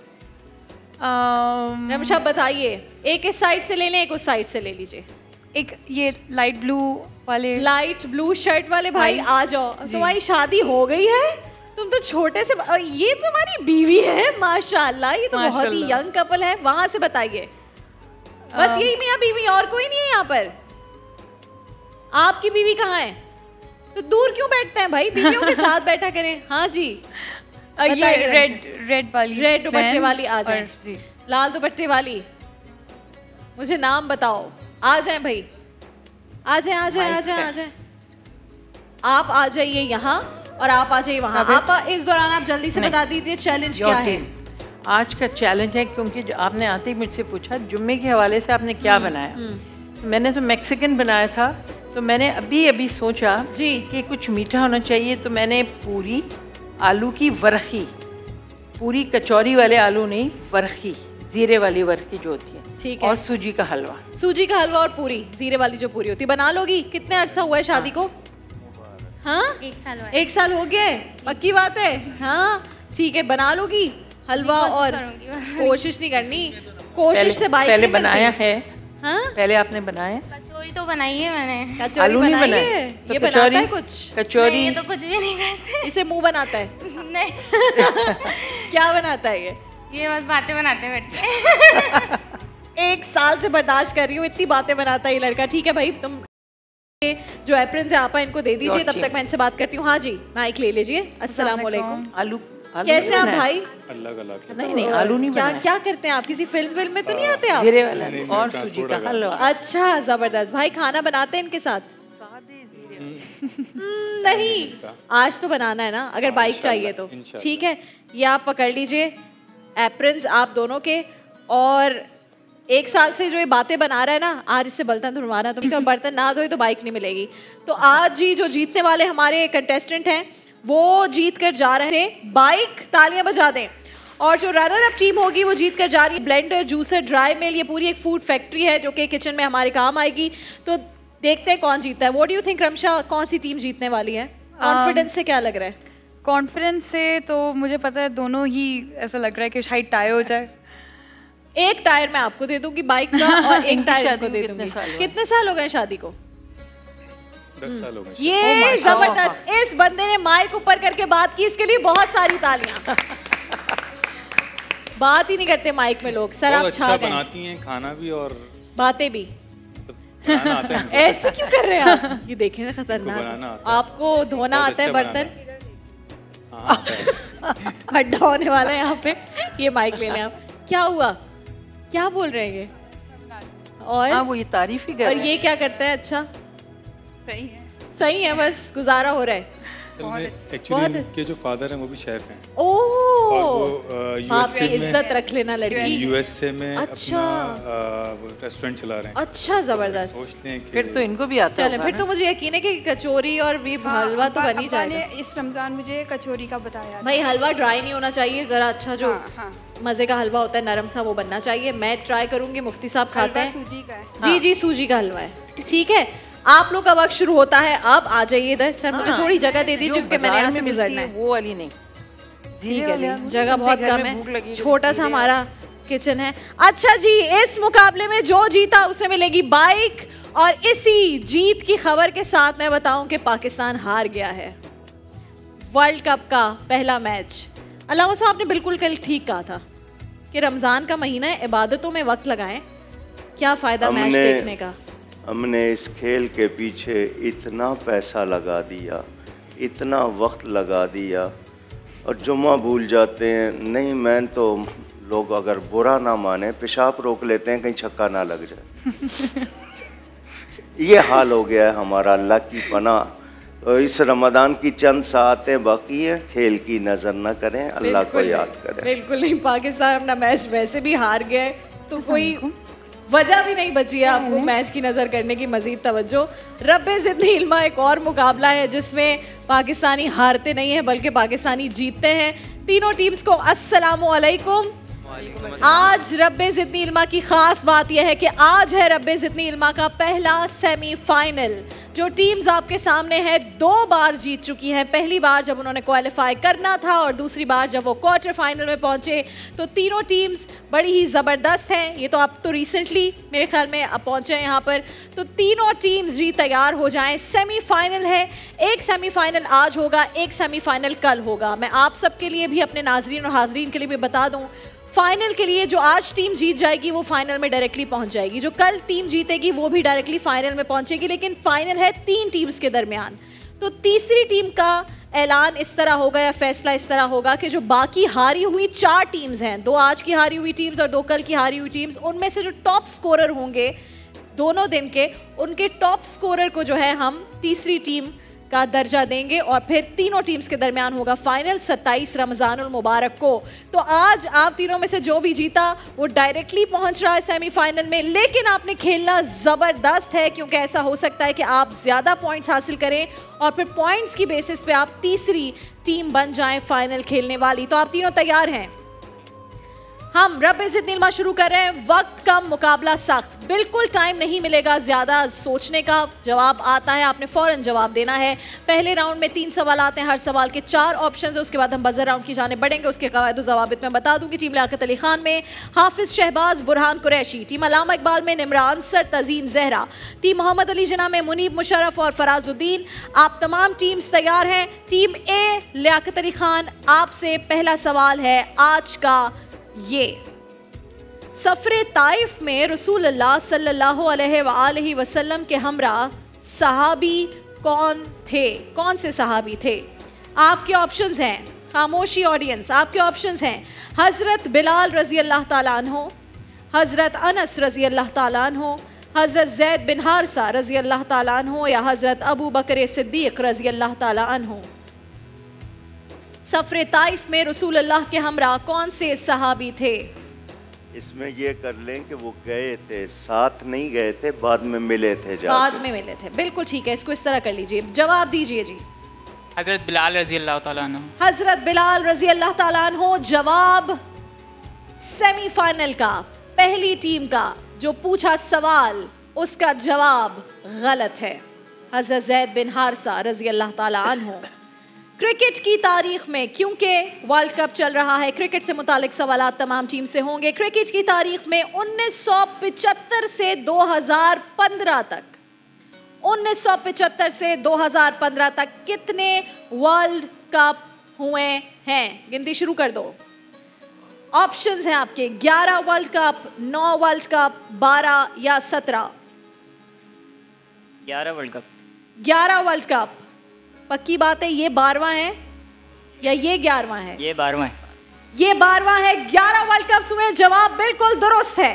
रमशा बताइए, एक इस साइड से ले लें, एक उस साइड से ले लीजिए। एक ये लाइट ब्लू वाले, लाइट ब्लू शर्ट वाले भाई आ जाओ। तुम्हारी शादी हो गई है? तुम तो छोटे से, ये तुम्हारी बीवी है माशाल्लाह, ये तो बहुत ही यंग कपल है। वहां से बताइए। बस यही मियाँ बीवी, और कोई नहीं है यहाँ पर? आपकी बीवी कहाँ है? तो दूर क्यों बैठते हैं भाई, बीवियों के साथ बैठा करें। हाँ जी, ये रेड रेड वाली, रेड दुपट्टे वाली आ जाए जी, लाल दुपट्टे वाली। मुझे नाम बताओ। आ जाए भाई, आ जाए आ जाए आ जाए आ जाए। आप आ जाइए यहाँ और आप आ जाइए वहाँ। आप इस दौरान आप जल्दी से बता दीजिए चैलेंज क्या है। आज का चैलेंज है, क्योंकि जो आपने आते ही मुझसे पूछा जुम्मे के हवाले से आपने क्या बनाया, तो मैंने तो मैक्सिकन बनाया था। तो मैंने अभी अभी सोचा जी कि कुछ मीठा होना चाहिए, तो मैंने पूरी आलू की वरखी, पूरी कचौरी वाले आलू नहीं, वरखी, जीरे वाली वरखी जो होती है, ठीक है, और सूजी का हलवा। सूजी का हलवा और पूरी, जीरे वाली जो पूरी होती है, बना लोगी? कितने अरसा हुआ है शादी को? हाँ, एक साल हुआ। एक साल हो गया? पक्की बात है? हाँ ठीक है, बना लोगी हलवा? और कोशिश नहीं करनी, कोशिश से बाइक पहले बनाया है। हाँ? पहले आपने बनाया? कचौरी तो बनाई है मैंने। कचौरी आलू नहीं बनाई है? तो ये बनाता है कुछ? कचौरी ये तो कुछ भी नहीं करते। इसे मुंह बनाता है? नहीं। क्या बनाता है ये? ये बस बातें बनाते बैठते। एक साल से बर्दाश्त कर रही हूँ, इतनी बातें बनाता है ये लड़का। ठीक है भाई, तुम जो एप्रन से आपा इनको दे दीजिए, तब तक मैं इनसे बात करती हूँ। हाँ जी, माइक ले लीजिए। अस्सलाम वालेकुम। आलू कैसे आप भाई? अलग अलग। नहीं नहीं आलू नहीं क्या बनाया। क्या करते हैं आप? किसी फिल्म फिल्म में तो नहीं आते आप? जीरे वाला और सूजी का हलवा। अच्छा जबरदस्त। भाई खाना बनाते हैं इनके साथ? नहीं, आज तो बनाना है ना, अगर बाइक चाहिए तो। ठीक है, ये आप पकड़ लीजिए एप्रन्स आप दोनों के, और एक साल से जो ये बातें बना रहा है ना, आज इससे बर्तन धुलवाना तो, और बर्तन ना धोए तो बाइक नहीं मिलेगी। तो आज जी जो जीतने वाले हमारे कंटेस्टेंट हैं वो जीत कर जा रहे थे बाइक, तालियां बजा दें। और जो रनर अप टीम होगी वो जीत कर जा रही है ब्लेंडर, जूसर, ड्राई मिल। ये पूरी एक फूड फैक्ट्री है जो कि किचन में हमारे काम आएगी। तो देखते हैं कौन जीतता है। What do you think Ramsha, कौन सी टीम जीतने वाली है? कॉन्फिडेंस से क्या लग रहा है? कॉन्फिडेंस से तो मुझे पता है दोनों ही ऐसा लग रहा है कि शायद टाई हो जाए। एक टायर मैं आपको दे दूंगी बाइक का और एक टायर आपको दे दूंगी। कितने साल हो गए शादी को? दस साल हो गए। ये जबरदस्त, इस बंदे ने माइक ऊपर करके बात की, इसके लिए बहुत सारी तालियां। बात ही नहीं करते माइक में लोग। सर आप अच्छा छा गए। बनाती हैं खाना भी और बातें भी। बनाना आता है। ऐसे क्यों कर रहे हैं आप? ये देखें ना, खतरनाक। आपको धोना आता है बर्तन? खड्डा होने वाला है यहाँ पे। ये माइक ले लें आप। क्या हुआ, क्या बोल रहे हैं ये? और हाँ, वो ये तारीफ ही कर और रहे हैं। ये क्या करता है? अच्छा सही है, सही है, बस गुजारा हो रहा है। एक्चुअली इनके जो फादर हैं वो भी शेफ हैं। ओह, और वो यूएसए में इज्जत रख लेना लड़की। यूएसए में अच्छा, अपना रेस्टोरेंट चला रहे हैं। अच्छा जबरदस्त। सोचते हैं कि फिर तो इनको भी आता चले, फिर तो मुझे यकीन है कि कचौरी और ये हलवा तो बन ही जाएगा। इस रमजान मुझे कचौरी का बताया। भाई हलवा ड्राई नहीं होना चाहिए, जरा अच्छा जो हाँ, हाँ। मजे का हलवा होता है नरम सा वो बनना चाहिए। मैं ट्राई करूंगी, मुफ्ती साहब खाते हैं। सूजी का है। जी जी सूजी का हलवा है। ठीक है, आप लोग का वक्त शुरू होता है। अब आ जाइए इधर। सर मुझे थोड़ी जगह दे दीजिए क्योंकि मैंने यहाँ से गुजरना है। वो वाली नहीं, ठीक है, जगह बहुत कम है, छोटा सा हमारा किचन है। अच्छा जी, इस मुकाबले में जो जीता उसे मिलेगी बाइक, और इसी जीत की खबर के साथ मैं बताऊं कि पाकिस्तान हार गया है वर्ल्ड कप का पहला मैच। अल्लामा साहब ने बिल्कुल कल ठीक कहा था कि रमजान का महीना है, इबादतों में वक्त लगाएं, क्या फायदा मैच देखने का। हमने इस खेल के पीछे इतना पैसा लगा दिया, इतना वक्त लगा दिया, और जुम्मा भूल जाते हैं। नहीं, मैं तो लोग अगर बुरा ना माने पेशाब रोक लेते हैं कहीं छक्का ना लग जाए। ये हाल हो गया है हमारा, अल्लाह की पनाह। तो इस रमज़ान की चंद सातें बाकी हैं, खेल की नज़र न करें, अल्लाह को याद करें। बिल्कुल नहीं, पाकिस्तान अपना मैच वैसे भी हार गया है, तो कोई वजह भी नहीं बची है आपको मैच की नज़र करने की मजीद तवज्जो। रब्बे ज़िदनी इल्मा एक और मुकाबला है जिसमें पाकिस्तानी हारते नहीं हैं बल्कि पाकिस्तानी जीतते हैं। तीनों टीम्स को अस्सलामु अलैकुम। आज रब्बे ज़िदनी इल्मा की खास बात यह है कि आज है रब्बे ज़िदनी इल्मा का पहला सेमीफाइनल। जो टीम्स आपके सामने है दो बार जीत चुकी है, पहली बार जब उन्होंने क्वालिफाई करना था और दूसरी बार जब वो क्वार्टर फाइनल में पहुंचे। तो तीनों टीम्स बड़ी ही ज़बरदस्त हैं। ये तो आप तो रिसेंटली मेरे ख्याल में अब पहुंचे हैं यहाँ पर। तो तीनों टीम्स जी तैयार हो जाएं, सेमीफाइनल है। एक सेमीफाइनल आज होगा, एक सेमीफाइनल कल होगा। मैं आप सबके लिए भी, अपने नाजरीन और हाजरीन के लिए भी बता दूँ, फाइनल के लिए जो आज टीम जीत जाएगी वो फाइनल में डायरेक्टली पहुंच जाएगी, जो कल टीम जीतेगी वो भी डायरेक्टली फाइनल में पहुंचेगी। लेकिन फाइनल है तीन टीम्स के दरमियान। तो तीसरी टीम का ऐलान इस तरह होगा या फैसला इस तरह होगा कि जो बाकी हारी हुई चार टीम्स हैं, दो आज की हारी हुई टीम्स और दो कल की हारी हुई टीम्स, उनमें से जो टॉप स्कोरर होंगे दोनों दिन के, उनके टॉप स्कोरर को जो है हम तीसरी टीम का दर्जा देंगे और फिर तीनों टीम्स के दरमियान होगा फाइनल सत्ताईस रमज़ानुल मुबारक को। तो आज आप तीनों में से जो भी जीता वो डायरेक्टली पहुंच रहा है सेमीफाइनल में। लेकिन आपने खेलना ज़बरदस्त है क्योंकि ऐसा हो सकता है कि आप ज़्यादा पॉइंट्स हासिल करें और फिर पॉइंट्स की बेसिस पे आप तीसरी टीम बन जाएं फाइनल खेलने वाली। तो आप तीनों तैयार हैं? हम रब्बे ज़िदनी इल्मा शुरू कर रहे हैं। वक्त कम, मुकाबला सख्त, बिल्कुल टाइम नहीं मिलेगा ज़्यादा सोचने का। जवाब आता है, आपने फ़ौरन जवाब देना है। पहले राउंड में तीन सवाल आते हैं, हर सवाल के चार ऑप्शन है। उसके बाद हम बजर राउंड की जाने बढ़ेंगे। उसके कवायद व ज़वाबित मैं बता दूंगी। टीम लियाकत अली खान में हाफिज़ शहबाज बुरहान कुरैशी, टीम अलामा इकबाल में निमरान सर तज़ीन जहरा, टीम मोहम्मद अली जना में मुनीब मुशर्रफ और फराजुद्दीन। आप तमाम टीम्स तैयार हैं? टीम ए लियाकत अली खान, आपसे पहला सवाल है आज का ये। सफरे ताइफ में रसूलुल्लाह सल्लल्लाहु अलैहि वसल्लम के हमरा सहाबी कौन थे? कौन से सहाबी थे? आपके ऑप्शंस हैं खामोशी ऑडियंस। आपके ऑप्शंस हैं हजरत बिलाल रजी अल्लाह ताला अन्हो, हजरत अनस रजी अल्लाह ताला अन्हो, हजरत जैद बिन हारसा रजी अल्लाह ताला अन्हो या हजरत अबू बकर सिद्दीक रजी अल्लाह ताला अन्हो। सफर ताइफ में रसूल अल्लाह के हमरा कौन से सहाबी थे? इसमें ये कर लें कि वो गए थे, साथ नहीं गए थे, बाद में मिले थे जाके। बाद में मिले थे, बिल्कुल ठीक है, इसको इस तरह कर लीजिए। जवाब दीजिए जी। हजरत बिलाल रजी अल्लाह ताला अन्हु। हजरत बिलाल रजी अल्लाह ताला अन्हु जवाब सेमीफाइनल का, पहली टीम का जो पूछा सवाल उसका जवाब गलत है। हजरत जैद बिन हारसा रजी अल्लाह ताला अन्हु। क्रिकेट की तारीख में, क्योंकि वर्ल्ड कप चल रहा है, क्रिकेट से मुतालिक सवालात तमाम टीम से होंगे। क्रिकेट की तारीख में उन्नीस सौ पचहत्तर से दो हज़ार पंद्रह तक, उन्नीस सौ पचहत्तर से दो हज़ार पंद्रह तक कितने वर्ल्ड कप हुए हैं? गिनती शुरू कर दो। ऑप्शंस हैं आपके ग्यारह वर्ल्ड कप, नौ वर्ल्ड कप, बारह या सत्रह। ग्यारह वर्ल्ड कप। ग्यारह वर्ल्ड कप पक्की बात है? ये बारहवां है या ये ग्यारहवां है? ये बारहवां है। ये बारहवां है। ग्यारह वर्ल्ड कप हुए, जवाब बिल्कुल दुरुस्त है।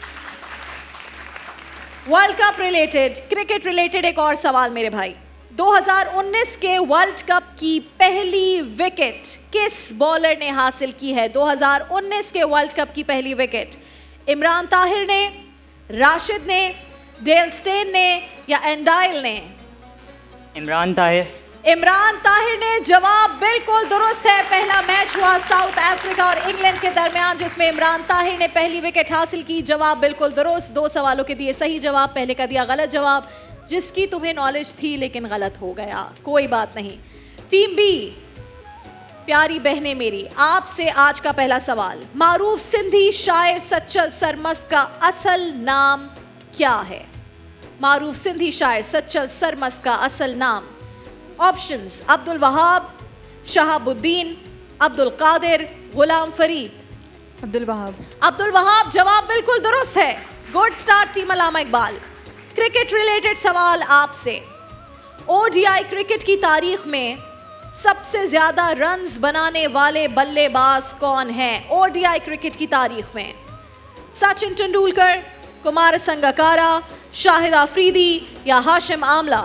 World Cup related, cricket related एक और सवाल मेरे भाई। दो हज़ार उन्नीस के वर्ल्ड कप की पहली विकेट किस बॉलर ने हासिल की है? दो हज़ार उन्नीस के वर्ल्ड कप की पहली विकेट इमरान ताहिर ने, राशिद ने, डेल स्टेन ने या एंडाइल ने? इमरान ताहिर। इमरान ताहिर ने, जवाब बिल्कुल दुरुस्त है। पहला मैच हुआ साउथ अफ्रीका और इंग्लैंड के दरमियान जिसमें इमरान ताहिर ने पहली विकेट हासिल की। जवाब बिल्कुल दुरुस्त। दो सवालों के दिए सही जवाब, पहले का दिया गलत जवाब, जिसकी तुम्हें नॉलेज थी लेकिन गलत हो गया, कोई बात नहीं। टीम बी, प्यारी बहनें मेरी, आपसे आज का पहला सवाल। मारूफ सिंधी शायर सच्चल सरमस्त का असल नाम क्या है? मारूफ सिंधी शायर सच्चल सरमस्त का असल नाम। ऑप्शंस अब्दुल वहाब, शहाबुद्दीन, अब्दुल कादिर, गुलाम फरीद। अब्दुल वहाब। अब्दुल वहाब, जवाब बिल्कुल दुरुस्त है। Good start team Allama Iqbal. Cricket related सवाल आपसे। ओडीआई क्रिकेट की तारीख में सबसे ज्यादा रन्स बनाने वाले बल्लेबाज कौन हैं? ओडीआई क्रिकेट की तारीख में सचिन तेंदुलकर, कुमार संगकारा, शाहिद आफरीदी या हाशिम आमला?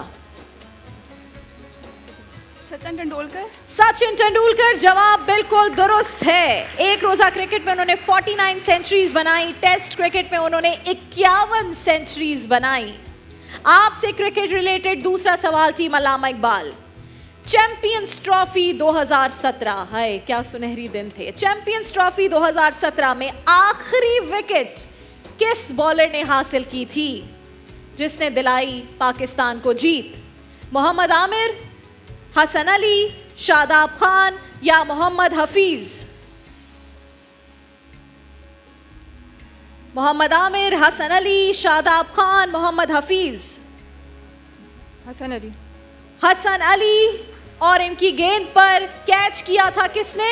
सचिन तेंदुलकर। सचिन तेंदुलकर, जवाब बिल्कुल दुरुस्त है। एक रोजा क्रिकेट में उन्होंने उनचास सेंचुरीज बनाई, टेस्ट क्रिकेट में उन्होंने इक्यावन सेंचुरीज बनाई। आपसे क्रिकेट रिलेटेड दूसरा सवाल team Allama Iqbal. Champions Trophy दो हज़ार सत्रह, हाय क्या सुनहरी दिन थे। चैंपियंस ट्रॉफी दो हज़ार सत्रह में आखिरी विकेट किस बॉलर ने हासिल की थी जिसने दिलाई पाकिस्तान को जीत? मोहम्मद आमिर, हसन अली, शादाब खान या मोहम्मद हफीज? मोहम्मद आमिर, हसन अली, शादाब खान, मोहम्मद हफीज? हसन अली। हसन अली, और इनकी गेंद पर कैच किया था किसने?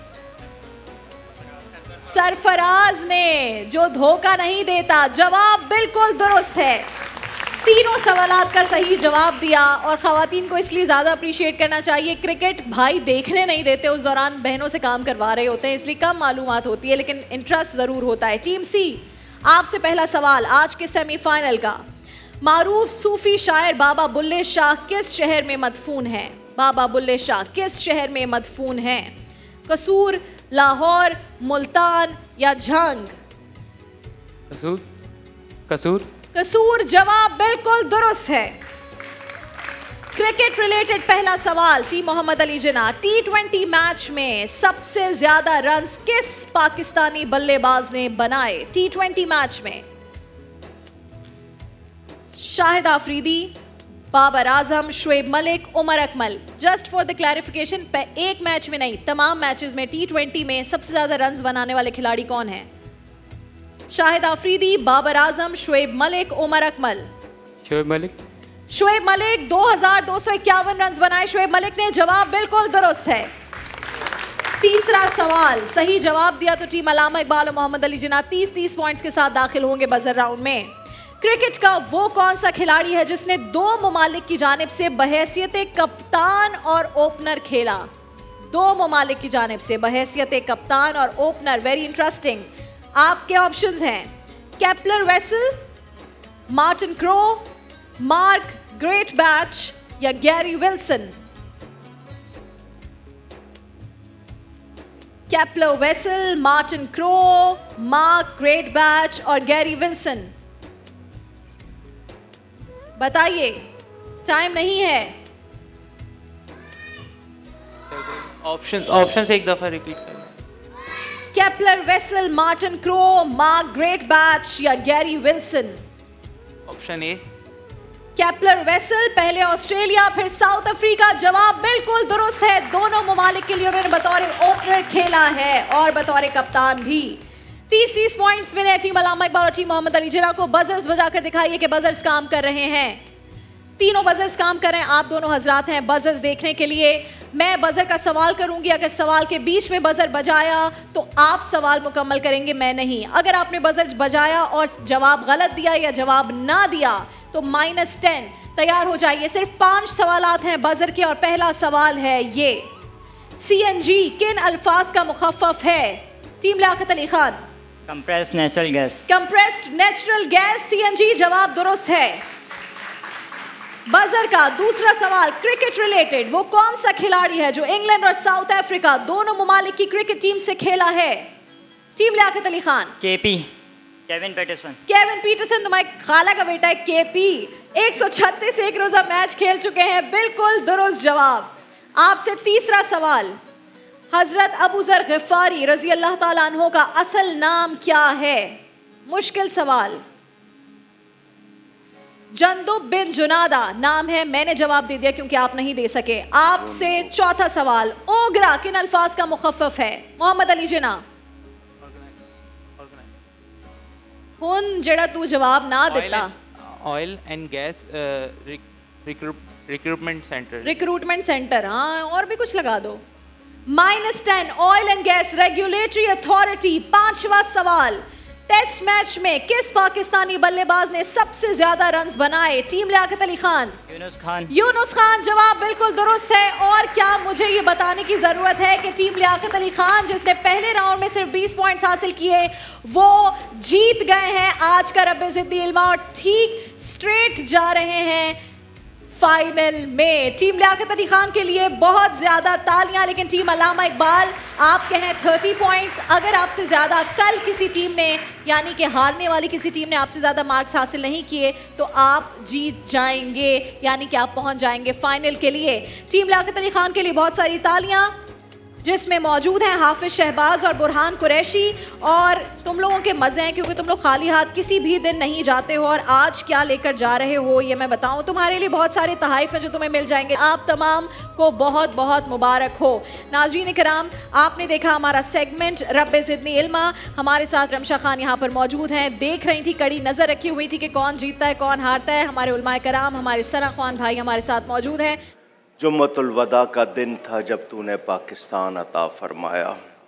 सरफराज ने, जो धोखा नहीं देता। जवाब बिल्कुल दुरुस्त है। तीनों सवालात का सही जवाब दिया और खवातीन को इसलिए ज़्यादा अप्रिशिएट करना चाहिए, क्रिकेट भाई देखने नहीं देते, उस दौरान बहनों से काम करवा रहे होते हैं, इसलिए कम मालूमात होती है लेकिन इंटरेस्ट ज़रूर होता है। टीम सी, आपसे पहला सवाल आज के सेमीफाइनल का। मारूफ सूफी शायर बाबा बुल्ले शाह किस शहर में मदफून है? बाबा बुल्ले शाह किस शहर में मदफून है? कसूर, लाहौर, मुल्तान या झंग? कसूर। कसूर। कसूर, जवाब बिल्कुल दुरुस्त है। क्रिकेट रिलेटेड पहला सवाल team Mohammad Ali Jinnah. T twenty match में सबसे ज्यादा रन्स किस पाकिस्तानी बल्लेबाज ने बनाए? टी ट्वेंटी मैच में Shahid Afridi, Babar Azam, Shoaib Malik, Umar Akmal. Just for the clarification, एक मैच में नहीं, तमाम मैचेस में टी ट्वेंटी में सबसे ज्यादा रन्स बनाने वाले खिलाड़ी कौन हैं? शाहिद आफरीदी, बाबर आजम, शुएब मलिक, उमर अकमल? शुएब मलिक। शुएब मलिक, दो हज़ार दो सौ इक्यावन रन बनाए शुएब मलिक ने। जवाब बिल्कुल दुरुस्त है। तीसरा सवाल सही जवाब दिया तो टीम अलामा इकबाल और मोहम्मद अली जिन्ना तीस तीस पॉइंट्स के साथ दाखिल होंगे बजर राउंड में। क्रिकेट का वो कौन सा खिलाड़ी है जिसने दो ममालिक की जानिब से बहैसियत कप्तान और ओपनर खेला? दो ममालिक की जानिब से बहैसियत कप्तान और ओपनर। Very interesting. आपके ऑप्शंस हैं Kepler Wessels, Martin Crowe, Mark Greatbatch या Gary Wilson. Kepler Wessels, Martin Crowe, Mark Greatbatch और गैरी विल्सन। बताइए, टाइम नहीं है। ऑप्शंस ऑप्शंस एक दफा रिपीट करना। Kepler Wessels, Martin Crowe, Mark Greatbatch या Gary Wilson. Option A Kepler Wessels, पहले ऑस्ट्रेलिया फिर साउथ अफ्रीका। जवाब बिल्कुल दुरुस्त है। दोनों ममालिक के लिए उन्होंने बतौर ओपनर खेला है और बतौर कप्तान भी। तीस तीस पॉइंट्स मिले टीम अलामा इकबाल और टीम मोहम्मद अली जिन्ना को। बजर्स बजाकर दिखाइए कि बजर्स काम कर रहे हैं। तीनों बजर्स काम कर रहे हैं। आप दोनों हजरात हैं बजर्स देखने के लिए। मैं बजर का सवाल करूंगी, अगर सवाल के बीच में बजर बजाया तो आप सवाल मुकम्मल करेंगे, मैं नहीं। अगर आपने बजर बजाया और जवाब गलत दिया या जवाब ना दिया तो माइनस टेन। तैयार हो जाइए। सिर्फ पांच सवालात हैं बजर के और पहला सवाल है ये, सी एन जी किन अल्फाज का मुखफ़फ़ है? Team Liaquat Ali Khan. Compressed natural gas. Compressed natural gas, C N G. जवाब दुरुस्त है। बजर का दूसरा सवाल क्रिकेट रिलेटेड। वो कौन सा खिलाड़ी है जो इंग्लैंड और साउथ अफ्रीका दोनों ममालिक की क्रिकेट टीम से खेला है? Team Liaquat Ali Khan. KP, Kevin Pietersen. Kevin Pietersen तुम्हारी खाला का बेटा है केपी। एक सौ छत्तीस एक रोजा मैच खेल चुके हैं। बिल्कुल दुरुस्त जवाब। आपसे तीसरा सवाल, हजरत अबू जर गिफारी रजी अल्लाह ताला अन्हो का असल नाम क्या है? मुश्किल सवाल। जंदुब बिन जुनादा नाम है। मैंने जवाब दे दिया क्योंकि आप नहीं दे सके। आपसे चौथा सवाल, ओगरा किन अल्फाज का मुखफ़फ़ है? मोहम्मद अली जिन्ना। हुन जेड़ा तू जवाब ना देता। Oil and gas recruitment centre. Recruitment centre, हाँ, और भी कुछ लगा दो। Minus ten. Oil and gas regulatory authority. पांचवा सवाल, टेस्ट मैच में किस पाकिस्तानी बल्लेबाज ने सबसे ज्यादा रन्स बनाए? टीम लियाकत अली खान। यूनुस खान। यूनुस खान। जवाब बिल्कुल दुरुस्त है। और क्या मुझे ये बताने की जरूरत है कि टीम लियाकत अली खान जिसने पहले राउंड में सिर्फ बीस पॉइंट्स हासिल किए वो जीत गए हैं आज का रब्बे ज़िद्दी इल्मा और ठीक स्ट्रेट जा रहे हैं फाइनल में। टीम लियाकत अली खान के लिए बहुत ज्यादा तालियां। लेकिन टीम अलामा इकबाल आपके हैं तीस पॉइंट्स। अगर आपसे ज्यादा कल किसी टीम ने, यानी कि हारने वाली किसी टीम ने आपसे ज्यादा मार्क्स हासिल नहीं किए तो आप जीत जाएंगे, यानी कि आप पहुंच जाएंगे फाइनल के लिए। टीम लियाकत अली खान के लिए बहुत सारी तालियां, जिसमें मौजूद हैं हाफिज शहबाज और बुरहान कुरैशी। और तुम लोगों के मज़े हैं क्योंकि तुम लोग खाली हाथ किसी भी दिन नहीं जाते हो। और आज क्या लेकर जा रहे हो ये मैं बताऊं, तुम्हारे लिए बहुत सारे तहाइफ हैं जो तुम्हें मिल जाएंगे। आप तमाम को बहुत बहुत मुबारक हो। नाज़रीन किराम, आपने देखा हमारा सेगमेंट रब्बे ज़िद्दी इल्मा। हमारे साथ रमशा खान यहाँ पर मौजूद हैं। देख रही थी, कड़ी नज़र रखी हुई थी कि कौन जीतता है कौन हारता है। हमारे उलमाए कराम, हमारे सना ख्वान भाई हमारे साथ मौजूद हैं। जुम्मतुल वदा का दिन था जब तूने पाकिस्तान अता फरमाया।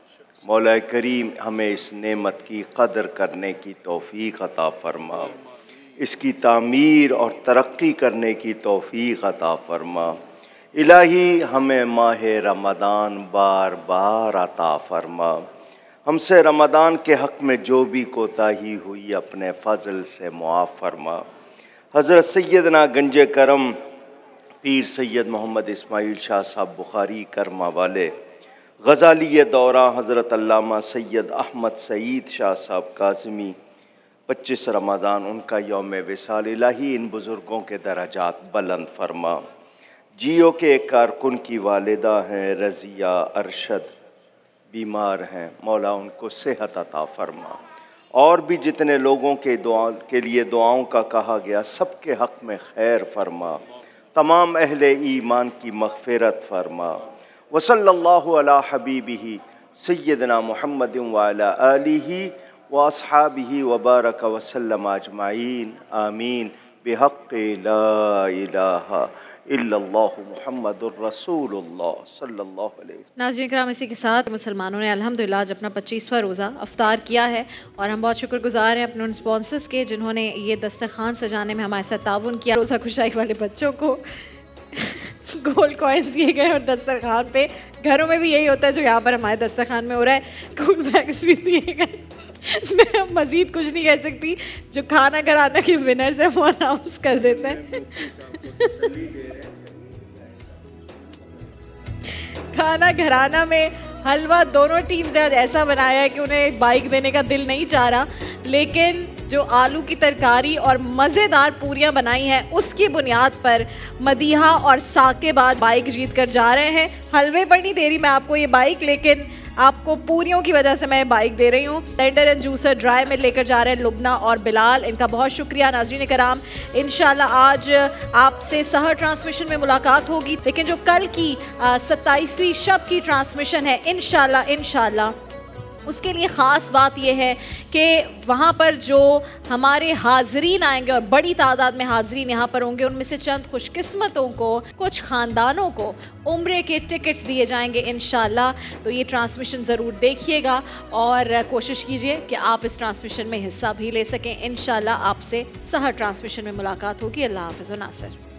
मौला करीम हमें इस नेमत की कदर करने की तौफीक अता फरमा, इसकी तामीर और तरक्की करने की तौफीक अता फरमा। इलाही हमें माह रमदान बार बार अता फरमा। हमसे रमदान के हक़ में जो भी कोताही हुई अपने फ़ज़ल से मुआफ़ फरमा। हज़रत सैयदना गंजे करम पीर सैयद मोहम्मद इस्माइल शाह साहब बुखारी करमा वाले, गज़ाली दौरा हज़रत अल्लामा सैयद अहमद सईद शाह साहब काज़मी, पच्चीस रमज़ान उनका यौम विसाल। इलाही इन बुज़ुर्गों के दराजात बुलंद फरमा। जियो के एक कारकुन की वालिदा हैं रज़िया अरशद, बीमार हैं, मौला उनको सेहत अता फरमा। और भी जितने लोगों के दुआ के लिए दुआओं का कहा गया सबके हक़ में खैर फरमा। तमाम अहले ईमान की मग़फ़िरत फरमा। वसल्लल्लाहु अला हबीबिही सय्यदना मुहम्मद व अला आलिही व अस्हाबिही व बारक वसल्लम अजमाइन आमीन बिहक़्क़ि ला इलाहा इल्लल्लाहु मुहम्मदुर रसूलुल्लाह सल्लल्लाहु अलैहि वसल्लम। नाज़रीन किराम, इसी के साथ मुसलमानों ने अल्हम्दुलिल्लाह आज अपना पच्चीसवां रोज़ा अफ्तार किया है और हम बहुत शुक्रगुजार हैं अपने उन स्पॉन्सर्स के जिन्होंने ये दस्तरखान सजाने में हमारे साथ ताउन किया। रोज़ा खुशाई वाले बच्चों को गोल्ड कॉइन्स दिए गए और दस्तरखान पे, घरों में भी यही होता है जो यहाँ पर हमारे दस्तरखान में हो रहा है, गोल्ड बैग्स भी दिए गए। मैं अब मज़ीद कुछ नहीं कह सकती, जो खाना घराना के विनर्स हैं वो अनाउंस कर देते हैं। खाना घराना में हलवा दोनों टीम से आज ऐसा बनाया है कि उन्हें बाइक देने का दिल नहीं चाह रहा, लेकिन जो आलू की तरकारी और मज़ेदार पूरियां बनाई हैं उसकी बुनियाद पर मदीहा और साकेबाद बाइक जीत कर जा रहे हैं। हलवे पर नहीं दे रही मैं आपको ये बाइक, लेकिन आपको पूरियों की वजह से मैं बाइक दे रही हूँ। टेंडर एंड जूसर ड्राई में लेकर जा रहे हैं लुबना और बिलाल, इनका बहुत शुक्रिया। नाज़रीन कराम, इंशाल्लाह आज आपसे सहर ट्रांसमिशन में मुलाकात होगी, लेकिन जो कल की सत्ताईसवीं शब की ट्रांसमिशन है इंशाल्लाह इंशाल्लाह उसके लिए ख़ास बात यह है कि वहाँ पर जो हमारे हाज़रीन आएंगे और बड़ी तादाद में हाज़रीन यहाँ पर होंगे, उनमें से चंद खुशकिस्मतों को, कुछ ख़ानदानों को उम्रे के टिकट्स दिए जाएंगे इंशाल्लाह। तो ये ट्रांसमिशन ज़रूर देखिएगा और कोशिश कीजिए कि आप इस ट्रांसमिशन में हिस्सा भी ले सकें। इंशाल्लाह आपसे सहर ट्रांसमिशन में मुलाकात होगी। अल्लाह हाफ़िज़ व नासिर।